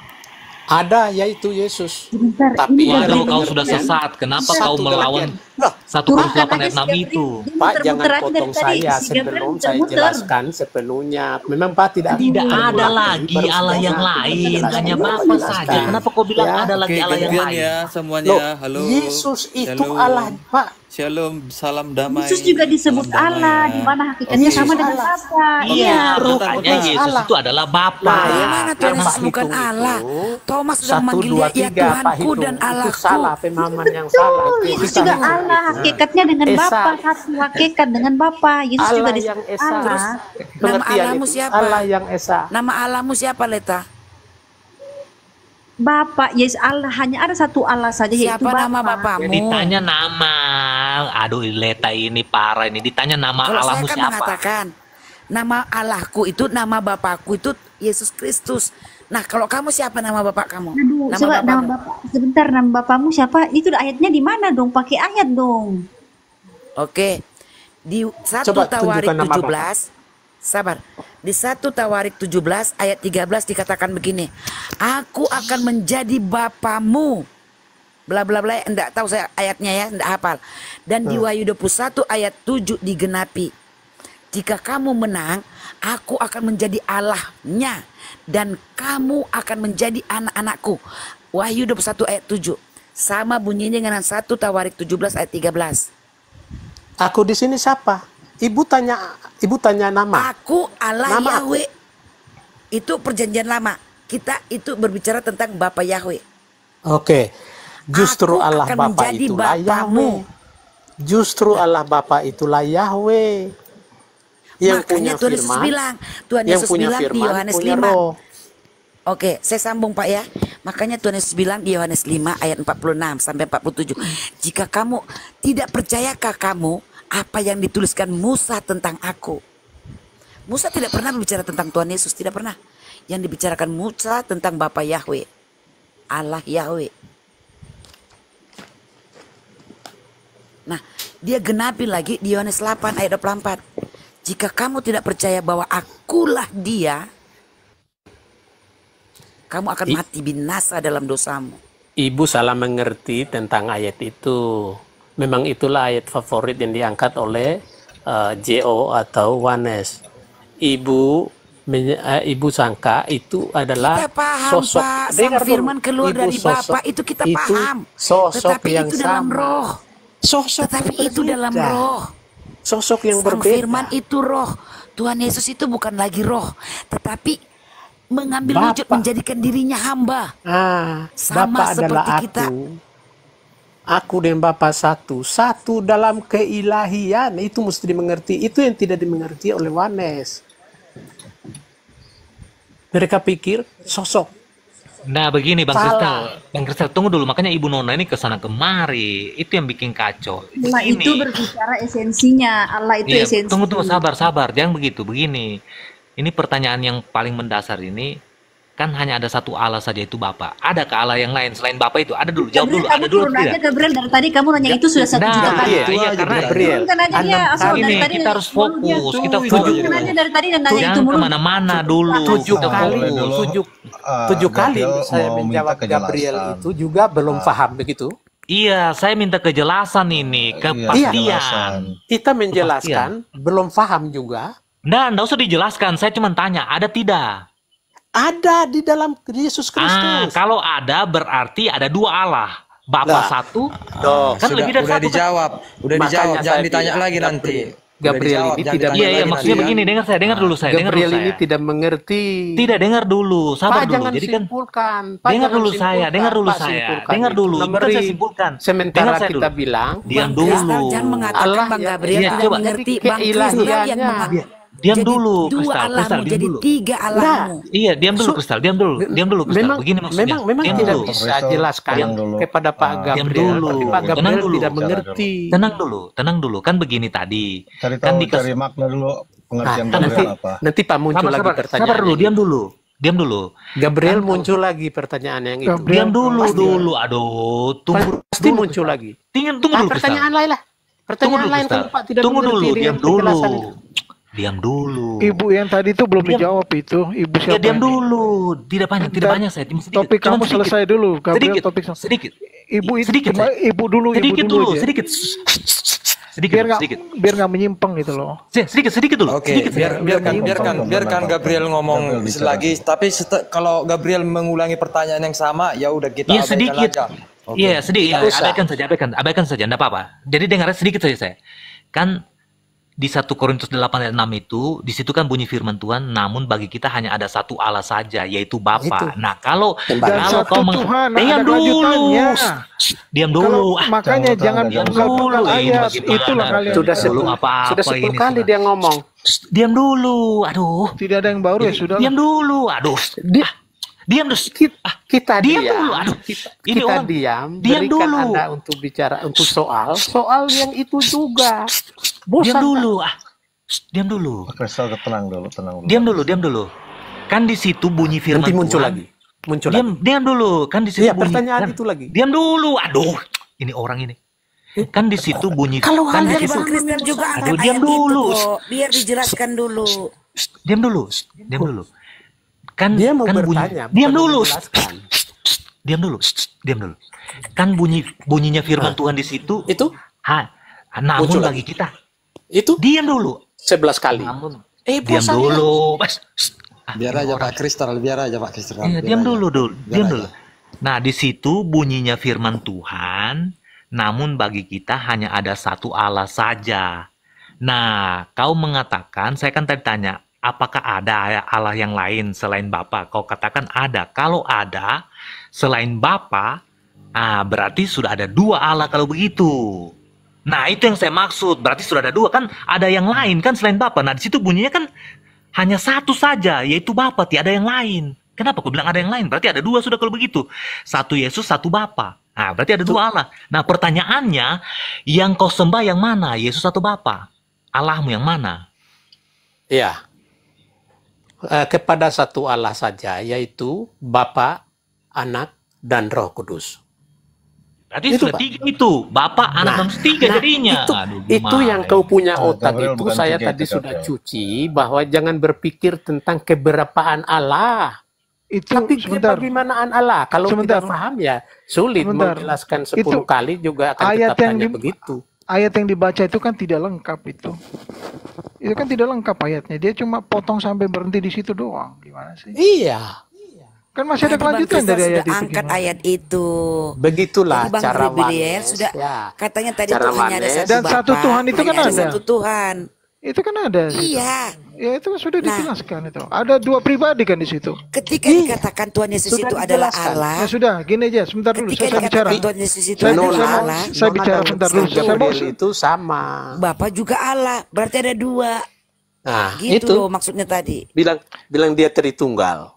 Ada, yaitu Yesus. Sebentar, Tapi ini Wah, dari kalau kau pengertian, sudah sesat, kenapa satu kau melawan pengertian. Loh, satu turunkan Korintus delapan aja ayat si enam Gabriel. itu? Dia Pak, muter-muter jangan aja dari potong tadi. saya Si Gabriel sebelum saya muter-muter. jelaskan sepenuhnya. Memang Pak tidak Tidak perlu ada lagi, lagi baru Allah sudah yang saya lain, jelaskan. hanya Bapak Bapa jelaskan. saja. Kenapa kau bilang Ya. ada lagi Oke, Allah yang gantian lain? ya semuanya. Loh, Halo. Yesus itu Shalom. Allah, Pak. Shalom, salam damai. Yesus juga disebut Salam damai Allah, ya. di mana hakikatnya Yesus sama dengan Allah. Bapa. Iya, Iya. makanya Kudus Yesus Allah. itu adalah Bapa. Nah, Bagaimana Tuhan Karena Yesus bukan hitung Allah? itu, Thomas sudah satu, memanggil dua, dia, ya tiga, Pak Tuhanku hitung. dan Itu Allahku. salah, pemahaman yang Tuh, salah. Itu Yesus kita juga hitung. Allah, hakikatnya dengan Esa. Bapa, satu hakikat dengan Bapa. Yesus juga Allah yang disebut Esa. Allah. Nama Pengertian Allahmu itu. siapa? Allah yang Esa. Nama Allahmu siapa, Leta? Bapa, Yesus Allah, hanya ada satu Allah saja yaitu Siapa Bapa. nama Bapamu? Ya, ditanya nama. Aduh, Leta ini parah ini. Ditanya nama Kalau saya Allahmu kan siapa? mengatakan nama Allahku itu, nama Bapakku itu Yesus Kristus. Nah, kalau kamu siapa nama Bapak kamu? Aduh, Nama coba nama Bapakmu? Bapak. Sebentar, nama Bapamu siapa? Itu ayatnya di mana dong? Pakai ayat dong. Oke. Di satu Coba Tawarik tunjukkan nama tujuh belas, sabar. Di satu Tawarik tujuh belas ayat tiga belas dikatakan begini. Aku akan menjadi Bapamu. Bla bla bla, enggak tahu saya ayatnya ya, enggak hafal. Dan di Wahyu dua puluh satu ayat tujuh digenapi. Jika kamu menang, aku akan menjadi Allahnya dan kamu akan menjadi anak-anakku. Wahyu dua puluh satu ayat tujuh. sama bunyinya dengan satu Tawarik tujuh belas ayat tiga belas. Aku di sini siapa? Ibu tanya, ibu tanya nama. Aku Allah Nama Yahweh. Itu perjanjian lama. Kita itu berbicara tentang Bapa Yahweh. Oke. Justru Aku Allah akan Bapa menjadi itulah Bapamu. Yahweh. Justru Allah Bapa itulah Yahweh. Yang punya Makanya Tuhan Yesus firman, bilang, Tuhan yang Yesus punya bilang di firman, Yohanes punya lima. roh. Oke, saya sambung Pak ya. Makanya Tuhan Yesus bilang di Yohanes lima ayat empat puluh enam sampai empat puluh tujuh. Jika kamu tidak percayakah kamu apa yang dituliskan Musa tentang aku? Musa tidak pernah berbicara tentang Tuhan Yesus, tidak pernah. Yang dibicarakan Musa tentang Bapa Yahweh, Allah Yahweh. Nah, dia genapi lagi di Yohanes delapan ayat dua puluh empat. Jika kamu tidak percaya bahwa akulah dia, kamu akan I- mati binasa dalam dosamu. Ibu salah mengerti tentang ayat itu. Memang itulah ayat favorit yang diangkat oleh uh, J O atau Wanes. Ibu menye- uh, ibu sangka itu adalah Kita paham sosok. Pak, sang Dengar dulu. firman keluar Ibu dari sosok- Bapa itu kita itu paham. Sosok Tetapi yang itu dalam sama. roh. Sosok Tetapi yang itu dalam berbeda. roh. Sosok yang Sang berbeda. firman itu roh. Tuhan Yesus itu bukan lagi roh, tetapi mengambil wujud Bapa. menjadikan dirinya hamba. Ah, Sama Bapa adalah seperti kita. aku. Aku dan Bapa satu. Satu dalam keilahian. Itu mesti dimengerti. Itu yang tidak dimengerti oleh Wanes. Mereka pikir sosok. Nah begini Bang Salah. Kristal, Bang Kristal tunggu dulu, makanya Ibu Nona ini kesana kemari, itu yang bikin kacau. Allah Begini. itu berbicara esensinya. Allah itu Iya, esensi. tunggu tunggu sabar sabar, jangan begitu. Begini, ini pertanyaan yang paling mendasar ini kan hanya ada satu Allah saja, itu Bapa. Adakah Allah yang lain selain Bapa itu? Ada dulu, jawab Gabriel, dulu. kamu Ada dulu turun tidak? aja Gabriel, dari tadi kamu nanya itu sudah satu Nah, juta kali. iya, iya karena Gabriel. Turunkan aja dia, asal ini dari tadi kita harus fokus, kita Turunkan fokus. aja dari tadi dan nanya itu Jangan mulu. kemana-mana dulu. Tujuh Kita kali, fokus. tujuh, Ah, tujuh kali Gabriel saya mau menjawab minta Gabriel kejelasan. itu juga belum paham begitu. Iya, saya minta kejelasan ini, kepastian. Kita menjelaskan, belum paham juga. Nah, enggak usah dijelaskan, saya cuma tanya, ada tidak? Ada di dalam Yesus Ah, Kristus. kalau ada berarti ada dua Allah. Bapa Lah. satu, Tuh, kan sudah, lebih dari udah satu. dijawab, udah Makanya dijawab, saya jangan ditanya bilang, lagi nanti. Gabriel Udah dijawab, ini jangan tidak ditanya Iya, iya, lagi maksudnya nanti, begini, ya. dengar saya, dengar dulu saya, dengar dulu Gabriel ini saya. tidak mengerti. Tidak, dengar dulu, sabar Pak dulu. jangan Jadi kan, simpulkan. Pak dengar jangan dulu saya, simpulkan. dengar dulu Pak saya, simpulkan dengar itu. dulu. Bukan Memberi. saya simpulkan. Sementara Dengar saya kita dulu. bilang, Diam Bang Kristal dulu. jangan mengatakan Allah Bang yang- Gabriel Iya, tidak coba. mengerti. Jadi Bang Kristal yang keilahiannya. mengatakan. Diam Jadi dulu, dua Kristal, Kristal, Allahmu, diam jadi dulu. tiga Allahmu. Iya, diam dulu, Su- Kristal, diam dulu, diam dulu, Kristal. memang Begini maksudnya. memang memang Diam tidak dulu. bisa Kristal, jelaskan tenang dulu. kepada Pak Ah, Gabriel. diam dulu. Tapi Pak Tenang Gabriel dulu. tidak Bicara mengerti. Tenang dulu, tenang dulu. Kan begini tadi. Cari Kan tahu, dikas- cari makna dulu Nah, pengertian nanti Gabriel apa. nanti Pak muncul Sabar, lagi sabar, pertanyaan. sabar dulu, diam dulu. Diam dulu. Gabriel muncul lagi pertanyaan yang itu. Diam dulu dulu. Aduh, tunggu Pasti dulu. muncul lagi. Tinggal tunggu Ah, dulu, Kristal. pertanyaan lain lah. Tunggu Pertanyaan dulu, lain Kristal. kalau Pak tidak Tunggu mengerti dulu, dengan diam dulu. penjelasan itu. Diam dulu. Ibu yang tadi itu belum Diam. dijawab itu. Ibu Ya siapa? diam ini? dulu. Tidak banyak, tidak Dan banyak saya. Sedikit. Topik Cuman kamu sedikit. selesai dulu. Gabriel Sedikit. topik Sedikit. Ibu itu Sedikit, cuma saya. ibu dulu, ibu Sedikit dulu dulu, aja. sedikit. Sedikit, Biar nggak sedikit. biar nggak menyimpang gitu loh. Sedikit, sedikit dulu. Oke, Sedikit, biar sedikit. biarkan Gabriel biarkan ngomong, biarkan Gabriel. Gabriel ngomong Gabriel bicara. lagi. Tapi sete- kalau Gabriel mengulangi pertanyaan yang sama, ya udah kita Iya abaikan sedikit. aja. Oke. Iya sedikit. Tidak Ya, usah. abaikan saja, abaikan, abaikan saja, enggak apa-apa. Jadi dengarnya sedikit saja saya. Kan di satu Korintus delapan ayat enam itu, di situ kan bunyi firman Tuhan, namun bagi kita hanya ada satu Allah saja, yaitu Bapa. Itu. Nah, kalau Dan kalau satu kau meng- Tuhan, diam ada dulu. kelanjutannya. Diam Kalau dulu. Ah, makanya jangan jangan jangan buka dulu. buka Ini ayat. bagaimana? Itulah kalian. Sudah Belum sepuluh apa-apa sudah sepuluh ini kali sudah. dia ngomong. Diam dulu. Aduh. Tidak ada yang baru ya sudah. Diam dulu. Aduh. Di- Ah, diam terus. Kita, Ah, kita diam diam, dulu. Aduh. kita, Ini kita orang- diam, diam berikan dulu. Anda untuk bicara untuk soal, soal yang itu juga. Bosan Diam kan? dulu. Ah. Shh, diam dulu. Kristal tenang dulu, tenang dulu. Diam dulu, diam dulu. Kan di situ bunyi firman Nanti muncul Tuhan. lagi, muncul Diam, lagi. diam dulu. Kan di situ Iya, bunyi. pertanyaan kan- itu lagi. Diam dulu. Aduh, ini orang ini. Kan di situ bunyi. Kalau kan hal di Dari situ. Bang Kristal juga angkat Aduh, diam ayat itu dulu. kok. Biar dijelaskan dulu. Shh, diam dulu. Shh, diam dulu. Kan Dia mau kan bunyi. bertanya, Diam bukan dulu. menjelaskan. Diam dulu. Shh, diam dulu. Kan bunyi bunyinya firman Tuhan di situ. Itu Ha, namun Muncul bagi kita. itu Diam dulu. sebelas kali. Namun. Eh, Diam bosan dulu. Mas. Shh. Ah, Biar ini aja orang. Pak Kristal, biar aja Pak Kristal. Iya, biar diam aja. dulu dulu. Biar Diam aja. dulu. Nah, di situ bunyinya firman Tuhan, namun bagi kita hanya ada satu Allah saja. Nah, kau mengatakan, saya kan tadi tanya, apakah ada Allah yang lain selain Bapa? Kau katakan ada. Kalau ada, selain Bapa, ah, berarti sudah ada dua Allah kalau begitu. Nah, itu yang saya maksud. Berarti sudah ada dua. Kan ada yang lain kan selain Bapa. Nah, di situ bunyinya kan hanya satu saja, yaitu Bapa, tiada yang lain. Kenapa aku bilang ada yang lain? Berarti ada dua sudah kalau begitu. Satu Yesus, satu Bapa. Nah, berarti ada dua Allah. Nah, pertanyaannya, yang kau sembah yang mana? Yesus atau Bapa? Allahmu yang mana? Ya, eh, kepada satu Allah saja, yaitu Bapa, Anak, dan Roh Kudus. Berarti Itu, sudah Pak. tiga itu. Bapak, anak, Nah, dan tiga nah, jadinya. itu, Aduh, itu gimana yang ini? kau punya Oh, otak Gabriel itu bukan saya tiga tadi itu, sudah Gabriel. cuci bahwa jangan berpikir tentang keberapaan Allah. Itu Tapi sebentar. bagaimanaan Allah? Kalau Sebentar. tidak paham ya sulit Sebentar. menjelaskan Itu sepuluh kali juga akan ayat tetap yang hanya di- begitu. Ayat yang dibaca itu kan tidak lengkap itu. Itu kan tidak lengkap ayatnya. Dia cuma potong sampai berhenti di situ doang. Gimana sih? Iya. Kan masih ada Tadi Bang kelanjutan Kristal dari ayat sudah itu. angkat Gimana? ayat itu. Begitulah Tadi Bang cara Gabriel manes, sudah ya. katanya tadi Cara tuh hanya ada manes. satu Dan Bapa, satu Tuhan itu hanya kan ada ada. satu Tuhan. Itu kan ada. di situ. Iya. Ya itu kan sudah Nah. dijelaskan itu. Ada dua pribadi kan di situ. Ketika dikatakan Tuhan Yesus Sudah itu adalah dijelaskan. Allah, Ya sudah, gini aja. Sebentar dulu. ketika Saya, saya bicara. dikatakan Tuhan Yesus itu Saya, adalah saya, mau, Allah, saya bicara sebentar dulu. Saya mau. Gabriel itu sama. Bapa juga Allah, berarti ada dua. Nah, Gitu itu loh maksudnya tadi. bilang bilang dia Tritunggal.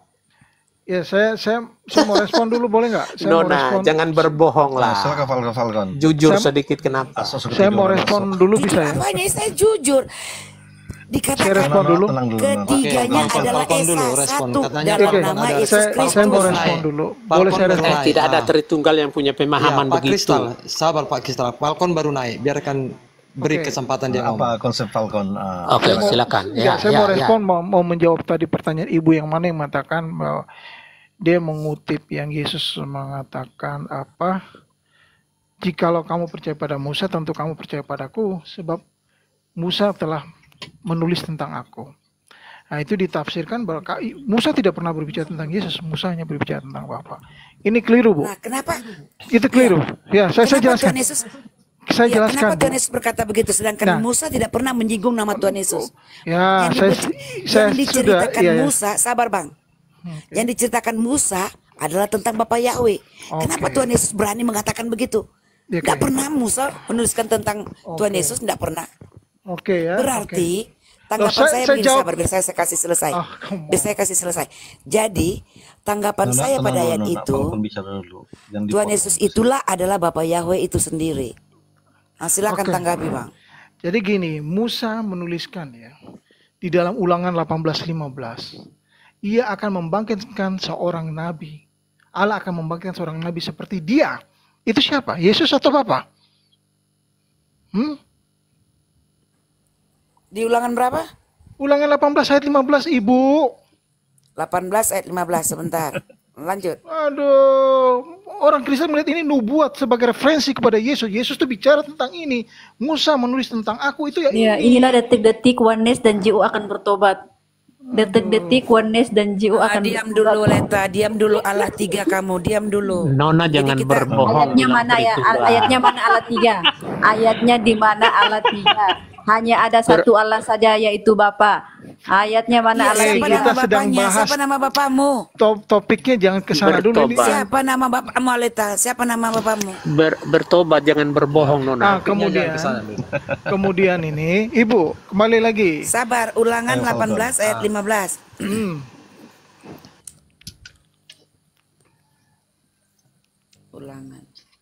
Ya saya saya saya mau respon dulu boleh nggak? Saya mau Nona, respon. jangan berbohong Nah, lah. silakan Falcon Falcon. Jujur Saya- sedikit kenapa? Asos seperti Saya mau dua respon asos. dulu Itu bisa ya? apanya? Saya jujur. Saya Dikatakan respon Nona, dulu. tenang dulu, Nona. ketiganya Oke, Falcon, adalah Falcon Esa dulu, respon. satu Katanya dalam Oke, nama ada- Yesus saya, Kristus. saya mau Kristus. respon dulu. Falcon Boleh saya baru respon? Eh, naik. tidak ada Ah. Tritunggal yang punya pemahaman Ya, Pak begitu. Kristal, sabar Pak Kristal. Falcon baru naik, biarkan beri Oke. kesempatan dia ngomong. Apa konsep Falcon? Ah, Oke, Saya mau- silakan. Enggak, Ya, saya ya, mau ya. respon mau, mau menjawab tadi pertanyaan ibu yang mana yang mengatakan bahwa dia mengutip yang Yesus mengatakan apa? Jikalau kamu percaya pada Musa, tentu kamu percaya padaku, sebab Musa telah menulis tentang aku. Nah, itu ditafsirkan bahwa ka- Musa tidak pernah berbicara tentang Yesus, Musa hanya berbicara tentang Bapa. Ini keliru, Bu. Nah, kenapa? Itu keliru. Ya, saya, saya Kenapa jelaskan. Tuhan Yesus? Saya Ya, jelaskan, kenapa Bu. Tuhan Yesus berkata begitu sedangkan Nah. Musa tidak pernah menyinggung nama Tuhan Yesus? Ya, yang, saya, diber- saya yang diceritakan sudah, iya, iya. Musa, sabar Bang. Yang diceritakan Musa adalah tentang Bapa Yahweh. Kenapa Oke. Tuhan Yesus berani mengatakan begitu? Oke. Tidak pernah Musa menuliskan tentang Tuhan Oke. Yesus, tidak pernah. Oke ya. Berarti oke. tanggapan Loh, saya- saya, saya begini, jawab. sabar, biar saya, saya kasih selesai. Ah, come on. Biar saya kasih selesai. Jadi, tanggapan Nona, saya tenang pada dulu, ayat Nona. itu, Falcon bicara dulu. Jangan Tuhan dipotong. Yesus itulah adalah Bapa Yahweh itu sendiri. Nah, silakan Oke. tanggapi Bang. Jadi gini, Musa menuliskan ya di dalam Ulangan delapan belas lima belas. Ia akan membangkitkan seorang nabi. Allah akan membangkitkan seorang nabi seperti dia. Itu siapa? Yesus atau Bapa? Hmm? Di ulangan berapa? Ulangan delapan belas ayat lima belas, Ibu. delapan belas ayat lima belas, sebentar. Lanjut. Aduh, orang Kristen melihat ini nubuat sebagai referensi kepada Yesus. Yesus tuh bicara tentang ini. Musa menulis tentang aku itu ya Ya, ini. inilah detik-detik oneness dan J U akan bertobat. Detik-detik oneness dan J U Ah, akan diam bertobat. dulu Leta, diam dulu Allah tiga kamu, diam dulu. Nona Jadi jangan kita- berbohong. Ayatnya bilang mana ya? Al- Tritunggal. Ayatnya mana Allah tiga? Ayatnya di mana Allah tiga? Hanya ada satu Allah saja yaitu Bapa. Ayatnya mana Iya, Allah siapa Kita nama tiga? sedang bapaknya? bahas- Siapa nama bapamu? Top, topiknya jangan ke sana dulu ini. Bertobat. Siapa nama bapamu Leta? Siapa nama bapamu? Ber- bertobat jangan berbohong Nona. Nah, kemudian kemudian ini Ibu kembali lagi. Sabar, ulangan Ayo, delapan belas Falcon. ayat lima belas. Hmm. Ulangan.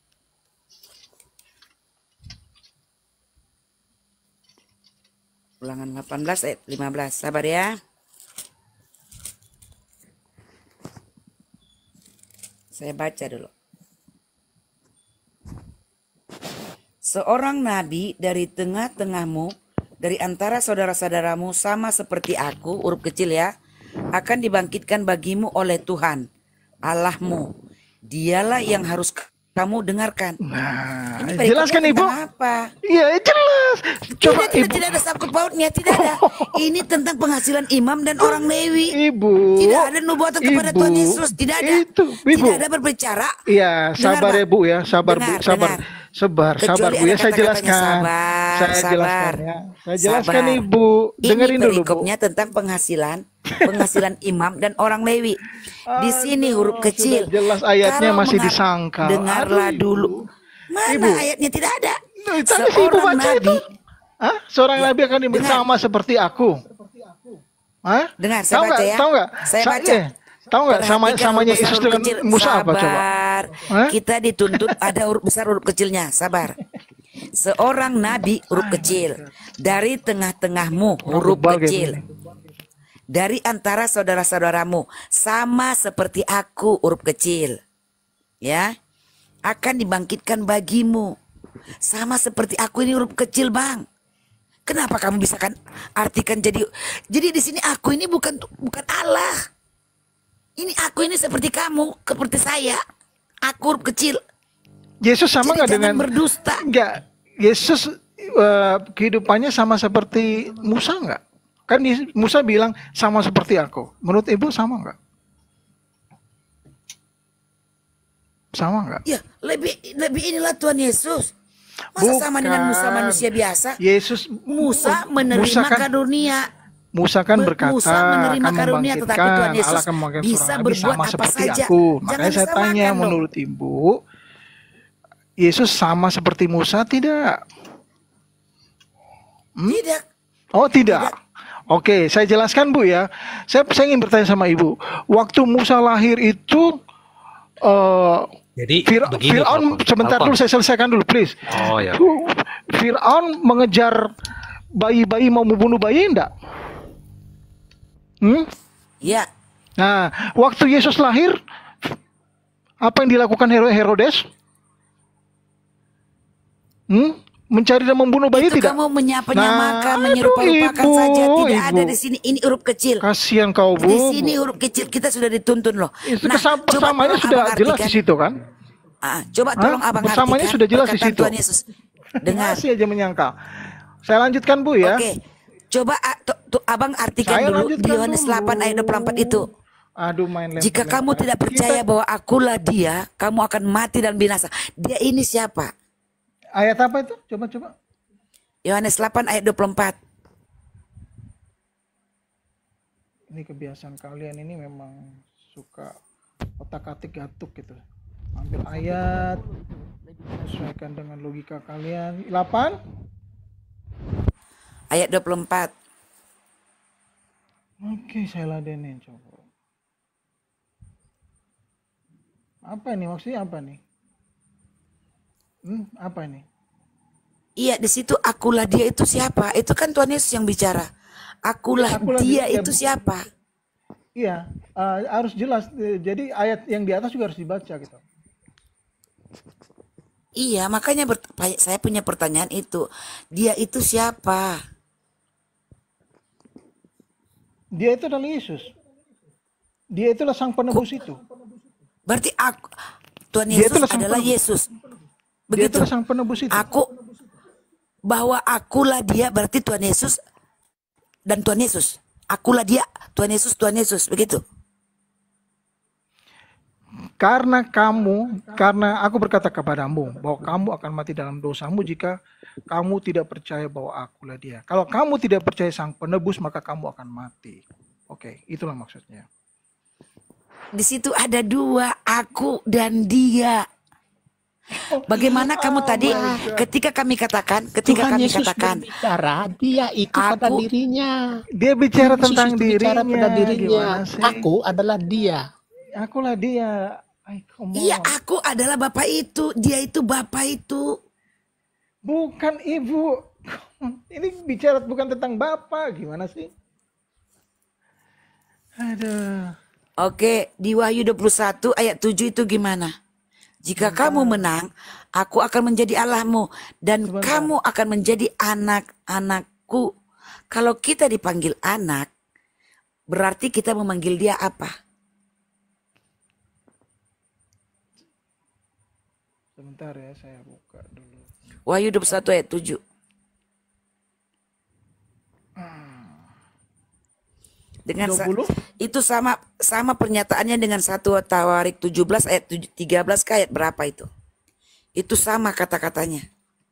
Ulangan delapan belas ayat lima belas. Sabar ya. Saya baca dulu. Seorang nabi dari tengah-tengahmu, dari antara saudara-saudaramu sama seperti aku, huruf kecil ya, akan dibangkitkan bagimu oleh Tuhan, Allahmu. Dialah yang harus kamu dengarkan. Nah, Ini perikopnya jelaskan Ibu. tentang apa? Iya, jelas. Coba Tidak, tidak, Ibu. tidak ada sangkut pautnya, tidak ada. Ini tentang penghasilan imam dan orang Lewi. Ibu. Tidak ada nubuatan kepada Ibu. Tuhan Yesus, tidak ada. Itu, Ibu. Tidak ada berbicara. Iya, Dengar, sabar Bang. ya Bu ya, sabar Dengar, Bu, sabar. dengar. Sabar, sabar Kecuali Bu ya, ada saya kata-katanya jelaskan. sabar, Saya sabar. jelaskan ya. Saya jelaskan Sabar. Ibu. Dengerin Ini dulu Bu. perikopnya tentang penghasilan, penghasilan imam dan orang Lewi. Di sini huruf Aduh, kecil. sudah jelas ayatnya Kalau masih mengar- disangkal. Dengarlah Aduh, Ibu. dulu. Mana Ibu. ayatnya tidak ada? Loh, tadi si Ibu Seorang baca nabi. itu. Hah? Seorang Ya, nabi akan diberi dengar. sama seperti aku. Hah? Dengar, saya Tahu baca nggak? ya. Tahu nggak? Saya Sa- baca. eh, Tahu nggak sama Perhatikan samanya huruf besar, Yesus huruf dengan kecil. Musa apa coba? Sabar. Hah? Kita dituntut ada huruf besar, huruf kecilnya. Sabar. Seorang nabi huruf kecil. Dari tengah-tengahmu huruf Global kayak kecil. gini. Dari antara saudara-saudaramu sama seperti aku huruf kecil. Ya. Akan dibangkitkan bagimu. Sama seperti aku ini huruf kecil, Bang. Kenapa kamu bisa kan artikan jadi jadi di sini aku ini bukan bukan Allah. Ini aku ini seperti kamu, seperti saya. Aku huruf kecil. Yesus sama Jadi nggak jangan dengan berdusta. Enggak. Yesus eh, kehidupannya sama seperti Musa nggak? Kan Yes- Musa bilang sama seperti aku. Menurut Ibu sama nggak? Sama nggak? Ya, lebih lebih inilah Tuhan Yesus. Masa sama dengan Musa Bukan. manusia biasa? Yesus Musa menerima Musa kan, karunia. Musa kan Be- berkata Musa menerima akan karunia, tetapi membangkitkan Tuhan Yesus Allah akan membangkitkan bisa seorang nabi berbuat sama apa seperti saja. aku. Jangan Makanya saya disamakan tanya dong. menurut Ibu, Yesus sama seperti Musa tidak? Hmm? Tidak. Oh tidak. Oke, saya jelaskan Bu ya. Saya, saya ingin bertanya sama Ibu. Waktu Musa lahir itu eh Jadi Fir- begini, Fir'aun Prof. sebentar Alphonse. dulu saya selesaikan dulu please. Oh ya. Fir'aun mengejar bayi-bayi mau membunuh bayi enggak? Hmm? Ya, Nah, waktu Yesus lahir apa yang dilakukan Hero- Herodes? Hmm? Mencari dan membunuh bayi itu tidak? kamu menyapa Nah, nyamakan, aduh, menyerupa-rupakan Ibu, saja. Tidak Ibu. ada di sini. Ini huruf kecil. Kasihan kau Bu. Di sini huruf kecil kita sudah dituntun loh. Itu Nah, kesam- coba persamaannya tolong sudah abang jelas di artikan. situ kan? Ah, coba Hah? tolong abang Persamaannya artikan sudah jelas di perkataan situ. Tuhan Yesus. Dengar. Masih aja menyangkal. Saya lanjutkan Bu ya. Oke. Coba ah, tu- tu- abang artikan Saya dulu di lanjutkan Yohanes dulu. delapan ayat dua puluh empat itu. Aduh main lempar. Jika kamu tidak percaya bahwa akulah dia, kamu akan mati dan binasa. Dia ini siapa? Ayat apa itu? Coba coba. Yohanes delapan ayat dua puluh empat. Ini kebiasaan kalian ini memang suka otak-atik gatuk gitu. Ambil ayat, sesuaikan dengan logika kalian. delapan Ayat dua puluh empat. Oke, saya ladenin coba. Apa ini maksudnya apa nih? Hmm, apa ini? Iya, di situ akulah dia itu siapa? Itu kan Tuhan Yesus yang bicara. Akulah, Akulah dia, dia. itu siapa? Iya, eh, harus jelas. Eh, Jadi ayat yang di atas juga harus dibaca gitu. Iya, makanya bert- saya punya pertanyaan itu. Dia itu siapa? Dia itu adalah Yesus. Dia itulah sang penebus itu. Berarti aku Tuhan Dia Yesus itulah sang adalah penebus. Yesus. Dia Begitu. itulah sang penebus itu. Aku bahwa akulah dia berarti Tuhan Yesus dan Tuhan Yesus. Akulah dia, Tuhan Yesus, Tuhan Yesus, begitu. Karena kamu, karena aku berkata kepadamu bahwa kamu akan mati dalam dosamu jika kamu tidak percaya bahwa akulah dia. Kalau kamu tidak percaya sang penebus, maka kamu akan mati. Oke, itulah maksudnya. Di situ ada dua, aku dan dia. Bagaimana kamu tadi ketika kami katakan, ketika Tuhan kami Yesus katakan, berbicara, dia itu pada Aku- dirinya. Dia bicara Yesus tentang itu bicara dirinya. pada dirinya. Gimana sih? Aku adalah dia. Akulah dia. Ay, come on. iya aku adalah bapak itu, dia itu bapak itu. Bukan ibu. Ini bicara bukan tentang bapak. Gimana sih? Aduh. Oke, di Wahyu dua puluh satu ayat tujuh itu gimana? Jika kamu menang, aku akan menjadi Allahmu dan Sebentar. kamu akan menjadi anak-anakku. Kalau kita dipanggil anak, berarti kita memanggil dia apa? Sebentar ya, saya buka dulu. Wahyu dua puluh satu ayat tujuh. Dengan sa- dua puluh? itu sama sama pernyataannya dengan satu Tawarik tujuh belas ayat tujuh- tiga belas ke ayat berapa itu? Itu sama kata-katanya.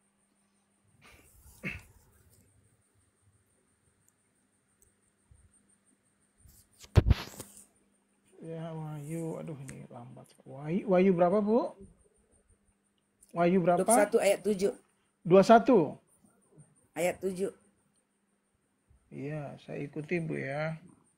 Ya, Wahyu, aduh ini lambat. Wahyu, Wahyu berapa, Bu? Wahyu berapa? dua puluh satu ayat tujuh. dua puluh satu. Ayat tujuh. Iya, saya ikuti, Bu ya.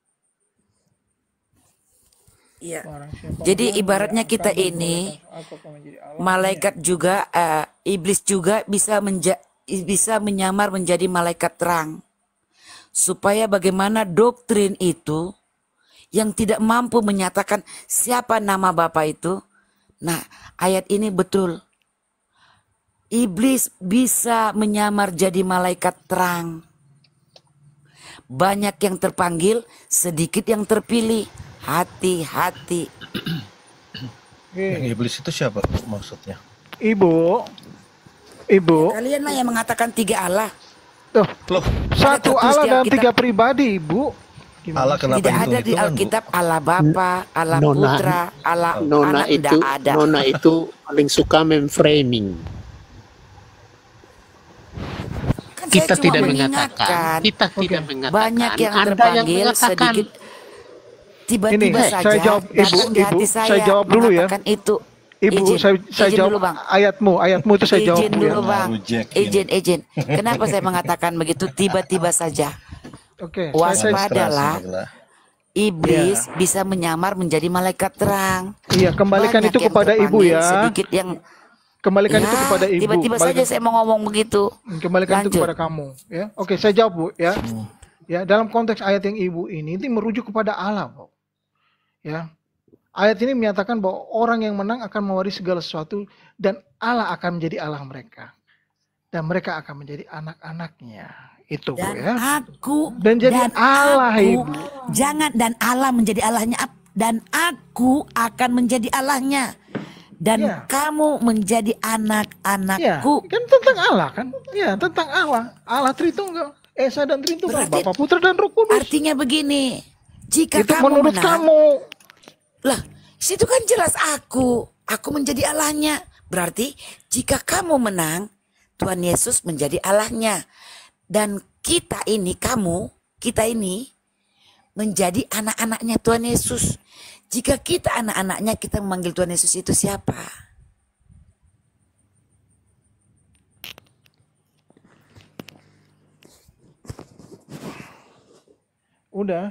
Iya. Barang siapa Jadi pun ibaratnya yang kita akan berbuat ini aku akan menjadi Allah. malaikat juga eh, iblis juga bisa menja bisa menyamar menjadi malaikat terang. Supaya bagaimana doktrin itu yang tidak mampu menyatakan siapa nama Bapa itu. Nah, ayat ini betul. Iblis bisa menyamar jadi malaikat terang. Banyak yang terpanggil, sedikit yang terpilih. Hati-hati. Yang iblis itu siapa maksudnya? Ibu, Ibu, Kalian lah yang mengatakan tiga Allah. tuh, Loh, satu tertulis Allah di dalam Alkitab. tiga pribadi, Ibu. Gimana Allah sih? kenapa Tidak ada di hitung-hitungan, Bu? Alkitab Allah Bapa, Allah Nona, Putra, Allah Nona Anak, itu, tidak ada. Nona itu paling suka memframing. Kan Kita saya cuma tidak mengingatkan. mengatakan, kita tidak mengatakan. Banyak yang Anda yang terpanggil, mengatakan. sedikit Ini, tiba-tiba saya saja jawab, Ibu, datang di Ibu, hati saya saya jawab dulu ya. mengatakan itu. Ibu, Izin, saya, saya izin jawab dulu Bang. ayatmu, ayatmu itu saya jawab Izin Bu, ya. dulu Bang. Reject ini. Izin, izin. Kenapa saya mengatakan begitu tiba-tiba saja? Oke, saya, saya, Waspadalah, Astagfirullah. iblis bisa menyamar menjadi malaikat terang. iya, kembalikan Banyak itu yang kepada Ibu terpanggil, ya. sedikit yang Kembalikan ya, itu kepada Ibu. tiba-tiba saja Kembalikan, saya mau ngomong begitu. kembalikan itu Lanjut. kepada kamu, ya. Oke, saya jawab Bu, ya. Ya, dalam konteks ayat yang Ibu ini ini merujuk kepada Allah, Bu. Ya. Ayat ini menyatakan bahwa orang yang menang akan mewarisi segala sesuatu dan Allah akan menjadi Allah mereka. Dan mereka akan menjadi anak-anaknya. Itu Bu Dan ya. aku Dan jadi dan Allah, aku, Ibu. jangan dan Allah menjadi Allahnya ap- dan aku akan menjadi Allahnya dan Ya. kamu menjadi Ya, anak-anakku. kan tentang Allah kan? Ya, tentang Allah. Allah Tritunggal, Esa dan Tritunggal, Berarti- Bapa, Putra dan Roh Kudus. Artinya begini, jika Itu kamu menurut menang, kamu. lah situ kan jelas aku, aku menjadi Allahnya. Berarti jika kamu menang, Tuhan Yesus menjadi Allahnya. Dan kita ini, kamu, kita ini menjadi anak-anaknya Tuhan Yesus. Jika kita anak-anaknya, kita memanggil Tuhan Yesus itu siapa? Udah.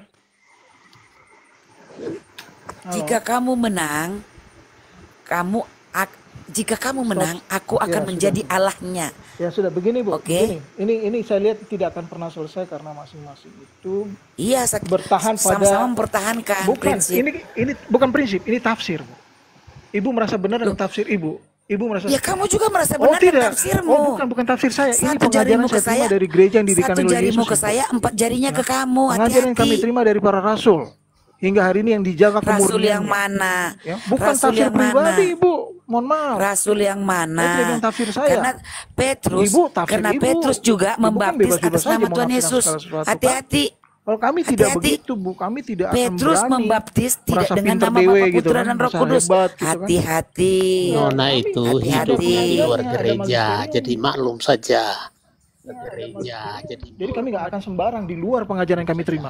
Halo. Jika kamu menang, kamu ak- jika kamu menang, aku Ya, akan sudah. menjadi Allahnya. Ya sudah begini Bu. Oke. Begini. Ini ini saya lihat tidak akan pernah selesai karena masing-masing itu Iya, sak- bertahan pada sama-sama mempertahankan bukan prinsip. ini ini bukan prinsip, ini tafsir, Bu. Ibu merasa benar dengan tafsir Ibu. Ibu merasa Ya kamu juga merasa Oh benar dengan tidak. tafsirmu. Oh bukan bukan tafsir saya. Ini Satu pengajaran jarimu saya ke terima saya, dari gereja yang didikan satu oleh jarimu Yesus. ke Ibu. saya, empat jarinya ke kamu. Pengajaran yang kami Hati-hati. terima dari para rasul hingga hari ini yang dijaga Rasul kemurniannya. yang mana? Ya, bukan Rasul tafsir yang pribadi, mana? Ibu. Mohon maaf. Rasul yang Saya tidak mana? bilang tafsir saya. Karena Petrus, Ibu, tafsir karena Ibu. Petrus juga Ibu kan membaptis bebas-bebas atas saja nama Tuhan menafsirkan Yesus. segala sesuatu, kan? Hati-hati. Kalau kami tidak Hati-hati. begitu, Bu. Kami tidak akan Petrus berani membaptis tidak merasa dengan pintar nama dewe Bapa, gitu Putra kan, dan Roh merasa Kudus. hebat gitu kan. Hati-hati. Nona itu Hati-hati. hidupnya di luar Ada gereja, magisterium. jadi maklum saja. Gereja, jadi Jadi kami nggak akan sembarang di luar pengajaran yang kami terima.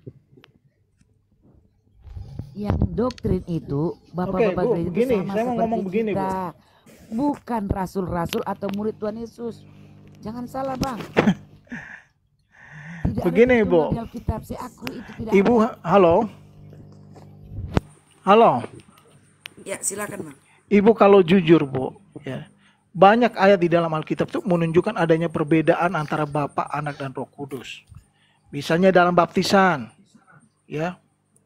Yang doktrin itu Bapak-bapak Oke, Bu, gereja itu begini, sama saya mau seperti ngomong begini, Bu. kita. Bukan rasul-rasul atau murid Tuhan Yesus. Jangan salah, Bang. Tidak Begini, ada Bu. di Alkitab, si aku itu tidak Ibu, ada. ha- halo. Halo. Ya, silakan, Bang. Ibu kalau jujur, Bu, ya. Banyak ayat di dalam Alkitab itu menunjukkan adanya perbedaan antara Bapa, Anak dan Roh Kudus. Misalnya dalam baptisan, ya.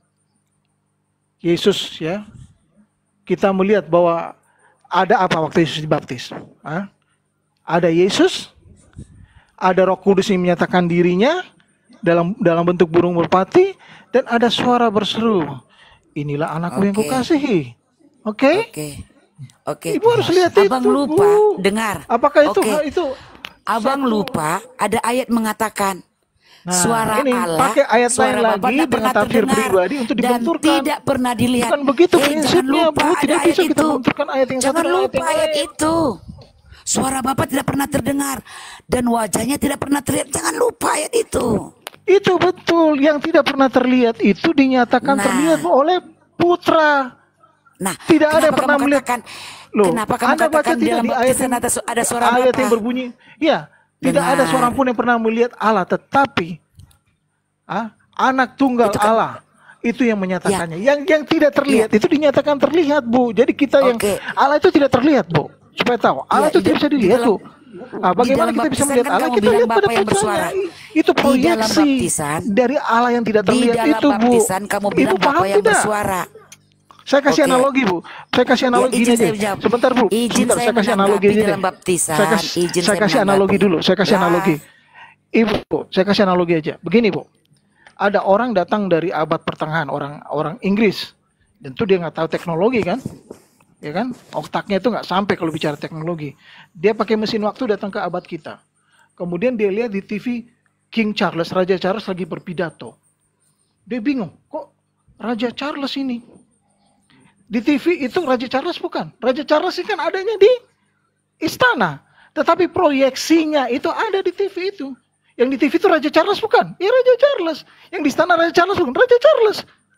Yesus, ya. Kita melihat bahwa ada apa waktu Yesus dibaptis? Hah? Ada Yesus, ada Roh Kudus yang menyatakan dirinya dalam dalam bentuk burung merpati, dan ada suara berseru, inilah anakku yang Oke. kukasihi. Oke? Oke. Oke. Ibu harus lihat Abang itu, lupa, Bu. dengar. Apakah itu Oke. itu Abang satu- lupa ada ayat mengatakan Nah, suara ini Allah, pakai ayat suara lain Bapak lagi tidak dengan pernah tafsir terdengar pribadi untuk dan dibenturkan. tidak pernah dilihat. Bukan begitu Eh, jangan prinsipnya, lupa Bu. ada Tidak ayat bisa kita itu. benturkan ayat yang satu Jangan dengan ayat lupa yang ayat lain. itu. Suara Bapak tidak pernah terdengar dan wajahnya tidak pernah terlihat. Jangan lupa ayat itu. Itu betul. Yang tidak pernah terlihat itu dinyatakan Nah. terlihat oleh putra. Nah, Tidak ada yang kenapa pernah kamu melihat. katakan, Loh, kenapa kamu Anda baca katakan tidak dalam di ayat baptisan yang, ada, su- ada suara ayat Bapa? yang berbunyi, ya, tidak ada Dengar. seorang pun yang pernah melihat Allah, tetapi ah, anak tunggal Itu kan- Allah itu yang menyatakannya. Yang yang tidak terlihat Ya. itu dinyatakan terlihat, Bu. Jadi kita yang Oke. Allah itu tidak terlihat, Bu. Supaya tahu, Allah Ya, itu di tidak bisa da- di dilihat, dalam- Bu. Ah, bagaimana dalam kita bisa baptisan melihat kan Allah? kamu Kita bilang lihat pada Bapa yang putranya. bersuara. I- Itu Di dalam proyeksi baptisan, dari Allah yang tidak di terlihat dalam itu, Bu. baptisan kamu Ibu bilang paham Bapa yang tidak? bersuara. Saya kasih Oke. analogi, Bu. Saya kasih Ya, analogi izin gini saya aja. menjawab. Sebentar, Bu. Izin Sebentar, saya saya kasih analogi menanggapi aja dalam deh. baptisan. Saya kasih, Izin saya saya kasih menanggapi. analogi dulu. Saya kasih Lah. analogi. Ibu, Bu, saya kasih analogi aja. Begini, Bu. Ada orang datang dari abad pertengahan, orang orang Inggris. Tentu dia nggak tahu teknologi kan? Ya kan? Otaknya itu nggak sampai kalau bicara teknologi. Dia pakai mesin waktu datang ke abad kita. Kemudian dia lihat di T V King Charles, Raja Charles lagi berpidato. Dia bingung, kok Raja Charles ini? Di T V itu Raja Charles bukan. Raja Charles ini kan adanya di istana. Tetapi proyeksinya itu ada di T V itu. Yang di T V itu Raja Charles bukan? Ya Raja Charles. Yang di istana Raja Charles bukan? Raja Charles.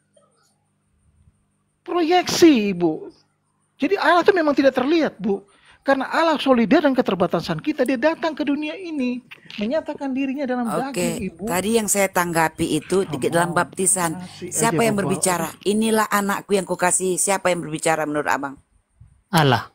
Proyeksi, Ibu. Jadi Allah itu memang tidak terlihat, Bu. Karena Allah solidar dan keterbatasan kita, dia datang ke dunia ini menyatakan dirinya dalam daging, Oke, Ibu. tadi yang saya tanggapi itu di dalam baptisan. Siapa aja, yang Bapak. berbicara? Inilah anakku yang kukasihi. Siapa yang berbicara menurut Abang? Allah.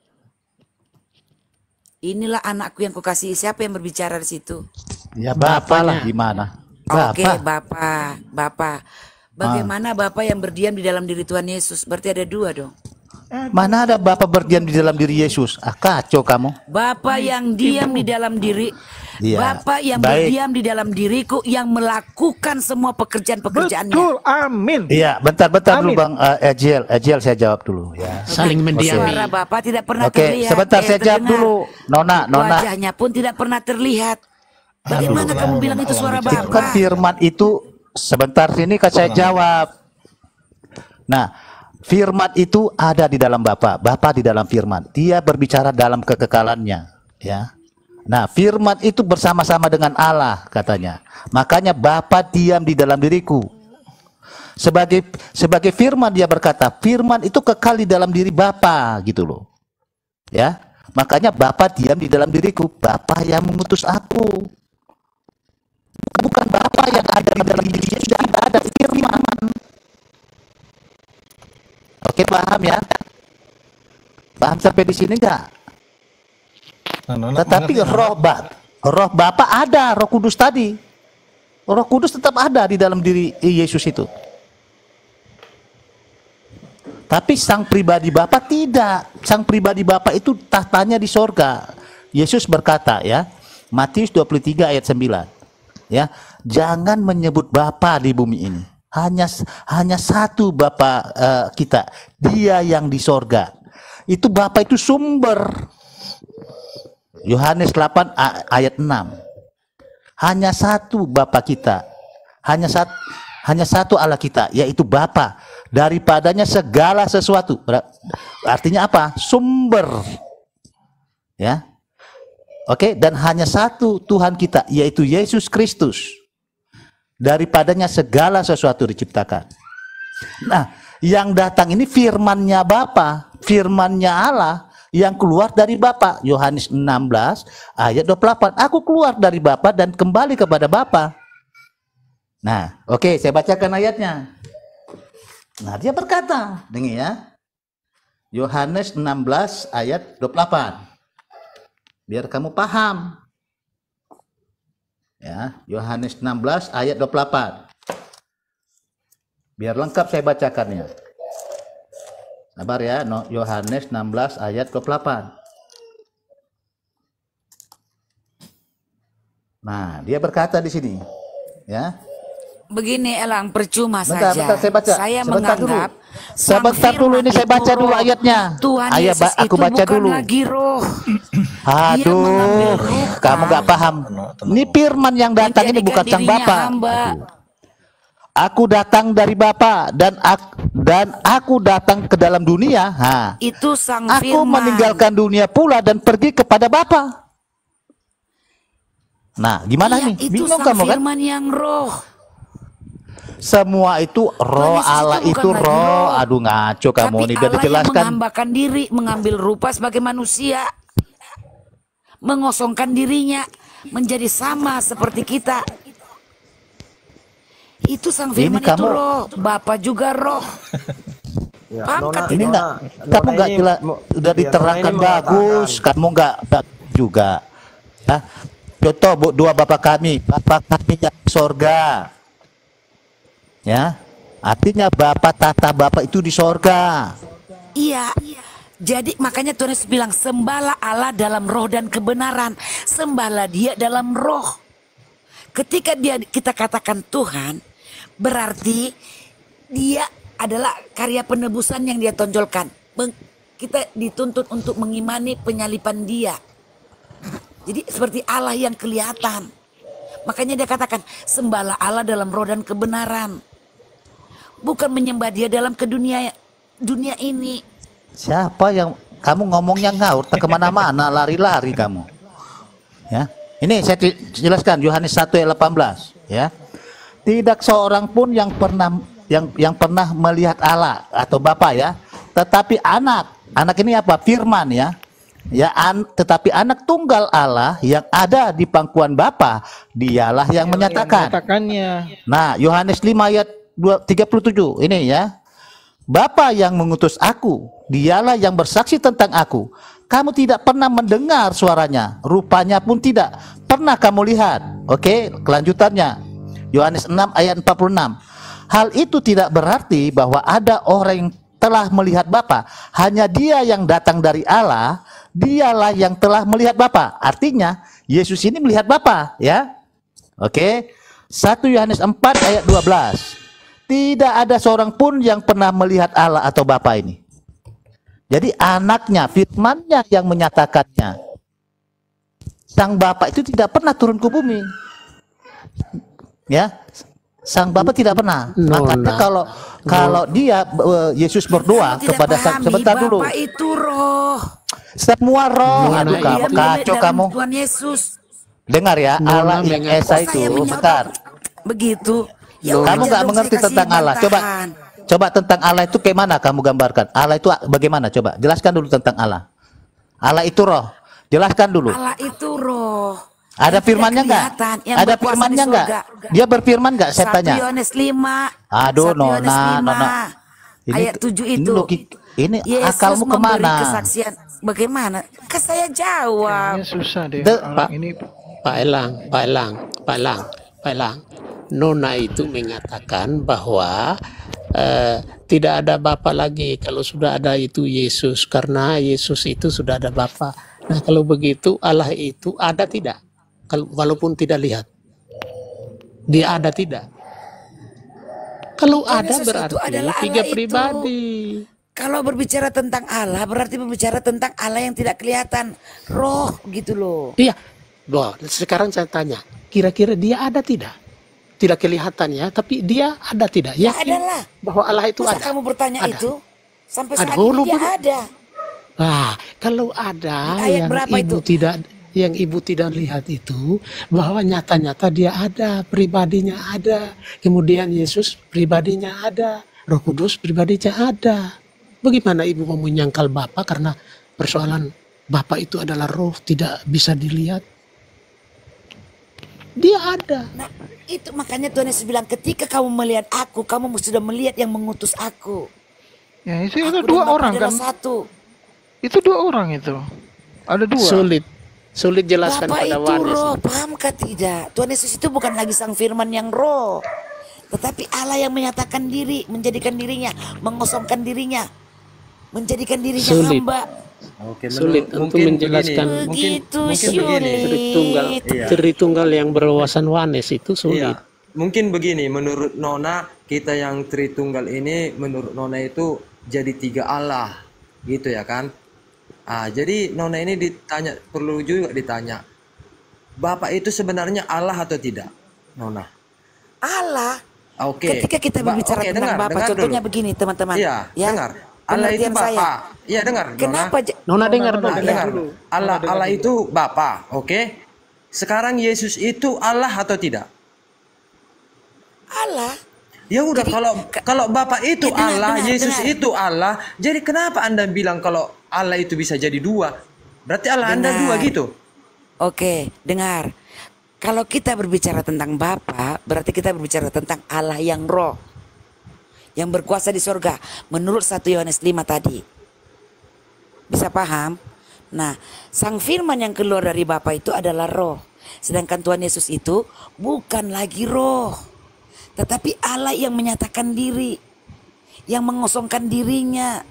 Inilah anakku yang kukasihi. Siapa yang berbicara di situ? Ya Bapak lah gimana? Oke, Bapak. Bapak, Bapak. Bagaimana Bapak yang berdiam di dalam diri Tuhan Yesus? Berarti ada dua dong. Mana ada Bapak berdiam di dalam diri Yesus? Ah, kacau kamu. Bapak yang diam di dalam diri, Iya, Bapak yang baik. berdiam di dalam diriku, yang melakukan semua pekerjaan-pekerjaannya. Betul, amin. Iya, bentar-bentar dulu Amin. Bang uh, Ejiel, Ejiel saya jawab dulu ya. Saling mendiami. Suara Bapak tidak pernah Oke, terlihat. sebentar eh, saya jawab terdengar. dulu. Nona, Nona. Wajahnya pun tidak pernah terlihat. Bagaimana kamu bilang itu suara Itu kan Bapak? firman itu sebentar sini kan saya jawab. Nah, firman itu ada di dalam Bapa, Bapa di dalam firman. Dia berbicara dalam kekekalannya, ya. Nah, firman itu bersama-sama dengan Allah katanya. Makanya Bapa diam di dalam diriku. Sebagai sebagai firman dia berkata, firman itu kekal di dalam diri Bapa gitu loh. Ya. Makanya Bapa diam di dalam diriku, Bapa yang mengutus aku. Bukan Bapa yang ada di dalam dirinya, sudah ada, ada firman. Oke, paham ya? Paham sampai di sini enggak? Tetapi roh Bapa, roh Bapa ada, Roh Kudus tadi. Roh Kudus tetap ada di dalam diri Yesus itu. Tapi sang pribadi Bapa tidak. Sang pribadi Bapa itu tahtanya di sorga. Yesus berkata ya, Matius dua puluh tiga ayat sembilan. Ya, jangan menyebut Bapa di bumi ini. Hanya hanya satu Bapa uh, kita, Dia yang di sorga. Itu Bapa itu sumber. Yohanes delapan ayat enam. Hanya satu Bapa kita. Hanya satu hanya satu Allah kita, yaitu Bapa. Daripadanya segala sesuatu. Artinya apa? Sumber. Ya. Oke, dan hanya satu Tuhan kita, yaitu Yesus Kristus. Daripadanya segala sesuatu diciptakan. Nah, yang datang ini firman-Nya Bapa, firman-Nya Allah yang keluar dari Bapa. Yohanes enam belas ayat dua puluh delapan. Aku keluar dari Bapa dan kembali kepada Bapa. Nah, oke, saya bacakan ayatnya. Nah, dia berkata, dengar ya. Yohanes enam belas ayat dua puluh delapan. Biar kamu paham. Ya, Yohanes enam belas ayat dua puluh delapan. Biar lengkap saya bacakannya. Sabar ya, no, Yohanes enam belas ayat dua puluh delapan. Nah, dia berkata di sini, ya. begini Elang, percuma Bentar, saja. bentar, saya baca. Saya Sebentar dulu. menganggap Sebentar dulu, ini saya baca dulu ayatnya. Tuhan Ayat Yesus aku itu baca bukan dulu. lagi roh. Aduh, kamu nggak paham. Ini firman yang datang ini bukan sang dirinya Bapa. hamba. Aku datang dari Bapa dan aku, dan aku datang ke dalam dunia. Ha. Itu sang Aku firman. meninggalkan dunia pula dan pergi kepada Bapa. Nah, gimana Iya, nih? itu Bingung sang kamu kan? firman yang roh. Semua itu roh, Yesus itu Allah bukan itu lagi roh. roh. Aduh, ngaco kamu Tapi nih. Biar Allah yang dijelaskan. menghambakan diri, mengambil rupa sebagai manusia, mengosongkan dirinya, menjadi sama seperti kita. Itu sang Ini firman itu kamu- roh, Bapa juga roh. Ya, Paham kan Nona, Ini Nona, enggak, Nona kamu nggak ini jelas, mau- udah ya, diterangkan Nona ini bagus, kamu nggak nggak juga. Ya. Contoh bu, dua bapak kami, bapak kami yang di sorga, ya, artinya bapak tata bapak itu di sorga. Iya, jadi makanya Tuhan Yesus bilang sembahlah Allah dalam roh dan kebenaran, sembahlah Dia dalam roh. Ketika dia kita katakan Tuhan, berarti Dia adalah karya penebusan yang Dia tonjolkan. Meng- Kita dituntut untuk mengimani penyalipan Dia. Jadi seperti Allah yang kelihatan. Makanya Dia katakan sembahlah Allah dalam roh dan kebenaran. Bukan menyembah Dia dalam ke dunia dunia ini. Siapa yang kamu ngomongnya ngawur, tak kemana-mana, lari-lari kamu. Ya, ini saya ti- jelaskan Yohanes satu ayat delapan belas. Ya, tidak seorang pun yang pernah yang yang pernah melihat Allah atau Bapa ya, tetapi anak, anak ini apa? Firman ya. Ya, an, tetapi anak tunggal Allah yang ada di pangkuan Bapa, dialah yang menyatakan. Menyatakannya. Nah, Yohanes lima ayat tiga puluh tujuh ini ya. Bapa yang mengutus aku, dialah yang bersaksi tentang aku. Kamu tidak pernah mendengar suaranya, rupanya pun tidak pernah kamu lihat. Oke, kelanjutannya. Yohanes enam ayat empat puluh enam. Hal itu tidak berarti bahwa ada orang yang telah melihat Bapa, hanya Dia yang datang dari Allah, Dialah yang telah melihat Bapa. Artinya Yesus ini melihat Bapa, ya. Oke. satu Yohanes empat ayat dua belas. Tidak ada seorang pun yang pernah melihat Allah atau Bapa ini. Jadi anaknya, firman-Nya yang menyatakannya. Sang Bapa itu tidak pernah turun ke bumi. Ya. Sang Bapa tidak pernah. Nona. Makanya kalau kalau dia uh, Yesus berdoa Tidak kepada sang, pahami, sebentar dulu. Bapa itu roh. Semua roh, Nona aduh itu- kamu Dia kacau dalam kamu. Tuhan Yesus. Dengar ya, Nona Allah yang mengaku- Esa Kok itu, saya menyapa bentar. begitu? Ya Nona. wajar Kamu nggak dong, mengerti saya kasih tentang Allah. Coba, bantahan. coba tentang Allah itu kayak mana kamu gambarkan? Allah itu bagaimana? Coba jelaskan dulu tentang Allah. Allah itu roh. Jelaskan dulu. Allah itu roh. Ada Yang firmannya tidak nggak? kelihatan, yang Ada berkuasa firmannya di nggak? surga. Dia berfirman nggak? Saya satu tanya. Yohanes lima. Aduh, satu Yohanes Nona, lima, Nona. Ini, ayat tujuh ini itu. logik, ini Yesus akalmu memberi kemana? kesaksian. Bagaimana? Kan saya jawab. Kayaknya susah deh The- orang Pak, ini. Pak Elang, Pak Elang, Pak Elang, Pak Elang. Nona itu mengatakan bahwa eh, tidak ada Bapa lagi. Kalau sudah ada itu Yesus, karena Yesus itu sudah ada Bapa. Nah, kalau begitu Allah itu ada tidak? Kalau walaupun tidak lihat, Dia ada tidak? Kalau Tuhan ada Yesus itu berarti adalah tiga Allah itu. pribadi. Kalau berbicara tentang Allah berarti berbicara tentang Allah yang tidak kelihatan, roh gitu loh. Iya. Wah, sekarang saya tanya, kira-kira Dia ada tidak? Tidak kelihatan ya, tapi Dia ada tidak? Ya Yakin adalah. bahwa Allah itu Masa ada? kamu bertanya Ada. itu? Sampai Ada. saat Oh, ini lu dia bener. ada. Nah, kalau ada Di ayat yang berapa ibu itu? tidak yang ibu tidak lihat itu, bahwa nyata-nyata Dia ada, pribadinya ada. Kemudian Yesus pribadinya ada, Roh Kudus pribadinya ada. Bagaimana ibu mau menyangkal Bapa karena persoalan Bapa itu adalah roh, tidak bisa dilihat? Dia ada. Nah, itu makanya Tuhan Yesus bilang ketika kamu melihat aku, kamu sudah melihat yang mengutus aku. Ya, itu, itu Aku dan dua Bapa orang adalah kan. satu. Itu dua orang itu. Ada dua. Sulit. Sulit jelaskan Bapa pada itu Wanes. roh, pahamkah tidak? Tuhan Yesus itu bukan lagi sang firman yang roh. Tetapi Allah yang menyatakan diri, menjadikan dirinya, mengosongkan dirinya, menjadikan dirinya Sulit. hamba. Oke, Sulit menurut- untuk mungkin menjelaskan. begini, mungkin Begitu mungkin sulit. begini. Tritunggal, Iya. Tritunggal yang berwawasan Wanes itu sulit. Iya. mungkin begini, menurut Nona, kita yang Tritunggal ini, menurut Nona itu jadi tiga Allah, gitu ya kan? Ah, jadi Nona ini ditanya, perlu juga ditanya, Bapak itu sebenarnya Allah atau tidak, Nona? Allah. Oke. Ketika kita Ba- berbicara oke, tentang dengar, Bapak, dengar contohnya dulu. begini teman-teman. Iya, ya. dengar. Allah itu Pengertian saya. Bapak. Iya, dengar. Kenapa? Nona. j- Nona dengar Nona, dulu. dengar. dulu. Allah, Nona dengar Allah dulu. itu Bapak, oke? Sekarang Yesus itu Allah atau tidak? Allah. Ya udah, Jadi, kalau ke- kalau Bapak itu Ya, dengar, Allah, dengar, Yesus dengar. itu Allah, jadi kenapa Anda bilang kalau Allah itu bisa jadi dua? Berarti Allah Anda Dengar. dua gitu? Oke, dengar. Kalau kita berbicara tentang Bapa, berarti kita berbicara tentang Allah yang roh, yang berkuasa di sorga. Menurut satu Yohanes lima tadi. Bisa paham? Nah, sang firman yang keluar dari Bapa itu adalah roh. Sedangkan Tuhan Yesus itu bukan lagi roh, tetapi Allah yang menyatakan diri, yang mengosongkan dirinya.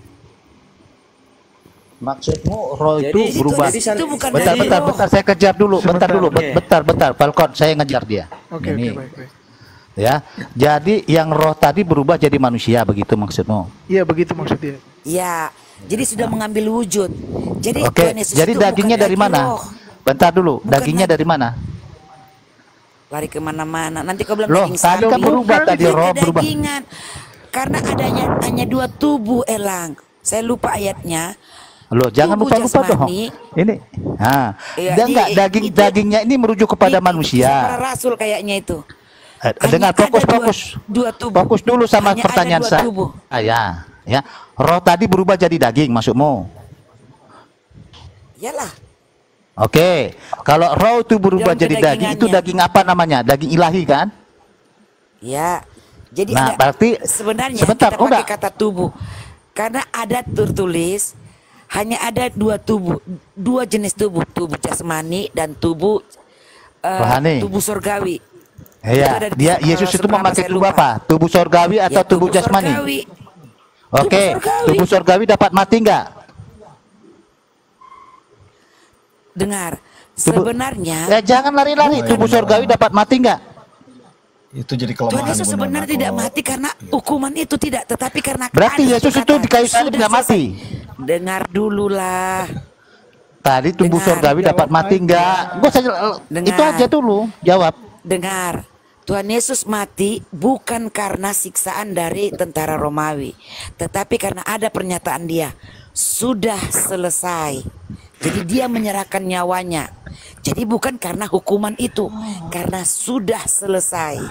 Maksudmu roh Jadi- itu Jadi berubah? itu- itu bukan bentar, dari bentar, roh. bentar, saya kejar dulu, bentar Sebentar, dulu, oke. bentar, bentar, Falcon, saya ngejar dia. Oke, Ini, oke, baik, baik. ya. Jadi yang roh tadi berubah jadi manusia, begitu maksudmu? Iya, begitu maksudnya. Ya, jadi sudah mengambil wujud. Jadi Oke, Tuhan Yesus jadi itu dagingnya bukan dari lagi mana? roh. Bentar dulu, Bukan dagingnya lagi- dari mana? Lari kemana-mana. Nanti kau bilang Loh, daging tadi sapi. kan berubah tadi, Bukan roh berubah. kedagingan. Karena adanya hanya dua tubuh, Elang. Saya lupa ayatnya. Loh, jangan Tubuh lupa-lupa dong. jasmani. Ini, nah, Iya, dan di- enggak daging itu- dagingnya ini merujuk kepada Di- Para manusia. rasul kayaknya itu. Eh, Hanya Dengar, ada fokus, dua- fokus, Dua tubuh. fokus dulu sama Hanya ada pertanyaan dua saya. tubuh. Ah, ya, ya. Roh tadi berubah jadi daging, maksudmu? Iyalah. Oke, kalau roh itu berubah Dalam jadi daging, itu kedagingannya. daging apa namanya? Daging ilahi kan? Ya. Jadi Nah, ada, berarti sebenarnya sebentar, kita pakai udah. kata tubuh. Karena ada tertulis hanya ada dua tubuh, dua jenis tubuh, tubuh jasmani dan tubuh eh, Rohani. tubuh surgawi. Itu Iya, ada di dia kisah Yesus para itu rasul, memakai saya tubuh lupa. apa? Tubuh sorgawi atau Ya, tubuh jasmani? surgawi. Oke, surgawi. tubuh sorgawi dapat mati nggak? Dengar, Tubuh- sebenarnya Ya jangan lari-lari. Oh, Tubuh iya. sorgawi dapat mati nggak? Itu jadi Tuhan kelemahan Yesus Ibu sebenarnya Nona. tidak Kalau- mati karena hukuman itu tidak, tetapi karena Berarti keadaan Yesus itu kata, di kayu salib sudah nggak mati. selesai. Dengar dulu lah. Tadi tubuh Dengar. sorgawi dapat mati nggak? Gua saja Dengar. itu aja dulu jawab. Dengar, Tuhan Yesus mati bukan karena siksaan dari tentara Romawi, tetapi karena ada pernyataan dia, sudah selesai. Jadi dia menyerahkan nyawanya. Jadi bukan karena hukuman itu, karena sudah selesai.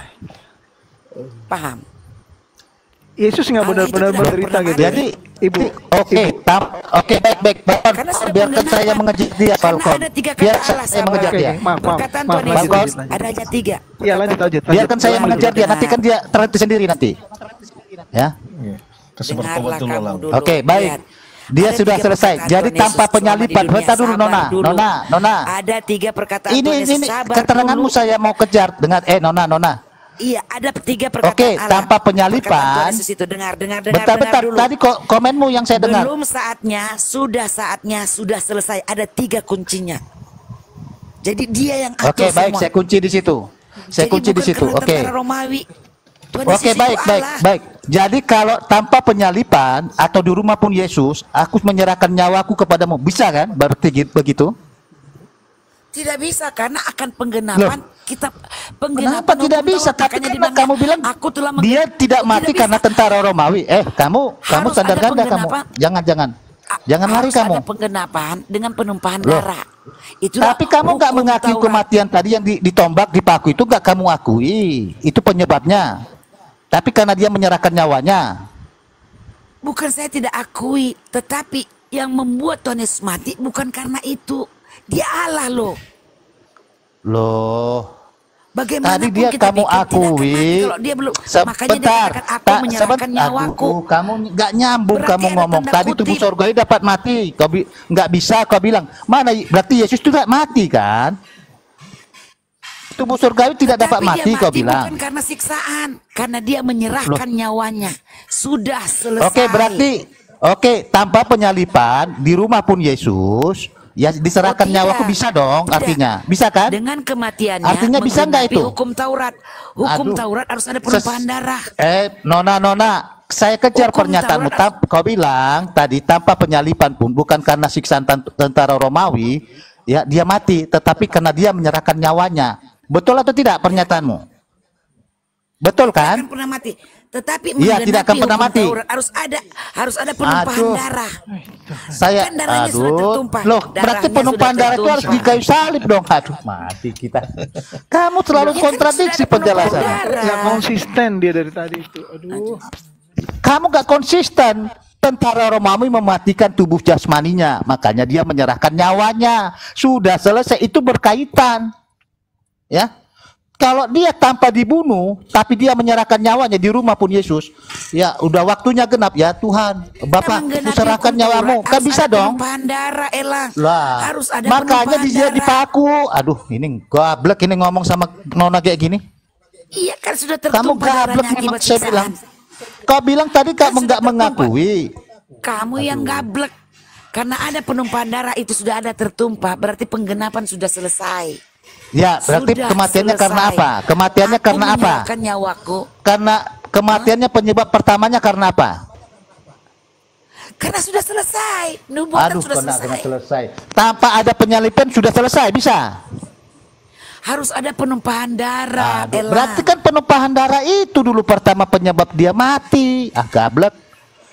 Paham? Yesus nggak Allah itu benar-benar tidak menderita pernah gitu. Jadi Ibu, oke, tam- oke baik baik Falcon, Karena sudah biarkan penggenapan. saya mengejar dia Karena Falcon. ada tiga kata Biar Allah, saya sahabat. mengejar Oke, dia. oke, maaf, maaf, Perkataan maaf, Tuhan lanjut, Yesus lanjut, lanjut. ada hanya tiga. Iya, lanjut, lanjut, lanjut. Biarkan saya Lanjut, mengejar dia. Dengar. Nanti kan dia terhenti sendiri nanti. Ya. Iya. Kasih bertobat Dengarlah dulu kamu lah. dulu. Oke, baik. Lihat. Dia Ada sudah tiga selesai. perkataan Jadi Tuhan tanpa Yesus selama penyalipan. di dunia. Bentar dulu Sabar Nona. dulu. Nona, Nona. Ada tiga perkataan Ini Tuhan Yesus. ini Sabar keteranganmu dulu. saya mau kejar dengan eh Nona, Nona. Iya, ada tiga perkataan Oke, Allah. tanpa Perkataan penyalipan. Tuhan Yesus itu dengar, dengar, dengar, Bentar, dengar bentar. dulu. Tadi kok komenmu yang saya dengar. Belum saatnya, sudah saatnya, sudah selesai. Ada tiga kuncinya. Jadi dia yang atur Oke, baik. semua. Saya kunci di situ. Saya Jadi kunci di bukan situ. karena Oke. tentara Romawi. Tuhan Oke, Yesus itu baik, baik, Allah. baik. Jadi kalau tanpa penyalipan atau di rumah pun Yesus, aku menyerahkan nyawaku kepadamu. Bisa kan? Berarti gitu- begitu? Tidak bisa karena akan penggenapan kita penggenapan Kenapa tidak hukum bisa? Taurat. Tapi Makanya karena dibilang, kamu bilang aku telah meng- dia tidak mati Tidak karena bisa. tentara Romawi. Eh, kamu kamu Harus sadar ada ganda kamu. penggenapan. Jangan jangan. Jangan lari Harus kamu. ada penggenapan dengan penumpahan Loh. darah. Itulah Tapi kamu nggak hukum mengakui Taurat. kematian tadi yang di- ditombak, dipaku itu nggak kamu akui. Itu penyebabnya. Tapi karena dia menyerahkan nyawanya. Bukan saya tidak akui, tetapi yang membuat Tuhan Yesus mati bukan karena itu. Dia Allah loh. Loh. Bagaimana Tadi dia kamu akui. kalau dia belum. Sebentar, Makanya dia katakan aku tak, menyerahkan sebentar. nyawaku. Aduh, kamu nggak nyambung Berarti kamu ada ngomong. tanda Tadi tubuh kutip. sorgawi dapat mati. Kau bi- nggak bisa kau bilang. Mana? Berarti Yesus itu tidak mati kan? Tubuh surgawi tidak dapat Tapi dia mati kau bilang. bukan karena siksaan, karena dia menyerahkan nyawanya. Sudah selesai. Oke, berarti oke, tanpa penyalipan di rumah pun Yesus, Ya diserahkan Oh, nyawaku tidak. bisa dong, Tidak. artinya. Bisa kan? Dengan kematiannya Artinya bisa nggak menggenapi itu? hukum Taurat. Hukum Aduh. Taurat harus ada Ses- penumpahan darah. Eh, Nona, Nona, saya kejar Hukum pernyataanmu. Taurat Tam- Kau bilang tadi tanpa penyalipan pun bukan karena siksaan tan- tentara Romawi, ya dia mati, tetapi karena dia menyerahkan nyawanya. Betul atau tidak pernyataanmu? Betul Tidak kan? akan pernah mati. Tetapi Iya, tidak akan menggenapi pernah hukum mati. Taurat harus ada harus ada penumpahan Aduh. darah. Saya, Kan darahnya sudah aduh, tertumpah. loh, berarti Darahnya penumpahan sudah darah itu harus di tertumpah. kayu salib dong. Aduh, mati kita. Kamu terlalu Ya kan kontradiksi sudah ada penumpahan penjelasan. darah. Nggak konsisten dia dari tadi itu. Aduh. Kamu gak konsisten. Tentara Romawi mematikan tubuh jasmaninya, makanya dia menyerahkan nyawanya. Sudah selesai, itu berkaitan. Ya. Kalau dia tanpa dibunuh, tapi dia menyerahkan nyawanya di rumah pun Yesus, ya udah waktunya genap ya Tuhan. Bapak, Menggenapi aku serahkan hukum nyawamu. Taurat Kan harus bisa ada dong. penumpahan darah, Elang. Lah, Harus ada makanya penumpahan dia darah. dipaku. Aduh, ini gablek ini ngomong sama Nona kayak gini. Iya kan sudah Kamu tertumpah gablek darahnya memang akibat saya bilang. siksaan. Kau bilang tadi kamu nggak mengakui. Kamu yang gablek. Karena ada penumpahan darah itu sudah ada tertumpah, berarti penggenapan sudah selesai. Ya, berarti Sudah kematiannya karena selesai. apa? Kematiannya Aku karena apa? menyerahkan nyawaku Karena kematiannya penyebab pertamanya karena apa? karena sudah selesai. Nubuatan Aduh, sudah kena, selesai. kena selesai. Tanpa ada penyalipan sudah selesai, bisa? Harus ada penumpahan darah, Aduh, Elang. berarti kan penumpahan darah itu dulu pertama penyebab dia mati. Ah, gablek.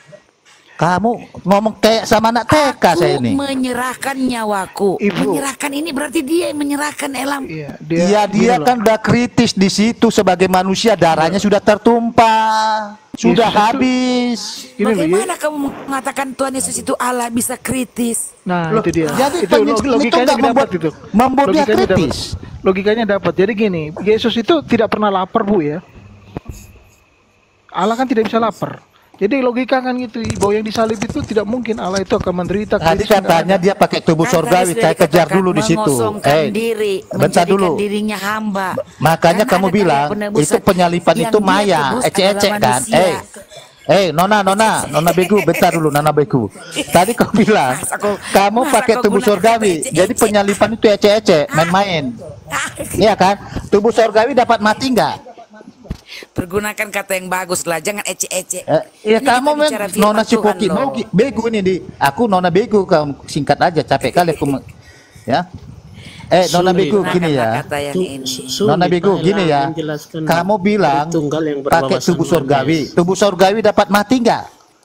Kamu ngomong kayak sama anak T K saya Aku ini. menyerahkan nyawaku. Ibu. Menyerahkan ini berarti dia yang menyerahkan, Elam. Iya, Dia dia gini loh. kan udah kritis di situ sebagai manusia, darahnya sudah tertumpah, sudah Yesus itu- habis. Gini loh, Bagaimana kamu mengatakan Tuhan Yesus itu Allah bisa kritis? Nah, Loh, itu dia. jadi itu kan log- itu logikanya nggak dapat membuat- itu. membuat dia Logikanya dapat. kritis. Logikanya dapat. Jadi gini, Yesus itu tidak pernah lapar, Bu ya. Allah kan tidak bisa lapar. Jadi logika kan gitu, bahwa yang disalib itu tidak mungkin Allah itu akan menderita. Tadi kritis, nggak katanya ada. dia pakai tubuh Kan tadi surgawi. sudah Saya kejar dikatakan dulu di situ. mengosongkan Eh, diri, bentar menjadikan dulu. dirinya hamba. Makanya Kan kamu ada bilang karya penebusan itu penyalipan yang itu dia maya, tebus ecek-ecek adalah kan? manusia. Eh, eh, Nona, Nona, Nona Begu, bentar dulu, Nona Begu. Tadi kau bilang Mas, aku- kamu mas, pakai aku tubuh gunakan surgawi, kata jadi ecek-ecek. penyalipan itu ecek-ecek, main-main. Iya kan? Tubuh surgawi dapat mati nggak? Pergunakan kata yang bagus lah, jangan ecek-ecek. Eh, iya Ini kamu kita men, bicara firman Nona Tuhan Cipoki, loh. mau ki- bego ini di, aku Nona Bego, kamu singkat aja, capek kali aku, me- ya. Eh, Nona Sulit. Bego gini ya. Kata yang ini. Sulit, Nona Bego Pak gini Elang ya. menjelaskan Kamu bilang Tritunggal yang pakai berwawasan tubuh surgawi, manis. tubuh surgawi dapat mati nggak?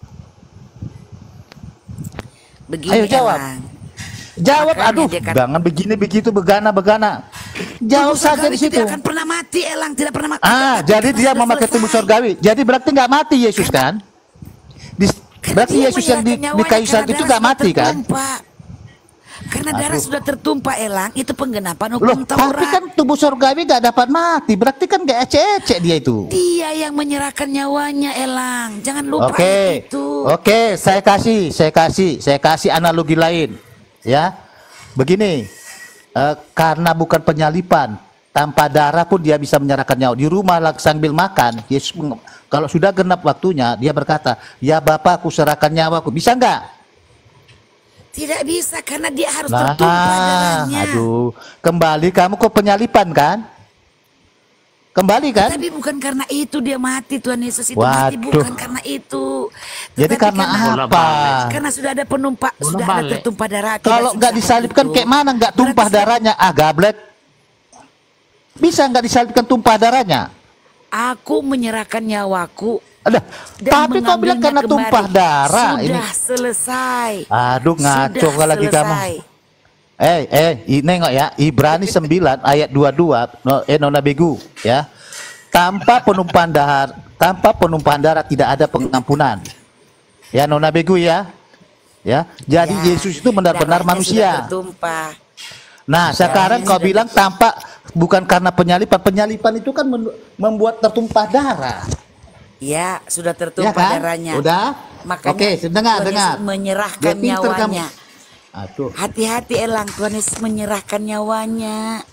Begini, Ayo jawab. Elang. Jawab, Makanya aduh, dia kata- jangan begini begitu begana begana. Jawab Tubuh saja surgawi di situ. Tidak akan pernah mati, Elang. Tidak pernah mati. Ah, Tapi jadi karena dia sudah memakai tubuh selesai. surgawi. Jadi berarti nggak mati Yesus kan? Di- berarti Dia Yesus yang di, menyerahkan di nyawanya kayu salib karena itu darah nggak sudah mati kan? tertumpah. Karena darah Aduh. sudah tertumpah, Elang. Itu penggenapan Loh, hukum tapi Taurat. kan tubuh surgawi nggak dapat mati. Berarti kan nggak ecek-ecek dia itu. Dia yang menyerahkan nyawanya, Elang. Jangan lupa Oke, itu. oke, saya kasih, saya kasih, saya kasih analogi lain, ya. Begini, eh, karena bukan penyalipan, tanpa darah pun dia bisa menyerahkan nyawa. Di rumah lagi sambil makan, Yesus meng- kalau sudah genap waktunya, dia berkata, ya Bapa, aku serahkan nyawaku. Bisa nggak? Tidak bisa karena dia harus Nah, tertumpah darahnya. aduh, kembali kamu ke penyalipan kan? Kembali kan? Tapi bukan karena itu dia mati, Tuhan Yesus itu mati Waduh. bukan karena itu. Jadi Tetapi karena karena, apa? Karena sudah ada penumpah, sudah ada balik. tertumpah darah. akibat Kalau nggak siksaan disalibkan itu. kayak mana nggak tumpah Berarti darahnya? Ah, gablek. Bisa nggak disalibkan tumpah darahnya? Aku menyerahkan nyawaku. Ada. Dan Tapi kau bilang mengambilnya karena kembali. tumpah darah Sudah ini. selesai. Aduh, ngaco Sudah lagi kamu. selesai. Eh, eh, i- nengok ya, Ibrani sembilan ayat dua puluh dua, no, eh Nona Begu, ya. Tanpa penumpahan darah, tanpa penumpahan darah tidak ada pengampunan. Ya, Nona Begu ya. Ya, jadi Ya, Yesus itu benar-benar darahnya manusia. sudah tertumpah. Nah, sekarang kau sudah bilang tanpa bukan karena penyalipan. Penyalipan itu kan men- membuat tertumpah darah. Ya, sudah Ya tertumpah kan? darahnya. Udah? Makanya Oke, dengar, Tuhan dengar. Yesus menyerahkan Dia pinter kamu. nyawanya. Aduh. Hati-hati, Elang. Tuhan Yesus menyerahkan nyawanya.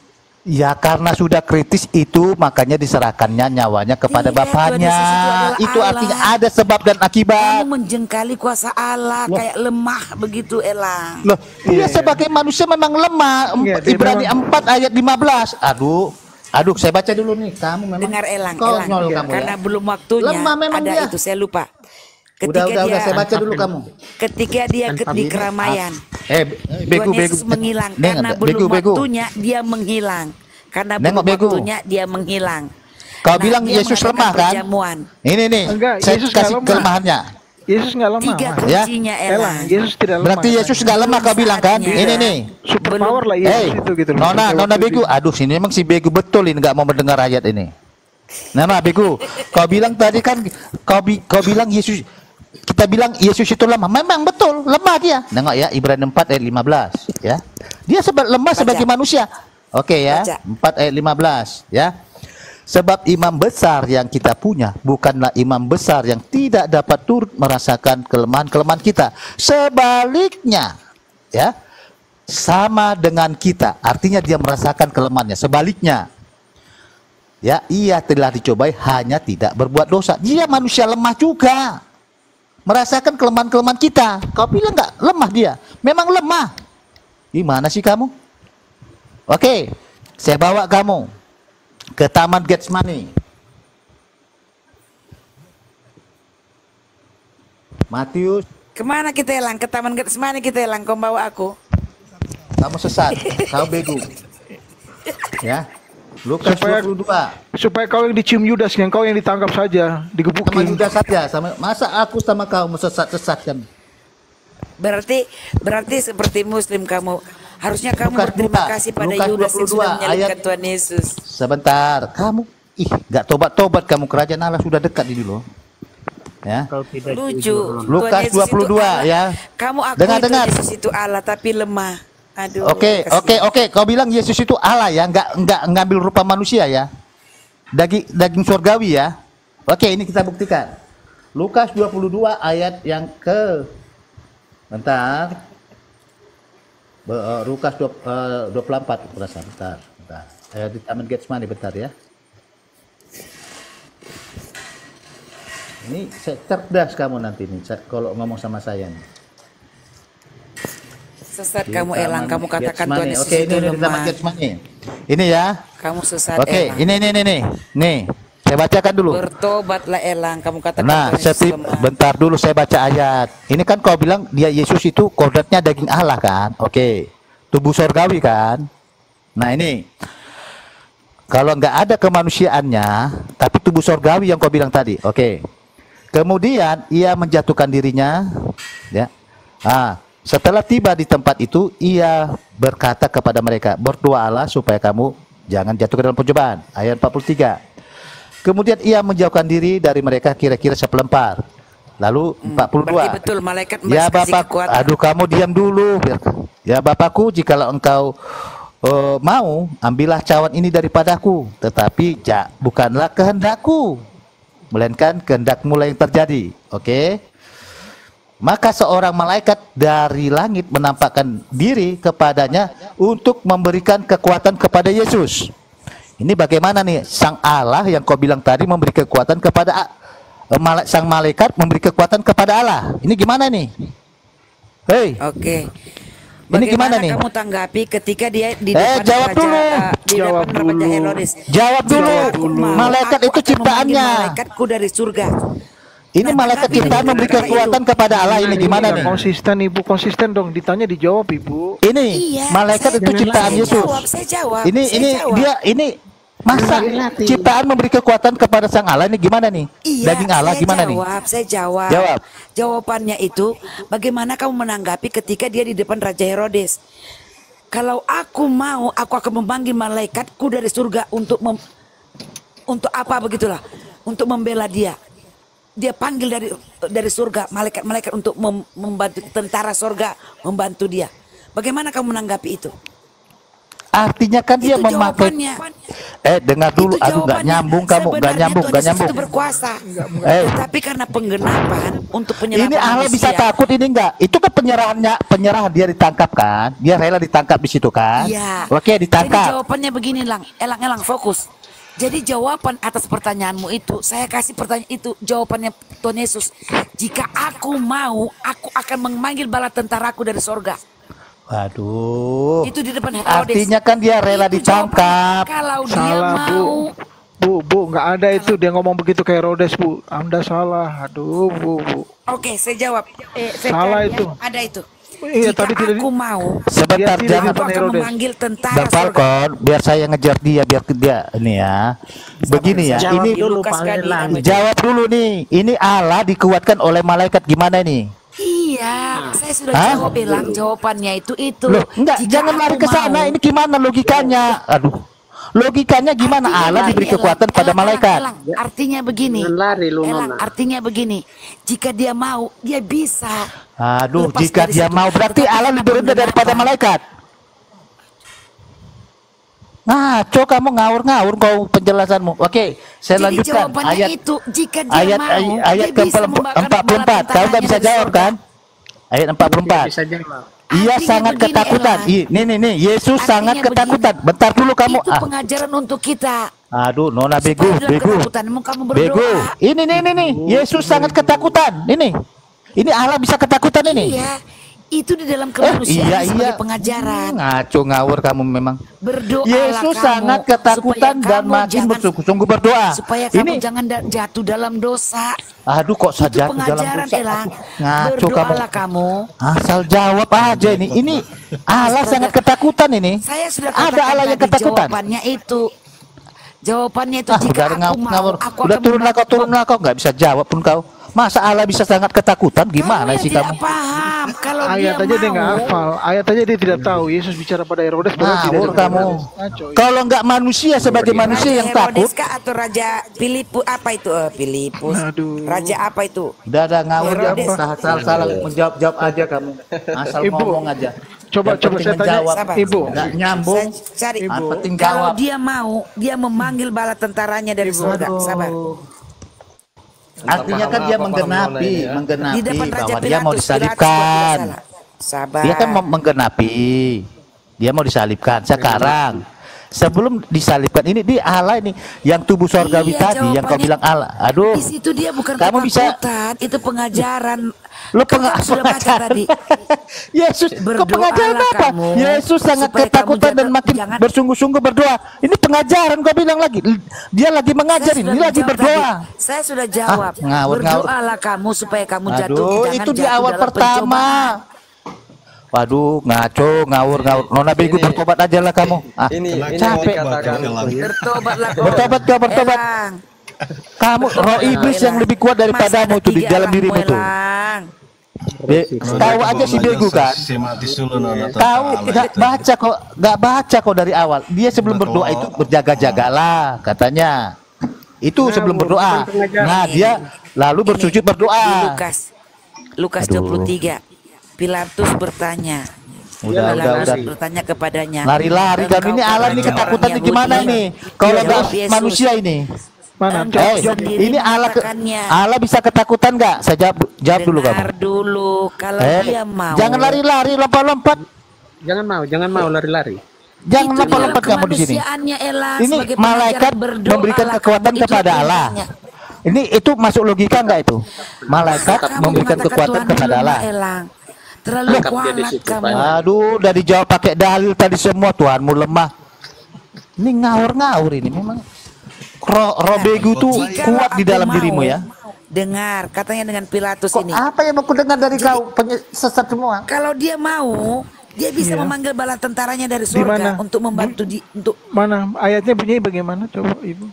Ya karena sudah kritis itu makanya diserahkannya nyawanya kepada Tidak, Tuhan bapaknya. Yesus itu adalah Itu Allah. artinya ada sebab dan akibat. Kamu menjengkali kuasa Allah, kayak lemah begitu, Elang. Loh, dia sebagai manusia memang lemah. Iya, dia Ibrani memang- empat ayat lima belas. Aduh, aduh saya baca dulu nih. Kamu memang Dengar Elang, konyol Elang. kamu Karena ya. belum waktunya. Lemah memang ada dia. itu saya lupa. Udah, udah, udah, saya baca dulu Ketika- kamu. Ketika dia ke, di keramaian, Eh, begu, Tuhan begu. Yesus menghilang Neng, karena begu, belum begu. waktunya dia menghilang. Karena Nengok, belum begu. waktunya dia menghilang. Kau Nah, bilang dia Yesus mengadakan lemah kan? perjamuan. Ini nih, Enggak, saya Yesus nggak kasih lemah. kelemahannya. Yesus nggak lemah. Tiga Mas. Ya. kuncinya, Elang, Elang. Yesus tidak lemah. Berarti Yesus sudah lemah kau bilang kan? Saatnya. Ini nih. Super power lah Yesus Hey, itu gitu loh. Nona, Sampai Nona waktu Begu. itu. Aduh, sini emang si Begu betul ini nggak mau mendengar ayat ini. Nona Begu, kau bilang tadi kan, kau bi kau bilang Yesus, kita bilang Yesus itu lemah. Memang betul, lemah dia. Nengok ya, Ibrani empat ayat lima belas. Ya, dia sebab lemah Baca. sebagai manusia. Oke ya, Baca. empat ayat lima belas. Ya. Sebab imam besar yang kita punya bukanlah imam besar yang tidak dapat turut merasakan kelemahan-kelemahan kita. Sebaliknya, ya, sama dengan kita. Artinya dia merasakan kelemahannya. Sebaliknya, ya, ia telah dicobai hanya tidak berbuat dosa. Dia manusia lemah juga, merasakan kelemahan-kelemahan kita. Kau bilang nggak lemah dia? Memang lemah. Gimana sih kamu? Oke, saya bawa kamu ke Taman Getsemani. Matius, Kemana kita, Elang? Ke Taman Getsemani kita, Elang. Kau bawa aku. kamu sesat, kau bego. Ya. Lukas Supaya- dua puluh dua. Supaya kau yang dicium Yudas, yang kau yang ditangkap saja, Sama digebukin. Yudas saja, sama masa aku sama kau mesesat-sesatkan. Berarti berarti seperti Muslim kamu. Harusnya kamu Lukas berterima buka. kasih pada Lukas Yudas yang dua puluh dua sudah menyalibkan ayat- Tuhan Yesus. Sebentar, kamu ih nggak tobat-tobat kamu, kerajaan Allah sudah dekat ini loh. Ya. Lucu. Lukas Tuhan Yesus dua puluh dua itu Allah. ya. Kamu akui Dengar, Tuhan dengar. Yesus itu Allah tapi lemah. Aduh. Oke, kasihan. oke, oke. Kau bilang Yesus itu Allah ya, nggak nggak ngambil rupa manusia ya, daging daging surgawi ya. Oke, ini kita buktikan. Lukas dua puluh dua ayat yang ke, bentar. Be- eh, Lukas dua, eh, dua puluh empat perasaan. Bentar, bentar. Eh, di Taman Getsemani bentar ya. Ini saya cerdas kamu nanti nih sa- kalau ngomong sama saya nih. Sesat Di kamu, Elang. Taman Kamu katakan Getsemani. Tuhan Yesus Oke, itu ini, ini di Taman lemah. Getsemani. Ini ya. Kamu sesat, Oke, Elang. ini ini ini nih. Nih, saya bacakan dulu. Bertobatlah, Elang. Kamu katakan Nah, Tuhan Yesus setip, lemah. bentar dulu saya baca ayat. Ini kan kau bilang dia Yesus itu kodratnya daging Allah kan? Oke. Tubuh surgawi kan? Nah, ini. Kalau nggak ada kemanusiaannya, tapi tubuh surgawi yang kau bilang tadi. Oke. Kemudian ia menjatuhkan dirinya, ya. Ah, setelah tiba di tempat itu, ia berkata kepada mereka, berdoalah supaya kamu jangan jatuh ke dalam pencobaan. Ayat empat puluh tiga. Kemudian ia menjauhkan diri dari mereka kira-kira seperempat. Lalu empat puluh dua. Berarti betul malaikat Ya kasih Bapak, kekuatan. aduh kamu diam dulu. Ya Bapakku, jikalau engkau eh, mau, ambillah cawan ini daripadaku. Tetapi ja, bukanlah kehendakku, melainkan kehendakmu lah yang terjadi. Oke. Maka seorang malaikat dari langit menampakkan diri kepadanya untuk memberikan kekuatan kepada Yesus. Ini bagaimana nih, sang Allah yang kau bilang tadi memberi kekuatan kepada eh, mala- sang malaikat memberi kekuatan kepada Allah. Ini gimana nih? Hei. Oke. Ini gimana nih? Kamu tanggapi ketika dia di Eh, depan jawab raja, dulu. eh, di Jawab depan Raja dulu. Herodes. Jawab dulu. Jika aku mau, Malaikat aku itu akan memanggil ciptaannya. Malaikatku dari surga. Ini malaikat ciptaan memberi kekuatan kepada Allah. Ini gimana nih? Konsisten Ibu, konsisten dong. Ditanya dijawab Ibu. Ini malaikat itu ciptaan Saya Yesus. jawab, saya jawab, Ini saya ini jawab. dia ini masa ciptaan memberi kekuatan kepada sang Allah ini gimana nih? Iya, Daging Allah saya gimana nih? jawab, Saya jawab. Jawab. Jawabannya itu, bagaimana kamu menanggapi ketika dia di depan Raja Herodes? Kalau aku mau, aku akan memanggil malaikatku dari surga untuk mem, untuk apa begitulah? Untuk membela dia. Dia panggil dari dari surga malaikat-malaikat untuk mem, membantu tentara surga membantu dia. Bagaimana kamu menanggapi itu? Artinya kan dia Itu memakai jawabannya. Eh, dengar dulu. Itu Aduh, nggak jawabannya. nyambung kamu, nggak Sebenarnya nyambung, Tuhan nggak Yesus nyambung. itu berkuasa. Eh, Tapi karena penggenapan untuk penyerahan ini Allah bisa manusia. takut ini enggak? Itu kan penyerahannya, penyerahan dia ditangkap kan? Dia rela ditangkap di situ kan? Iya. Oke, Jadi ditangkap. jawabannya begini, Lang. Elang-elang fokus. Jadi jawaban atas pertanyaanmu itu, saya kasih pertanyaan itu, jawabannya Tuhan Yesus. Jika aku mau, aku akan memanggil bala tentaraku dari sorga. Waduh. Itu di depan Herodes. Artinya kan dia rela ditangkap. Kalau dia Salah, Bu. mau, Bu, Bu, nggak ada itu dia ngomong begitu ke Herodes, Bu. Anda salah. Aduh, Bu, Bu. oke, saya jawab. Eh, saya Salah cari itu. ya. Ada itu. Iya, Jika tadi tidak aku mau, Sebentar, Dia tidak jangan. di aku depan akan Herodes. memanggil tentara Bang sorga. Falcon, biar saya ngejar dia, biar ke dia ini ya. Begini ya, Jawab ini dulu, Lukas Gadi, Elang. jawab dulu nih. Ini Allah dikuatkan oleh malaikat gimana nih? Iya, saya sudah Hah? jawab, Elang. Jawabannya itu itu. Loh, enggak, Jika jangan aku lari ke sana. mau- Ini gimana logikanya? Aduh. Logikanya gimana? Artinya Allah begini, diberi Elang. kekuatan pada Elang, malaikat. Elang, Elang. Artinya begini. lari lu, Elang, Nona. artinya begini. Jika dia mau, dia bisa. Aduh, Lepas jika dari dia situ. mau berarti Tetapi Allah karena lebih rendah daripada penggenapan. malaikat. Ngaco kamu ngawur-ngawur kau penjelasanmu. Oke, saya Jadi lanjutkan jawabannya ayat itu, jika dia ayat mau, ay- ayat dia ke bisa membakar empat puluh empat. bala Kau nggak bisa tentaranya jawab dari kan? Ayat empat puluh empat. Bisa jawab. Ia Artinya sangat begini, ketakutan. Elang. Ih, nih nih nih, Yesus Artinya sangat begini. ketakutan. Bentar dulu kamu. Itu Ah, pengajaran untuk kita. aduh, Nona bego, Supaya dalam bego. ketakutanmu kamu berdoa. Bego. Ini nih nih nih, Yesus sangat ketakutan. Ini. Ini Allah bisa ketakutan ini. Iya, itu di dalam Eh, kemanusiaan iya sebagai iya. pengajaran. Ngaco ngawur kamu memang. Berdoalah Yesus kamu, sangat ketakutan supaya dan kamu makin jangan- bersungguh-sungguh berdoa. Supaya kamu Ini, jangan da- jatuh dalam dosa. aduh kok Itu saja dalam pengajaran, dosa. Elang. Aduh, ngaco kamu. Berdoalah kamu. Asal jawab aja ini. Ini Allah sangat ketakutan ini. Saya sudah Ada katakan Allah yang tadi ketakutan. jawabannya itu. Jawabannya itu Ah, jika udah aku ngawur, mau, ngawur. aku Udah akan turunlah kau, mem- turunlah kau. Nggak bisa jawab pun kau. Masa Allah bisa sangat ketakutan? Gimana yang sih tidak kamu? paham. Kalau Ayat dia aja dia nggak mau, hafal. Ayat aja dia tidak tahu. Yesus bicara pada Herodes padahal tidak Ngawur ada kamu. Herodes. Ngaco. Kalau nggak manusia sebagai manusia Raja yang takut, Herodes kah atau Raja Filipus apa itu? Eh, Filipus. Aduh. Raja apa itu? udah ada ngawur Herodes. kamu. Salah salah menjawab jawab aja kamu. Asal Ibu. ngomong aja. Coba Yang coba penting saya tanya, menjawab. Sabar. Ibu. Nggak nyambung. Saya cari. Yang penting Kalau jawab. dia mau, dia memanggil bala tentaranya dari surga. Sabar. Artinya kan dia menggenapi, menggenapi Di depan Raja bahwa dia mau Pilatus, Pilatus buat disalibkan. tidak salah. Sabar. Dia kan mau menggenapi. Dia mau disalibkan. Sekarang sebelum disalibkan ini di Allah ini yang tubuh sorgawi Iya, tadi yang kau jawabannya- bilang Allah. Aduh. Di situ dia bukan Kamu bisa- ketakutan, itu pengajaran. Lu Kan penga- kamu sudah baca pengajaran. tadi. Yesus, kok Berdoalah pengajaran apa? kamu, Yesus sangat supaya kamu ketakutan dan jatuh- makin jangan- bersungguh-sungguh berdoa. Ini pengajaran kau bilang lagi. Dia lagi mengajar Saya ini, sudah ini lagi menjawab berdoa. tadi. Saya sudah jawab. Ah, ngawur, ngawur. Berdoalah kamu supaya kamu jatuh. Aduh, jangan itu di jatuh awal dalam pertama. pencobaan. Waduh, ngaco, ngawur, ngawur. Nona bego, Ini- bertobat aja lah kamu. Ah, Ini ini yang capek. dikatakan Bertobatlah kau. Bertobat kau, bertobat. Elang. Kamu roh iblis yang lebih kuat daripadamu Masih ada tuh di tiga dalam Elang, dirimu tuh. Elang. Be- tahu aja si bego kan? Sistematis dulu Nona. Tahu nggak baca kok, nggak baca kok dari awal. Dia sebelum berdoa itu berjaga-jagalah katanya. Itu sebelum berdoa. Nah, dia lalu bersujud Di berdoa. Lukas. Lukas Aduh. dua puluh tiga. Pilatus bertanya. Udah, udah, Pilatus udah. bertanya kepadanya. Lari-lari "Engkau kan ini orang Allah ini Yahudi?" ketakutannya gimana nih? Kalau Jawab nggak Yesus. manusia ini. Mana? Engkau Eh, sendiri ini Allah ke- mengatakannya. Allah bisa ketakutan nggak? Saya jawab, jawab dulu kamu. Dengar dulu, kalau Eh, dia mau. jangan lari-lari, lompat-lompat. Jangan mau, jangan mau lari-lari. Jangan Itu lompat-lompat dalam kamu di sini. kemanusiaannya, Ella, Ini sebagai malaikat pengajaran berdoalah memberikan kamu. kekuatan Itu kepada Allah. perintahnya. Ini itu masuk logika nggak itu? Malaikat Kamu memberikan mengatakan kekuatan Tuhan kepada lemah, Allah. Elang. Terlalu Loh, kualat kamu. Aduh, udah dijawab pakai dalil tadi semua. Tuhanmu lemah. Ini ngawur-ngawur ini memang. Roh, roh bego tuh Jikalau kuat di aku dalam mau, dirimu ya. Dengar, katanya dengan Pilatus Kok ini. apa yang aku dengar dari kau penye- sesat semua? Kalau dia mau, dia bisa Iya. memanggil bala tentaranya dari Di surga mana? untuk membantu di untuk Mana ayatnya bunyinya bagaimana? Coba Ibu.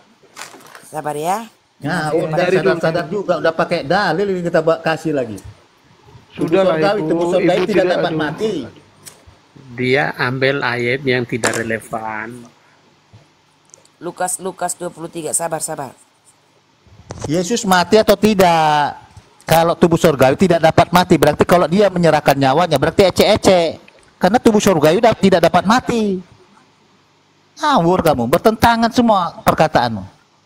sabar ya. Nah, udah sadar-sadar juga udah pakai dalil ini kita ba- kasih lagi. Sudahlah, Tubuh surgawi, Ibu. tubuh surgawi Ibu tidak tidak- dapat aduh. mati. Dia ambil ayat yang tidak relevan. Lukas Lukas dua puluh tiga, sabar sabar. Yesus mati atau tidak? Kalau tubuh surgawi tidak dapat mati, berarti kalau dia menyerahkan nyawanya berarti ece-ece. Karena tubuh surgawi da- tidak dapat mati. Ngawur kamu, bertentangan semua perkataanmu.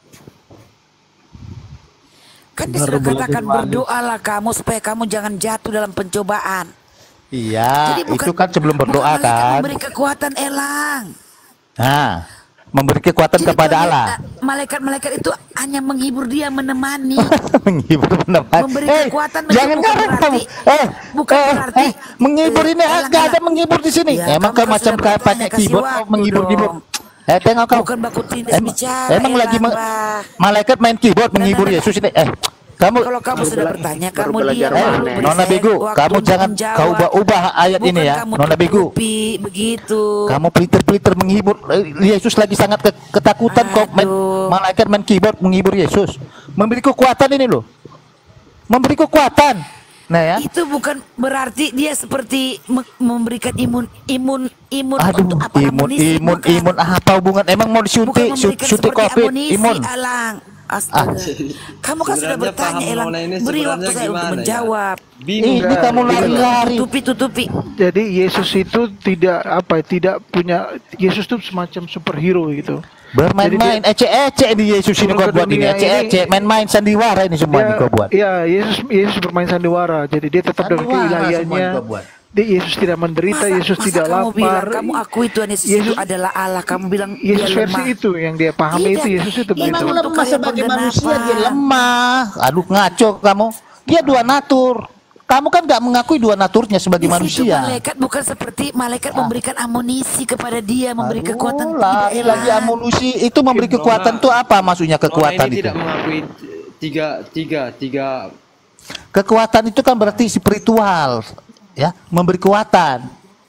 Kan disuruh katakan berdoalah kamu supaya kamu jangan jatuh dalam pencobaan. Iya, Jadi bukan- itu kan sebelum berdoa Bukan malaikat kan. memberi kekuatan elang. Nah, memberi kekuatan Jadi kepada tuan- Allah. eh, Malaikat-malaikat itu hanya menghibur dia, menemani. Menghibur benar. Memberi Eh, kekuatan jangan bukan ngarang kamu. berarti- Eh, bukan eh, berarti, eh, menghibur eh, ini elang, nggak ada elang. menghibur di sini. Ya, Emang kamu kau kan macam sudah kayak bertanya, pakai kasih keyboard waktu kau menghibur-hibur. dong. Eh, tengok kau. Bukan baku tindas Emang, bicara, emang lagi elang, me- Bah. malaikat main keyboard menghibur Yesus ini. Eh, kamu Kalau kamu sudah bertanya, kamu belajar diam Eh, dulu, beri Nona saya Bego, waktu kamu untuk jangan menjawab. kau ubah-ubah ayat Bukan ini ya, kamu Nona Bego. tutupi begitu. Kamu peliter-peliter menghibur eh, Yesus lagi sangat ke- ketakutan kok main, malaikat main keyboard menghibur Yesus. Memberi kekuatan ini loh. Memberi kekuatan. Nah ya. Itu bukan berarti dia seperti me- memberikan imun imun imun Aduh, untuk apa imun, amunisi, imun, bukan. imun, apa hubungan? Emang mau Bukan disuntik, su- memberikan suntik seperti COVID, amunisi, imun. Alang. Astaga. Kamu kan sudah Sebenarnya bertanya, paham Elang. Nona ini Beri sebenarnya waktu saya untuk gimana ya? menjawab. Bingung. Ini kamu lari-lari. Tutupi, tutupi. Jadi Yesus itu tidak apa ya, tidak punya, Yesus itu semacam superhero gitu. Bermain-main, ecek-ecek di Yesus ini turun kau ke buat ini, dunia ecek-ecek, ini- main-main sandiwara ini semua ini kau buat. Iya, Yesus Yesus bermain sandiwara. Jadi dia tetap dengan Sandiwara semua ini keilahiannya. kau buat. Dia Yesus tidak menderita, Masa, Yesus masa tidak kamu lapar. bilang, kamu akui Tuhan Yesus, itu adalah Allah. Kamu bilang Yesus dia versi lemah. itu yang dia pahami Tidak. itu Yesus itu begitu. Emang untuk lemah kalian sebagai penggenapan. manusia dia lemah. Aduh ngaco kamu. Dia dua natur. Kamu kan nggak mengakui dua naturnya sebagai Di situ manusia. malaikat bukan seperti malaikat memberikan amunisi kepada dia, memberi kekuatan. Lari Tidak, lagi Elang. amunisi itu memberi kekuatan tuh apa maksudnya kekuatan Nona ini itu? tidak mengakui tiga tiga tiga Kekuatan itu kan berarti spiritual, ya, memberi kekuatan,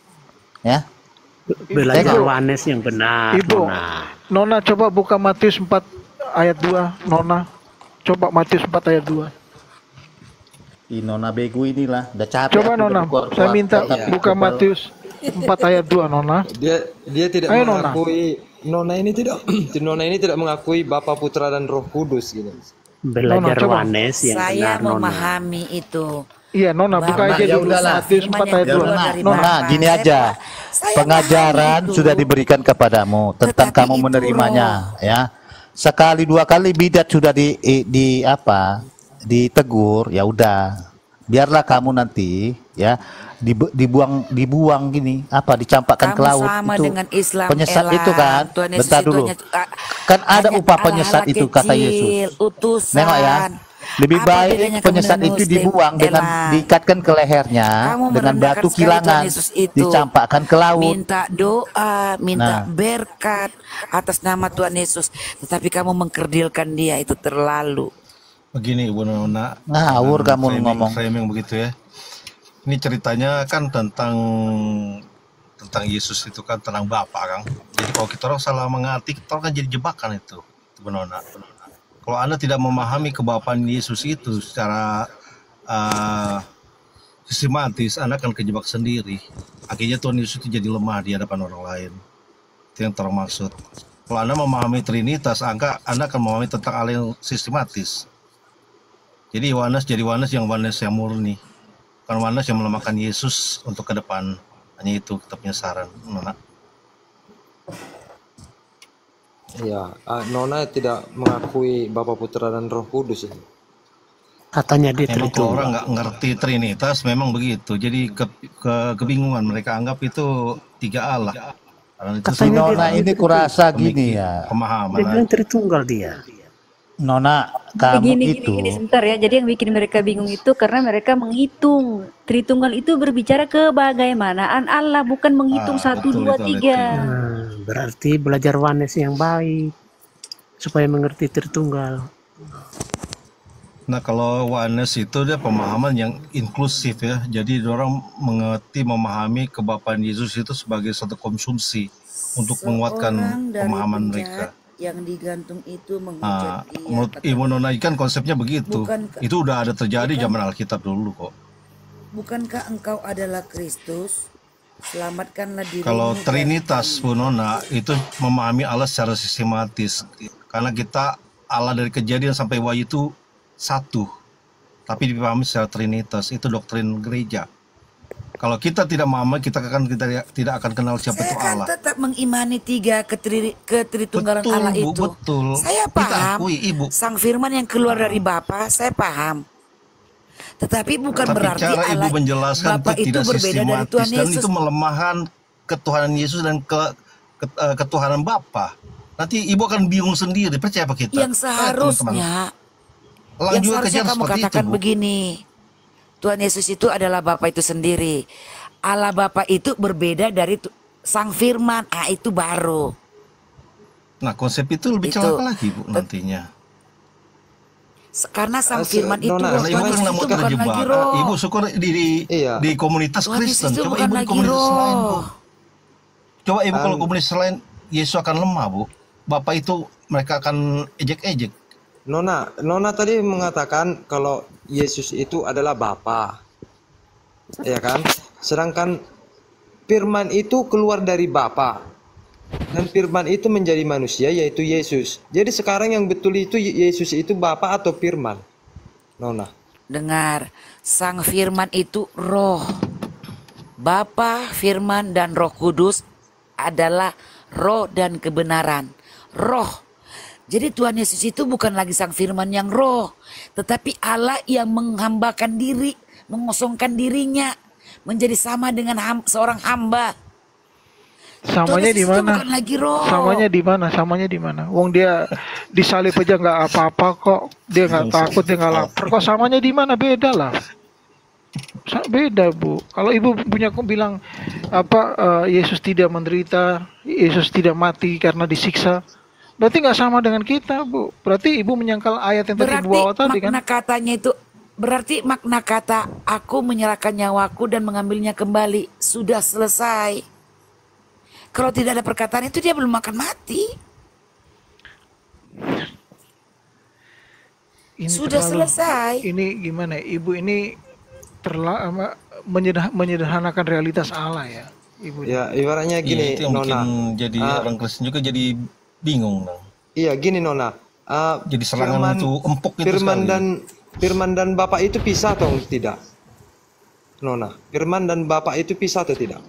ya. Belajar Tengok. Yohanes yang benar. Ibu, Nona. Nona coba buka Matius empat ayat dua, Nona. Coba Matius empat ayat dua. Ih, Nona bego inilah, udah capek. Coba aku Nona, udah keluar- saya keluar- minta tapi buka kebal. Matius empat ayat dua, Nona. dia dia tidak Ayo, Nona. mengakui Nona ini tidak Nona ini tidak mengakui Bapa, Putra dan Roh Kudus gitu. Belajar Nona, coba. Yohanes yang Saya benar. Nona. memahami itu. Iya, Nona, buka Bapak aja ya dulu udahlah. Matius empat ayat Ya dua. udah, dari Nona, Bapak. gini Saya aja. pa- saya Pengajaran paham itu. sudah diberikan kepadamu tentang Tetapi kamu itu menerimanya, ya. Sekali dua kali bidat sudah di, i- di apa? Ditegur, ya udah. Biarlah kamu nanti, ya, dibu- dibuang dibuang gini, apa? Dicampakkan Kamu ke laut sama itu. dengan Islam, Penyesat Elang. itu kan. Tuhan Yesus Bentar itu dulu. hanya- ah, Kan ada hanya upah ala-ala penyesat itu kata kecil, Yesus. utusan. Nengok ya. Lebih Apa baik bedanya kamu penyesat dengan itu Muslim, dibuang dengan Elang? diikatkan ke lehernya Kamu dengan merendahkan batu sekali kilangan, Tuhan Yesus itu. dicampakkan ke laut. Minta doa, minta Nah. berkat atas nama Tuhan Yesus. Tetapi kamu mengkerdilkan dia, itu terlalu. Begini Ibu Nona, Ngawur dengan kamu framing, ngomong. framing begitu ya. Ini ceritanya kan tentang tentang Yesus itu kan tentang Bapa kan. Jadi kalau kita orang salah mengerti, kita orang kan jadi jebakan itu, Ibu Nona. Kalau Anda tidak memahami kebapaan Yesus itu secara uh, sistematis, Anda akan kejebak sendiri. Akhirnya Tuhan Yesus itu jadi lemah di hadapan orang lain. Itu yang termaksud. Kalau Anda memahami Trinitas, Anda, Anda akan memahami tentang Allah yang sistematis. Jadi Yohanes jadi Yohanes yang Yohanes yang murni. Bukan Yohanes yang melemahkan Yesus untuk ke depan. Hanya itu kita punya saran, Nona. Ya, ah, Nona tidak mengakui Bapa, Putra dan Roh Kudus ini. Katanya dia Memang kalau orang Tritunggal. nggak ngerti Trinitas memang begitu. Jadi ke, ke- kebingungan mereka anggap itu tiga Allah. Karena itu Si Katanya dia Nona ini kurasa gini ya. pemahaman. Dia bilang Tritunggal dia. Nona, Tapi kamu gini, itu gini, gini, sebentar ya. Jadi yang bikin mereka bingung itu karena mereka menghitung. Tritunggal itu berbicara kebagaimanaan Allah, bukan menghitung Ah, satu, betul dua, itu, tiga. Nah, berarti belajar Yohanes yang baik supaya mengerti Tritunggal. Nah kalau Yohanes itu dia pemahaman yang inklusif ya. Jadi orang mengerti memahami kebapaan Yesus itu sebagai satu konsumsi untuk menguatkan Seorang dari pemahaman penjahat mereka. yang digantung itu Nah, menghujat dia. menurut kata- Ibu Nona kan konsepnya begitu. Bukankah- Itu udah ada terjadi bukan- zaman Alkitab dulu kok. Bukankah engkau adalah Kristus? Selamatkanlah dirimu. Kalau dan Trinitas Bu Nona itu memahami Allah secara sistematis. Karena kita Allah dari kejadian sampai wahyu itu satu. Tapi dipahami secara Trinitas, itu doktrin gereja. Kalau kita tidak memahami, kita akan kita tidak akan kenal siapa itu Saya kan Allah. tetap mengimani tiga ketri, ketritunggalan Betul, Allah Bu, itu. betul. Saya Kita paham. akui, Ibu. Sang Firman yang keluar dari Bapa, saya paham. Tetapi bukan Tapi berarti cara Ibu Allah menjelaskan Bapa itu itu tidak berbeda dari sistematis Tuhan dan Yesus. itu melemahkan ketuhanan Yesus dan ke, ke, eh, ketuhanan Bapa. Nanti Ibu akan bingung sendiri, percaya apa kita? Yang Eh, teman-teman. seharusnya, Lang yang juga seharusnya kejar kamu seperti itu, katakan Bu. begini. Tuhan Yesus itu adalah Bapa itu sendiri. Allah Bapa itu berbeda dari tu- Sang Firman. Ah, itu baru. Nah, konsep itu lebih Itu. celaka lagi, Bu, nantinya. Karena Sang Eh, se- Firman itu, Nona, roh Karena Tuhan Ibu Yesus kan itu mau bukan terjebak. lagi roh. Ibu syukur di di, Iya. di komunitas Tuhan Yesus Kristen. itu Coba bukan Ibu di lagi komunitas lain, Bu. roh. Coba Ibu kalau Kan- komunitas lain, Yesus akan lemah, Bu. Bapak itu mereka akan ejek-ejek. Nona, Nona tadi mengatakan kalau Yesus itu adalah Bapa, ya kan? Sedangkan Firman itu keluar dari Bapa, dan Firman itu menjadi manusia, yaitu Yesus. Jadi sekarang yang betul itu Yesus itu Bapa atau Firman, Nona? Dengar, Sang Firman itu roh. Bapa, Firman, dan Roh Kudus adalah roh dan kebenaran. Roh. Jadi Tuhan Yesus itu bukan lagi Sang Firman yang roh, tetapi Allah yang menghambakan diri, mengosongkan dirinya, menjadi sama dengan ham- seorang hamba. Samanya Tuhan di Yesus itu mana? bukan lagi roh. Samanya di mana? Samanya di mana? Wong dia disalib aja nggak apa-apa kok. Dia nggak takut, dia nggak lapar. Kok samanya di mana? Beda lah. Sa- Beda, Bu. Kalau Ibu punya kok bilang apa eh, Yesus tidak menderita, Yesus tidak mati karena disiksa, berarti nggak sama dengan kita, Bu. Berarti Ibu menyangkal ayat yang tadi Ibu Berarti bawa tadi kan? makna katanya itu, berarti makna kata aku menyerahkan nyawaku dan mengambilnya kembali sudah selesai. Kalau tidak ada perkataan itu dia belum akan mati. Ini Sudah terlalu- selesai. Ini gimana? ya? Ibu ini terlalu menyederhanakan realitas Allah ya, Ibu. Ya, ibaratnya Iya, gini, itu yang Nona. bikin jadi Ah, orang Kristen juga jadi bingung. Nang. Iya, gini Nona. Ah, Jadi serangan itu empuk itu Firman sekali. dan Firman dan Bapak itu pisah atau tidak? Nona, Firman dan Bapak itu pisah atau tidak?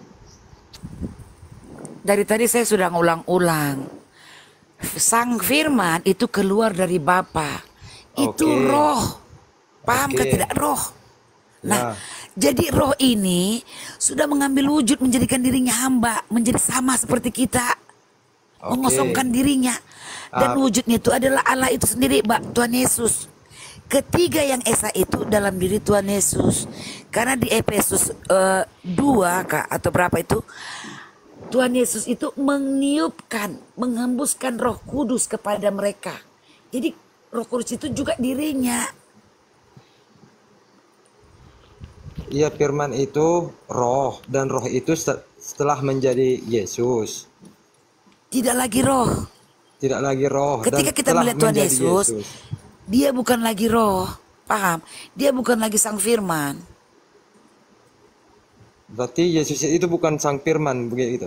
Dari tadi saya sudah ngulang-ulang. Sang Firman itu keluar dari Bapa. Itu Oke. roh. Paham Oke. ke tidak roh? Nah, Ya. jadi roh ini sudah mengambil wujud menjadikan dirinya hamba, menjadi sama seperti kita. Oke. Mengosongkan dirinya. Dan Ah. wujudnya itu adalah Allah itu sendiri, Mbak, Tuhan Yesus. Ketiga yang esa itu dalam diri Tuhan Yesus. Karena di Efesus eh, dua Kak, atau berapa itu, Tuhan Yesus itu meniupkan, menghembuskan Roh Kudus kepada mereka. Jadi Roh Kudus itu juga dirinya. Iya, Firman itu roh, dan roh itu set- setelah menjadi Yesus. Tidak lagi roh. Tidak lagi roh. dan Ketika kita setelah melihat Tuhan menjadi Yesus, dia bukan lagi roh. Paham? Dia bukan lagi Sang Firman. Berarti Yesus itu bukan Sang Firman, begitu.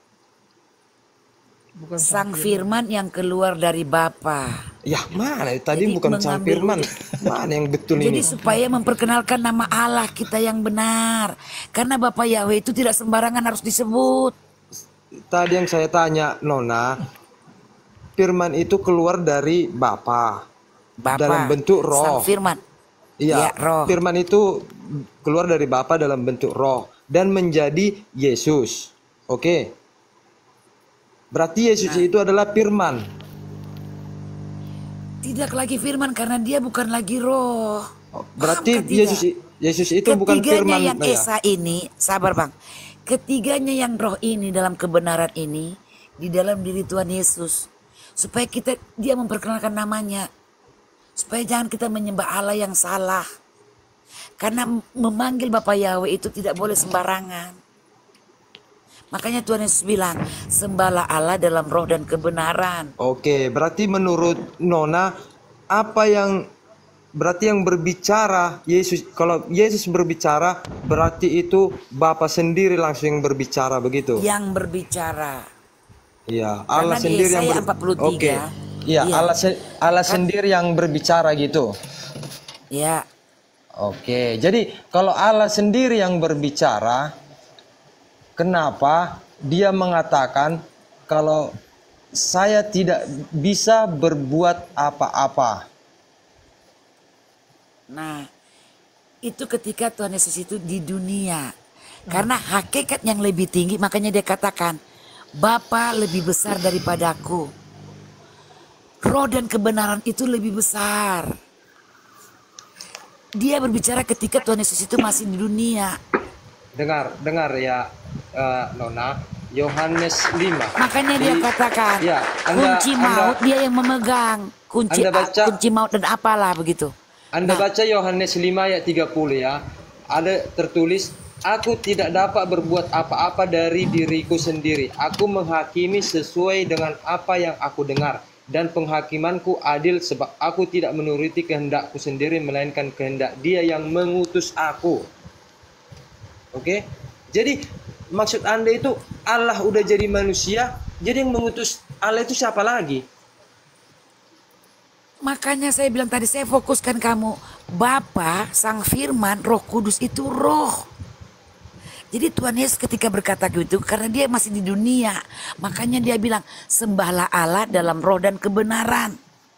Bukan Sang Firman yang keluar dari Bapa. Ya, mana? Tadi Jadi bukan Sang mengambil Firman. Mana yang betul Jadi ini? supaya memperkenalkan nama Allah kita yang benar. Karena Bapa Yahweh itu tidak sembarangan harus disebut. Tadi yang saya tanya, Nona, Firman itu keluar dari Bapa Bapa, dalam bentuk roh. Sang Firman. Iya, Ya, roh. Firman itu keluar dari Bapa dalam bentuk roh dan menjadi Yesus. Oke. Berarti Yesus Nah. itu adalah Firman. Tidak lagi Firman karena dia bukan lagi roh. Berarti Paham ke tidak? Yesus Yesus itu bukan Ketiganya Firman. yang Nah, ya. esa ini, sabar bang. Ketiganya yang roh ini dalam kebenaran ini di dalam diri Tuhan Yesus, supaya kita dia memperkenalkan namanya, supaya jangan kita menyembah Allah yang salah. Karena memanggil Bapa Yahweh itu tidak boleh sembarangan. Makanya Tuhan Yesus bilang, sembahlah Allah dalam roh dan kebenaran. Oke, berarti menurut Nona apa yang berarti yang berbicara Yesus, kalau Yesus berbicara berarti itu Bapa sendiri langsung yang berbicara begitu. Yang berbicara. Iya, Karena Allah di sendiri yang Yesaya ber... empat puluh tiga, Oke. Iya, iya. Allah se- Allah sendiri yang berbicara gitu. Ya, Oke, jadi kalau Allah sendiri yang berbicara, kenapa dia mengatakan kalau saya tidak bisa berbuat apa-apa? Nah, itu ketika Tuhan Yesus itu di dunia. Karena hakikat yang lebih tinggi, makanya dia katakan, Bapa lebih besar daripadaku. Roh dan kebenaran itu lebih besar. Dia berbicara ketika Tuhan Yesus itu masih di dunia. Dengar, dengar ya eh, Nona, Yohanes lima. Makanya dia Di- katakan, ya, Anda- kunci Anda- maut dia yang memegang. Kunci, Anda baca- kunci maut dan apalah begitu. Anda baca Yohanes lima ayat tiga puluh ya. Ada tertulis, aku tidak dapat berbuat apa-apa dari diriku sendiri. Aku menghakimi sesuai dengan apa yang aku dengar. Dan penghakimanku adil sebab aku tidak menuruti kehendakku sendiri, melainkan kehendak Dia yang mengutus aku. Oke? Jadi maksud Anda itu Allah udah jadi manusia, jadi yang mengutus Allah itu siapa lagi? Makanya saya bilang tadi, saya fokuskan kamu. Bapa, Sang Firman, Roh Kudus itu roh. Jadi Tuhan Yesus ketika berkata gitu, karena dia masih di dunia. Makanya dia bilang, sembahlah Allah dalam roh dan kebenaran.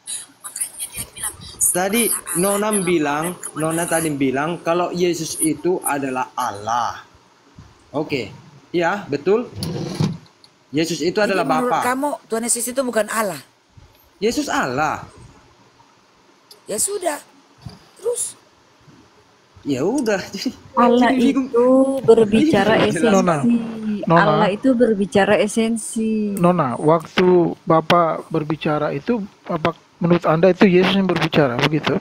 Tadi Nona bilang, Nona tadi bilang kalau Yesus itu adalah Allah. Oke, ya betul. Yesus itu Jadi adalah menurut Bapa. kamu, Tuhan Yesus itu bukan Allah? Yesus Allah. Ya sudah. Terus? Ya udah. Allah Jadi bingung. itu berbicara Jadi esensi. Nona, Nona. Allah itu berbicara esensi. Nona, waktu Bapak berbicara itu, Bapak menurut Anda itu Yesus yang berbicara, begitu?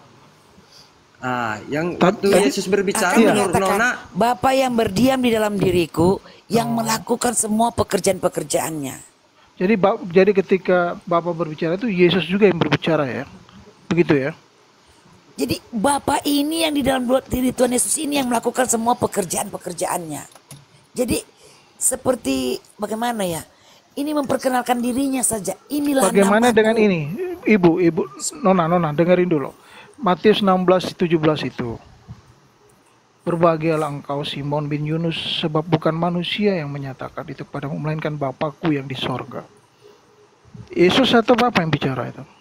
Ah, yang Tapi- waktu Yesus berbicara Akan menurut menyatakan, Nona, Bapa yang berdiam di dalam diriku, yang melakukan semua pekerjaan-pekerjaannya. Jadi ba- jadi ketika Bapak berbicara itu Yesus juga yang berbicara ya, begitu ya? Jadi Bapa ini yang di dalam diri Tuhan Yesus ini yang melakukan semua pekerjaan-pekerjaannya. Jadi seperti bagaimana ya? Ini memperkenalkan dirinya saja. Inilah Bagaimana namaku. dengan ini, Ibu, Ibu, Nona, Nona, dengerin dulu. Matius enam belas tujuh belas itu. Berbahagialah engkau Simon bin Yunus, sebab bukan manusia yang menyatakan itu kepadamu, melainkan Bapakku yang di sorga. Yesus atau Bapa yang bicara itu?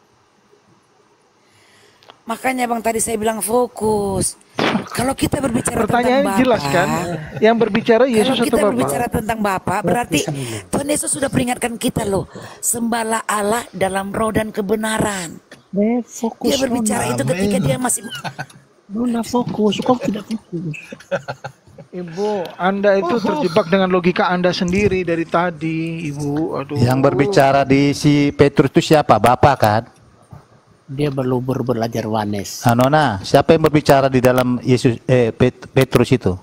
Makanya Bang tadi saya bilang fokus. Kalau kita berbicara Pertanyaannya tentang Bapa, jelas kan? Yang berbicara Yesus kalau kita atau Bapa? berbicara tentang Bapa, berarti Tuhan Yesus sudah peringatkan kita loh. Sembahlah Allah dalam roh dan kebenaran. Fokus, Dia berbicara Nona. itu ketika Amin. dia masih Nona fokus, kok tidak fokus? Ibu, Anda itu terjebak dengan logika Anda sendiri dari tadi, Ibu. Aduh. Yang berbicara di si Petrus itu siapa? Bapak kan? Dia perlu ber- belajar wanes. Ah, Nona, siapa yang berbicara di dalam Yesus eh Pet- Petrus itu?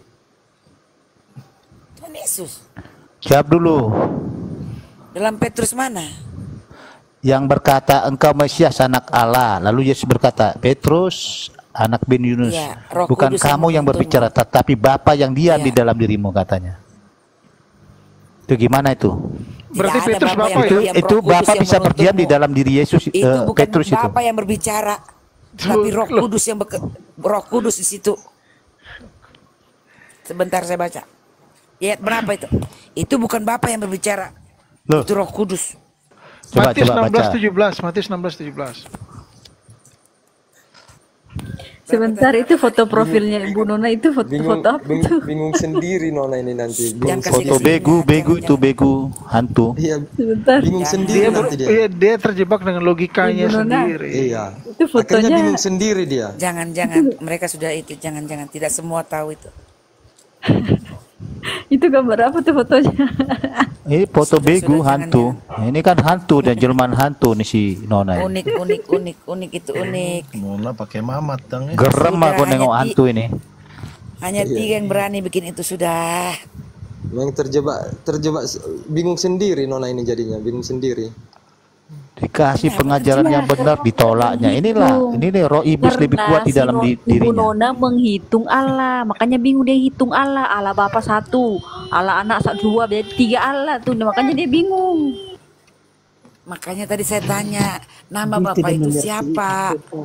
Tuhan Yesus. Jawab dulu. Dalam Petrus mana? Yang berkata engkau Mesias anak Allah. Lalu Yesus berkata, Petrus anak bin Yunus, Ya, Roh bukan Kudus yang kamu yang membentukmu. berbicara, tetapi Bapa yang diam Ya. di dalam dirimu, katanya. Itu gimana itu? Berarti Tidak ada Petrus Bapa Bapak yang Itu, berdiam, itu Roh Kudus Bapa yang bisa berdiam di membentukmu. dalam diri Yesus, Itu eh, bukan Petrus itu. Bapa yang berbicara, tapi Roh Kudus yang beke- Roh Kudus di situ. Sebentar saya baca. Ayat berapa itu? Itu bukan Bapa yang berbicara. Loh. Itu Roh Kudus. Coba Matius coba enam belas baca. tujuh belas, Matius enam belas tujuh belas. Sebentar, itu foto profilnya Ibu Nona itu foto, bingung, foto apa bing- itu? bingung sendiri Nona ini nanti. Bingung Foto begu, begu itu begu hantu. Iya, Sebentar. bingung Dia, sendiri ber- nanti dia. iya, dia terjebak dengan logikanya Ibu Nona. sendiri. Iya. Itu Akhirnya fotonya bingung sendiri dia. Jangan-jangan mereka sudah itu, jangan-jangan tidak semua tahu itu. itu gambar apa tuh fotonya? Ini foto Sudah, begu sudah, hantu. Ini kan hantu dan jelmaan hantu nih si Nona. ini. Unik, unik, unik, unik itu unik. Nona pakai mamat dong ya. Gerem Sudah, aku hanya nengok di- hantu ini. Hanya tiga yang berani bikin itu sudah. Memang terjebak, terjebak bingung sendiri Nona ini jadinya, bingung sendiri. Dikasih pengajaran yang benar ditolaknya. Inilah, ini nih roh iblis lebih kuat di dalam di- Ibu dirinya. Nona menghitung Allah, makanya bingung dia hitung Allah. Allah Bapa satu, Allah Anak satu dua, jadi tiga Allah tuh, makanya dia bingung. Makanya tadi saya tanya, nama Bapak itu siapa?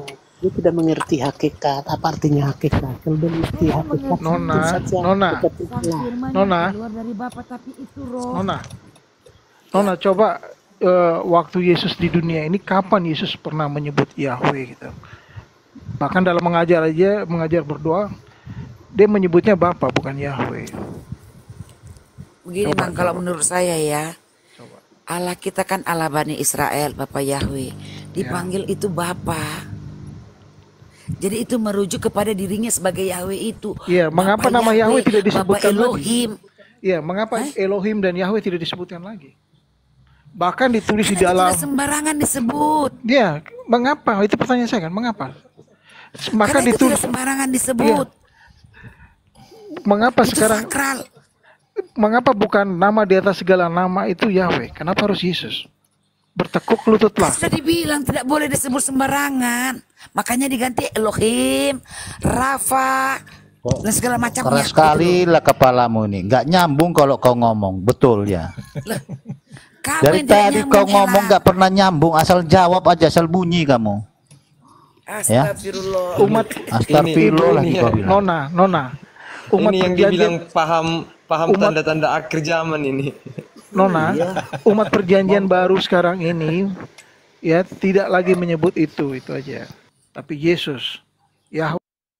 Dia tidak mengerti hakikat. Apa artinya hakikat? Kalau dia mengerti hakikat, Nona, itu saja Nona, hakikat itulah. Nona, keluar dari Bapa tapi itu roh. Nona, Nona, coba eh, waktu Yesus di dunia ini kapan Yesus pernah menyebut Yahweh gitu? Bahkan dalam mengajar aja, mengajar berdoa, dia menyebutnya Bapa bukan Yahweh. Begini Coba, Bang, kalau coba. menurut saya ya, Allah kita kan Allah Bani Israel, Bapa Yahweh. Dipanggil itu Bapa. Jadi itu merujuk kepada dirinya sebagai Yahweh itu. Iya, mengapa Bapa nama Yahweh tidak Bapa disebutkan Elohim. lagi? Iya, mengapa Elohim dan Yahweh tidak disebutkan lagi? Bahkan ditulis di Karena itu dalam. tidak sembarangan disebut. Iya, mengapa? Itu pertanyaan saya kan, mengapa? Maka Karena itu ditulis. tidak sembarangan disebut. Iya. Mengapa Itu sekarang? sakral. Mengapa bukan nama di atas segala nama itu Yahweh? Kenapa harus Yesus? Bertekuk lututlah. Sudah dibilang tidak boleh disebut sembarangan. Makanya diganti Elohim, Rafa, dan segala macamnya. Keras sekali lah kepalamu ini. Nggak nyambung kalau kau ngomong. Betul ya. Kamu Dari yang tidak tadi nyambung, kau ngomong Elang. nggak pernah nyambung. Asal jawab aja, asal bunyi kamu. Ya. Astagfirullah. Umat Astagfirullah Ini, lagi kau bilang. Nona, Nona. Umat Ini yang perjanjian, dibilang paham paham Umat- tanda-tanda akhir zaman ini. Nona, umat perjanjian baru sekarang ini ya tidak lagi menyebut itu, itu aja. Tapi Yesus, Yahweh.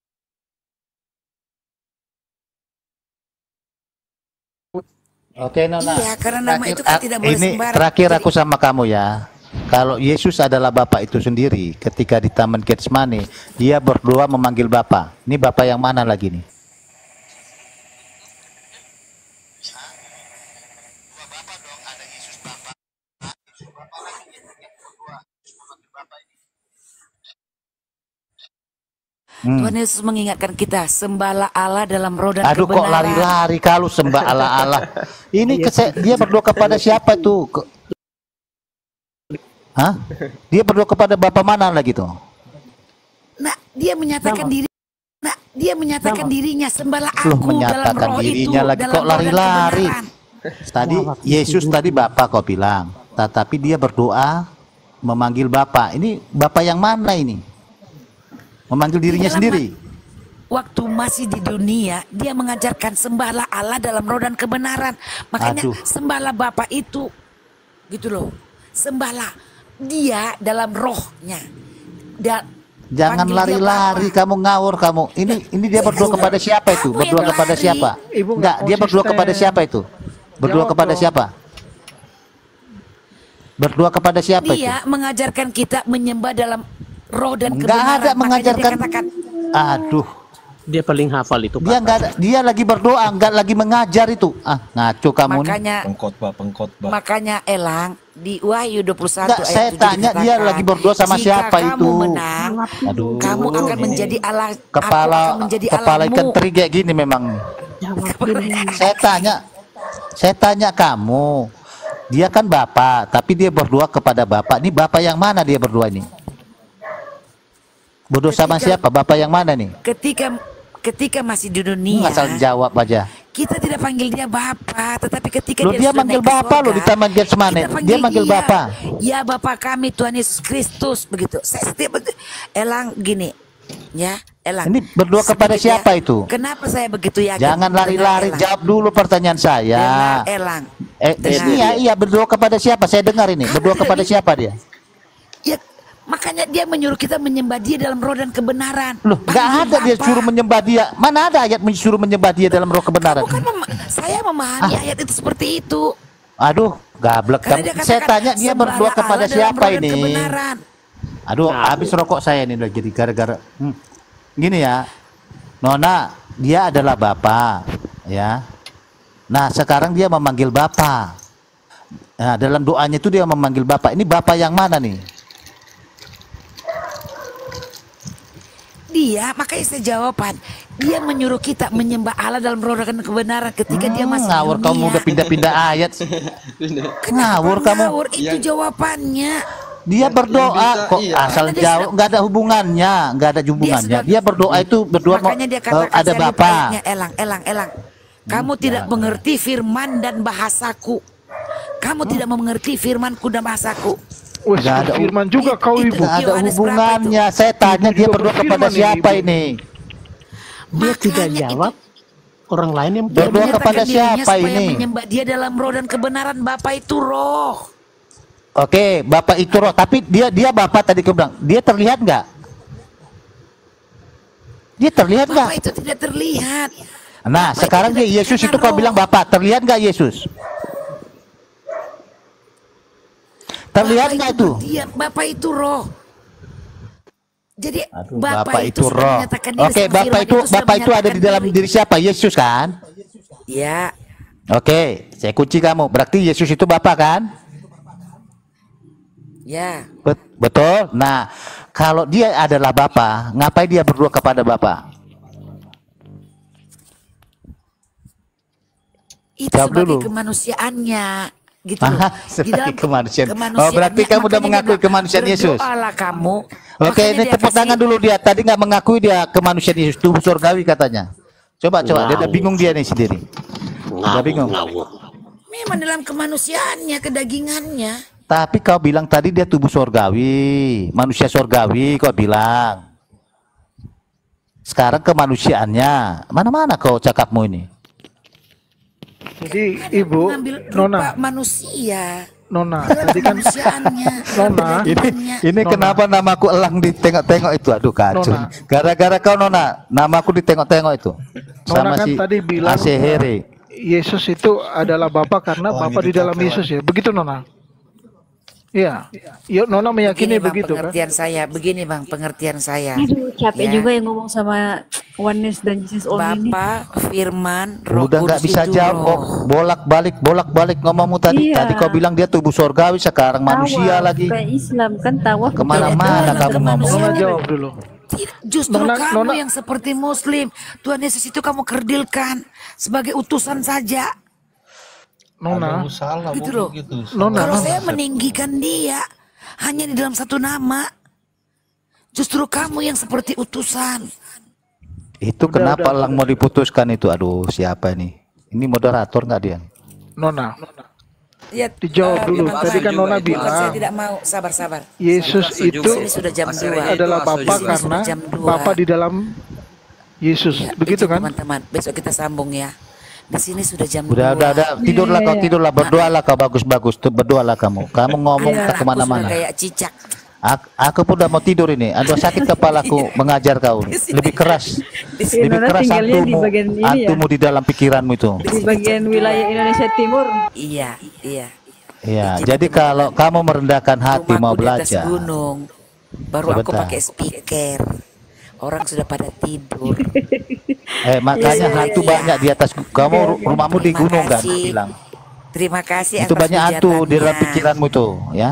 Oke Nona. Iya, karena nama Terakhir, itu kan ah, tidak boleh ini sembarang. terakhir Jadi- aku sama kamu ya. Kalau Yesus adalah Bapa itu sendiri, ketika di Taman Getsemani, dia berdoa memanggil Bapa. Ini Bapa yang mana lagi nih? Hmm. Tuhan Yesus mengingatkan kita, sembahlah Allah dalam roh dan Aduh kok kebenaran. lari-lari kalau sembah Allah-Allah. Ini kese- dia berdoa kepada siapa tuh? Ke- Hah? Dia berdoa kepada Bapa mana lagi tuh? Nah, dia menyatakan diri Nah, dia menyatakan dirinya, sembahlah Loh, aku dalam menyatakan roh itu, dirinya lagi dalam kok roh dan lari-lari. kebenaran. Tadi Yesus tadi Bapa kau bilang, tetapi dia berdoa memanggil Bapa. Ini Bapa yang mana ini? Memanggil dirinya dalam sendiri. Waktu masih di dunia, dia mengajarkan sembahlah Allah dalam roh dan kebenaran. Makanya Aduh. sembahlah Bapa itu, gitu loh. Sembahlah dia dalam rohnya. Dan Jangan panggil dia lari-lari, kamu ngawur kamu. Ini ini dia berdoa kepada siapa itu? Kamu Berdoa yang kepada lari. siapa? Ibu nggak Enggak, dia berdoa konsisten. kepada siapa itu? Berdoa Jawab kepada dong. siapa? Berdoa kepada siapa itu? Dia mengajarkan kita menyembah dalam roh dan Enggak kebenaran. ada Makanya mengajarkan. dia katakan, Aduh, Dia paling hafal itu. dia enggak ada, dia lagi berdoa, enggak lagi mengajar itu. Ah, ngaco kamu nih. makanya Pengkhotbah, pengkhotbah. makanya Elang di Wahyu dua puluh satu Enggak, saya ayat tujuh tanya dia dikatakan, lagi berdoa sama jika siapa kamu itu? menang, Aduh. kamu akan menjadi Allah. aku Kepala akan menjadi kepala Allahmu. ikan teri kayak gini memang. Saya tanya, saya tanya kamu. Dia kan Bapak, tapi dia berdoa kepada Bapak. Ini Bapak yang mana dia berdoa ini? Berdoa sama Ketika- siapa? Bapak yang mana nih? Ketika ketika masih di dunia, Asal jawab aja. kita tidak panggil dia Bapa, tetapi ketika Loh, dia, dia sudah manggil naik ke Bapa loh surga, di Taman Getsemani. kita Dia manggil iya. Bapa. Ya Bapa kami Tuhan Yesus Kristus, begitu. Saya setiap Elang gini, ya Elang. Ini berdoa kepada Sebenarnya, siapa itu? Kenapa saya begitu yakin? Jangan lari-lari, Dengar, Elang. jawab dulu pertanyaan saya. Dengar, Elang. Eh, Dengar. iya, iya, berdoa kepada siapa? Saya dengar ini. Berdoa kepada siapa dia? Ya, makanya dia menyuruh kita menyembah dia dalam roh dan kebenaran. Loh, nggak ada dia suruh menyembah dia. Mana ada ayat menyuruh menyembah dia dalam roh kebenaran? Bukan mem- saya memahami Ah. ayat itu seperti itu. Aduh, gablek. Karena dia kamu. Saya katakan, tanya dia "Sembahlah berdoa kepada Allah dalam siapa roh dan ini? kebenaran." Aduh, habis rokok saya ini udah jadi gara-gara. Hmm. Gini ya, Nona, dia adalah Bapa, ya. Nah, sekarang dia memanggil Bapa. Nah, dalam doanya itu dia memanggil Bapa. Ini Bapa yang mana nih? Dia, makanya saya jawaban. Dia menyuruh kita menyembah Allah dalam roh dan kebenaran ketika dia Hmm, masih ngawur dunia. kamu udah pindah-pindah ayat. Ngawur kamu. Ngawur, itu jawabannya. Dia berdoa bisa, kok iya. asal Karena dia jauh, nggak ada hubungannya, nggak ada hubungannya. Dia, berdoa itu berdoa mau- Makanya dia eh, katakan ada saya lupa Bapa. ayatnya, Elang, Elang, Elang. Kamu tidak mengerti firman dan bahasaku. Kamu tidak mengerti firmanku dan bahasaku. Wes, Nggak ada firman juga kau ibu. nggak ada hubungannya. Saya tanya dia berdoa kepada Firman ini, siapa Ibu. ini? Dia tidak jawab. Orang lain yang Berdoa Menyatakan kepada dirinya siapa supaya ini? menyembah dia dalam roh dan kebenaran. Bapak itu roh. Oke, Bapak itu roh. Tapi dia dia Bapak tadi kau bilang, dia terlihat nggak? Dia terlihat nggak? Bapak itu tidak terlihat. Nah, sekarang dia Yesus itu kau bilang Bapak, terlihat nggak Yesus? Terlihat nggak itu? Dia, Bapak itu roh. Jadi Aduh, Bapak, Bapak itu itu sudah roh. menyatakan diri Oke, sama Bapak firman itu sudah Bapak itu ada di menyatakan dalam diri. diri siapa? Yesus kan? Ya, Oke, saya kunci kamu. Berarti Yesus itu Bapak kan? ya. Bet- Betul. Nah, kalau dia adalah Bapa, ngapain dia berdoa kepada Bapa? Itu Jawab sebagai dulu. kemanusiaannya, gitu loh. Ah, Di sebagai dalam kemanusiaan. Oh, kemanusiaannya, berarti kamu udah makanya dia mengakui bilang, kemanusiaan Yesus. berdoalah kamu. Oke, Makanya ini dia tepuk kasih- tangan dulu dia. Tadi nggak mengakui dia kemanusiaan Yesus, tubuh surgawi katanya. Coba, coba. Dia udah Wow. bingung dia nih sendiri. Udah bingung. Memang dalam kemanusiaannya, kedagingannya. Tapi kau bilang tadi dia tubuh surgawi, manusia surgawi. Kau bilang. Sekarang kemanusiaannya mana-mana kau cakapmu ini. Jadi ibu, Mengambil Nona, rupa manusia. Nona, Dalam tadi kan kemanusiaannya. Nona, Ini ini Nona. kenapa namaku elang ditengok-tengok itu? Aduh kacau. Nona. Gara-gara kau Nona, namaku ditengok-tengok itu. Nona Sama kan si tadi bilang Asehere. Yesus itu adalah Bapa karena Oh, Bapa ini di dalam dicapel. Yesus ya. Begitu Nona. Iya. Yuk Nona meyakini Begini bang, begitu kan? pengertian saya. Begini bang, pengertian saya. Aduh, capek Ya. juga yang ngomong sama oneness dan Jesus only ini. Bapa, Firman, Roh Udah nggak Kudus bisa itu jawab, roh. oh, bolak-balik, bolak-balik ngomongmu tadi. Iya. Tadi kau bilang dia tubuh surgawi, sekarang manusia Tawaf, lagi. kayak Islam kan tawaf. Kemana-mana kamu ngomong. Nona jawab dulu. Tidak, justru Nona- kamu Nona- yang seperti Muslim. Tuhan Yesus itu kamu kerdilkan sebagai utusan saja. Nona, Aduh, salah Gitu Bu, loh. gitu. Nona, Kalau Nona. saya meninggikan dia hanya di dalam satu nama. Justru kamu yang seperti utusan. Itu Udah, kenapa udah, elang mau diputuskan itu? Aduh, siapa ini? Ini moderator nggak dia? Nona. Ya, Dijawab eh, dulu. bukan Tadi saya kan juga Nona itu. Bukan, saya bilang tidak mau. Sabar-sabar. Yesus Di itu sini sudah jam dua. adalah Bapa Di sini karena sudah jam dua. Bapa di dalam Yesus. Ya, Begitu itu, kan? teman-teman. Besok kita sambung ya. Di sini sudah jam Udah, dua. udah, udah. Tidurlah kau, tidurlah. Berdoalah kau bagus-bagus. Tuh, berdoalah kamu. Kamu ngomong Iya, tak aku kemana-mana. sudah kayak cicak. Aku, aku pun udah mau tidur ini. Aduh sakit kepalaku mengajar kau. Lebih keras, Iya, lebih Nona keras tinggalnya di antumu, bagian ini ya. antumu di dalam pikiranmu itu. Di bagian wilayah Indonesia Timur. Iya, iya. Ya, jadi kalau kamu merendahkan hati mau Rumahku di atas belajar, gunung. Baru aku Sebentar. pakai speaker. Orang sudah pada tidur. eh makanya Iya, hantu iya. banyak di atas. Kamu ru- rumahmu di Terima gunung kan? kasih. Bilang. Terima kasih Itu atas banyak hantu di dalam hujatannya. pikiranmu tuh, ya.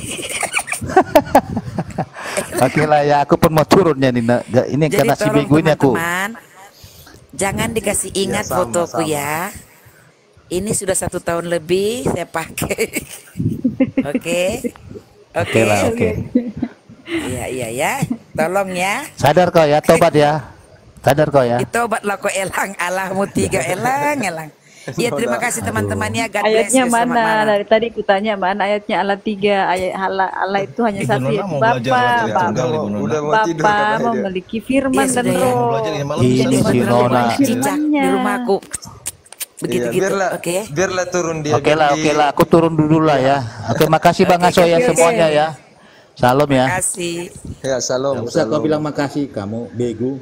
Oke lah ya, aku pun mau turunnya nih. Nak. Ini Jadi karena si tolong minggu ini aku. teman-teman, jangan dikasih ingat Ya, sama, fotoku sama. ya. Ini sudah satu tahun lebih saya pakai. Oke, oke. Oke lah, oke. Iya iya ya. Tolong ya. Sadar kau ya, tobat ya. Sadar kau ya. Itu obatlah kok elang, Allahmu tiga elang elang. Iya terima kasih teman-teman ya. God bless Ayatnya you, selamat mana? malam. Dari tadi kutanya mana ayatnya Allah tiga. Ayat Allah, Allah itu hanya Ibu satu Nona yaitu mau belajar Bapa. lagi Bapa, tunggal, Ibu Nona. Udah mau tidur Bapa katanya dia. memiliki firman Iya, dan sudah ya. roh. Mau belajar ini malam Ih, bisa Jadi nih. si benar-benar Nona. banyak Cicak di firmannya. rumahku. Iya, Begitu-gitu. biarlah Oke. biarlah turun dia. Oke lah, biar oke di- lah. Aku turun dulu lah ya. Oke, makasih Bang Oke, Aso ya oke, oke. semuanya ya. Salam ya. Terima kasih. Ya, salam. Nggak usah kau salam. bilang makasih, kamu bego.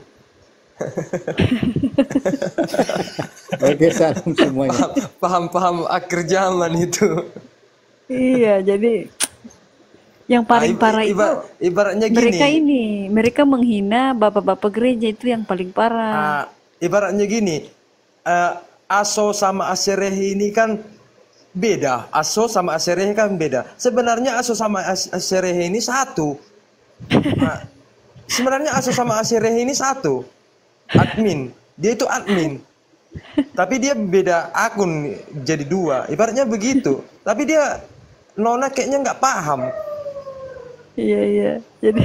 Oke, salam semuanya. Paham-paham akhir zaman itu. Iya, jadi yang paling Ah, parah itu iba- ibaratnya gini. mereka ini, mereka menghina bapak-bapak gereja itu yang paling parah. Ah, ibaratnya gini, eh, Aso sama Aserehi ini kan beda. Aso sama Aserehi kan beda. Sebenarnya Aso sama As- Aserehi ini satu. Nah, sebenarnya Aso sama Aserehi ini satu. Admin. Dia itu admin. Tapi dia beda akun jadi dua. Ibaratnya begitu. Tapi dia Nona kayaknya nggak paham. Iya, iya. Jadi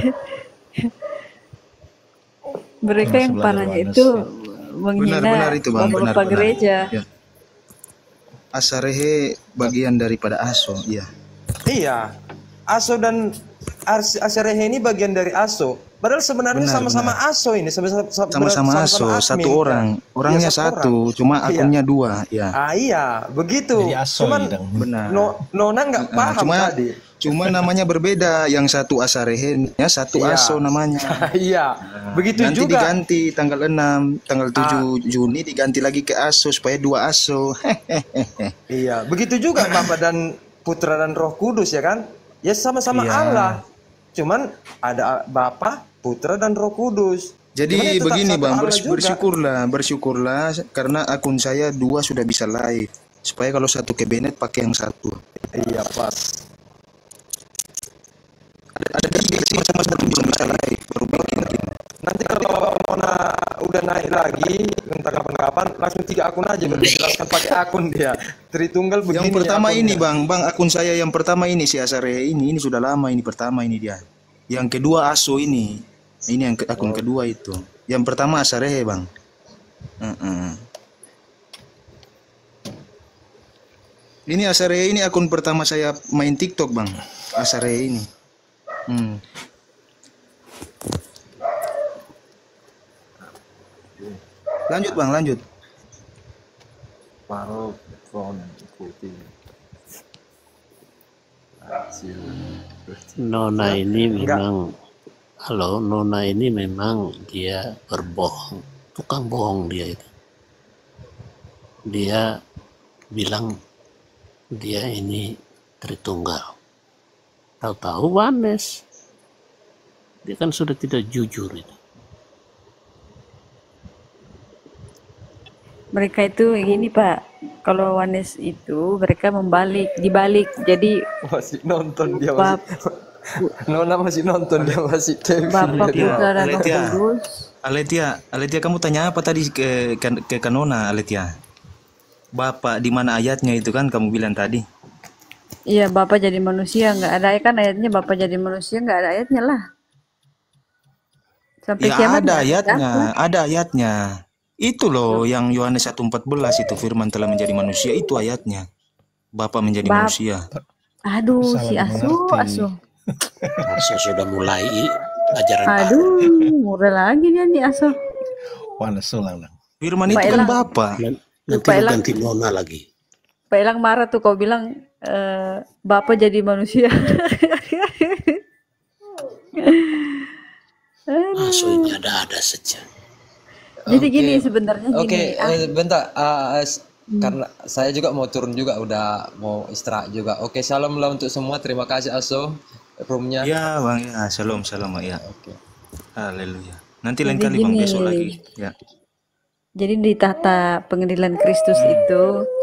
mereka Yang yang sebelah parahnya Nirwana itu sih. menghina Benar-benar itu bang, bapak-bapak benar-benar. gereja. Ya. Asarehe bagian daripada Aso, iya. Iya. Aso dan Ars- Asarehe ini bagian dari Aso. Padahal sebenarnya Benar, sama-sama benar. Aso ini, sama-sama Sama-sama Aso, sama-sama satu admin, orang. kan? Orangnya Iya, satu satu, orang. cuma Iya. akunnya dua, ya. Ah iya, begitu. Jadi Aso Cuman dong. Benar. no, Nona nggak Nah, paham cuma tadi. cuma namanya berbeda. Yang satu Asarehe, ya satu Iya. Aso namanya. Iya, begitu Nanti juga. diganti tanggal enam, tanggal tujuh Juni diganti lagi ke Aso supaya dua Aso. Iya, begitu juga Bapa dan Putra dan Roh Kudus ya kan? Ya sama-sama Iya. Allah. Cuman ada Bapa, Putra dan Roh Kudus. Cuman ya Jadi tetap begini satu Bang, Allah bers- juga. bersyukurlah, bersyukurlah karena akun saya dua sudah bisa live. Supaya kalau satu ke Bennett pakai yang satu. Iya pas. Ada tiga sih sama-sama belum bisa live. Baru bikin. Nanti kalau Nona udah naik lagi, entah kapan-kapan, langsung tiga akun aja baru dijelaskan pakai akun dia. Tritunggal begini. Yang pertama akunnya. ini Bang, Bang akun saya yang pertama ini si Asarehe ini, ini sudah lama ini pertama ini dia. Yang kedua Aso ini, ini yang ke- akun kedua itu. Yang pertama Asarehe Bang. Mm-mm. Ini Asarehe ini akun pertama saya main TikTok Bang, Asarehe ini. Hmm. Lanjut Bang, lanjut. Paruh phone ikuti hasil Nona ini Enggak. memang, halo, Nona ini memang dia berbohong, tukang bohong dia itu. Dia bilang dia ini Tritunggal. Tahu-tahu Wanes. Dia kan sudah tidak jujur itu. Mereka itu gini Pak, kalau Wanes itu mereka membalik, dibalik. Jadi Masih nonton dia Bap, masih. Nona masih nonton dia masih Kevin. Bapak dia. Putra dan Roh Aletia. Kudus. Aletia, Aletia kamu tanya apa tadi ke ke, ke Kanona Aletia? Bapak di mana ayatnya itu kan kamu bilang tadi? Iya, Bapak jadi manusia, nggak ada kan ayatnya Bapak jadi manusia, nggak ada ayatnya lah. Sampai Ya kiamat ada nggak ayatnya, lah. ada ayatnya. Itu loh yang Yohanes satu empat belas itu firman telah menjadi manusia itu ayatnya. Bapak menjadi Bap- manusia. Aduh, si Salah Asu, mengerti. Asu. Masa sudah mulai ajaran baru. Aduh, murah lagi dia nih Asu. Wanes ulang dong. Firman Pak itu kan Elang. Bapak. Nanti Pak lu Elang. ganti Nona lagi. Pak Elang marah tuh kau bilang eh, Bapak jadi manusia. Aso ini ada-ada saja. Jadi Oke. gini sebenarnya Oke, gini. ah, eh, bentar. ah, s- Hmm. Karena saya juga mau turun juga, udah mau istirahat juga. Oke, salam lah untuk semua. Terima kasih Aso. Roomnya. Ya Bang, ya shalom shalom ya. Oke. Haleluya. Nanti lain Jadi kali Bang gini. besok lagi. Ya. Jadi di tahta pengadilan Kristus itu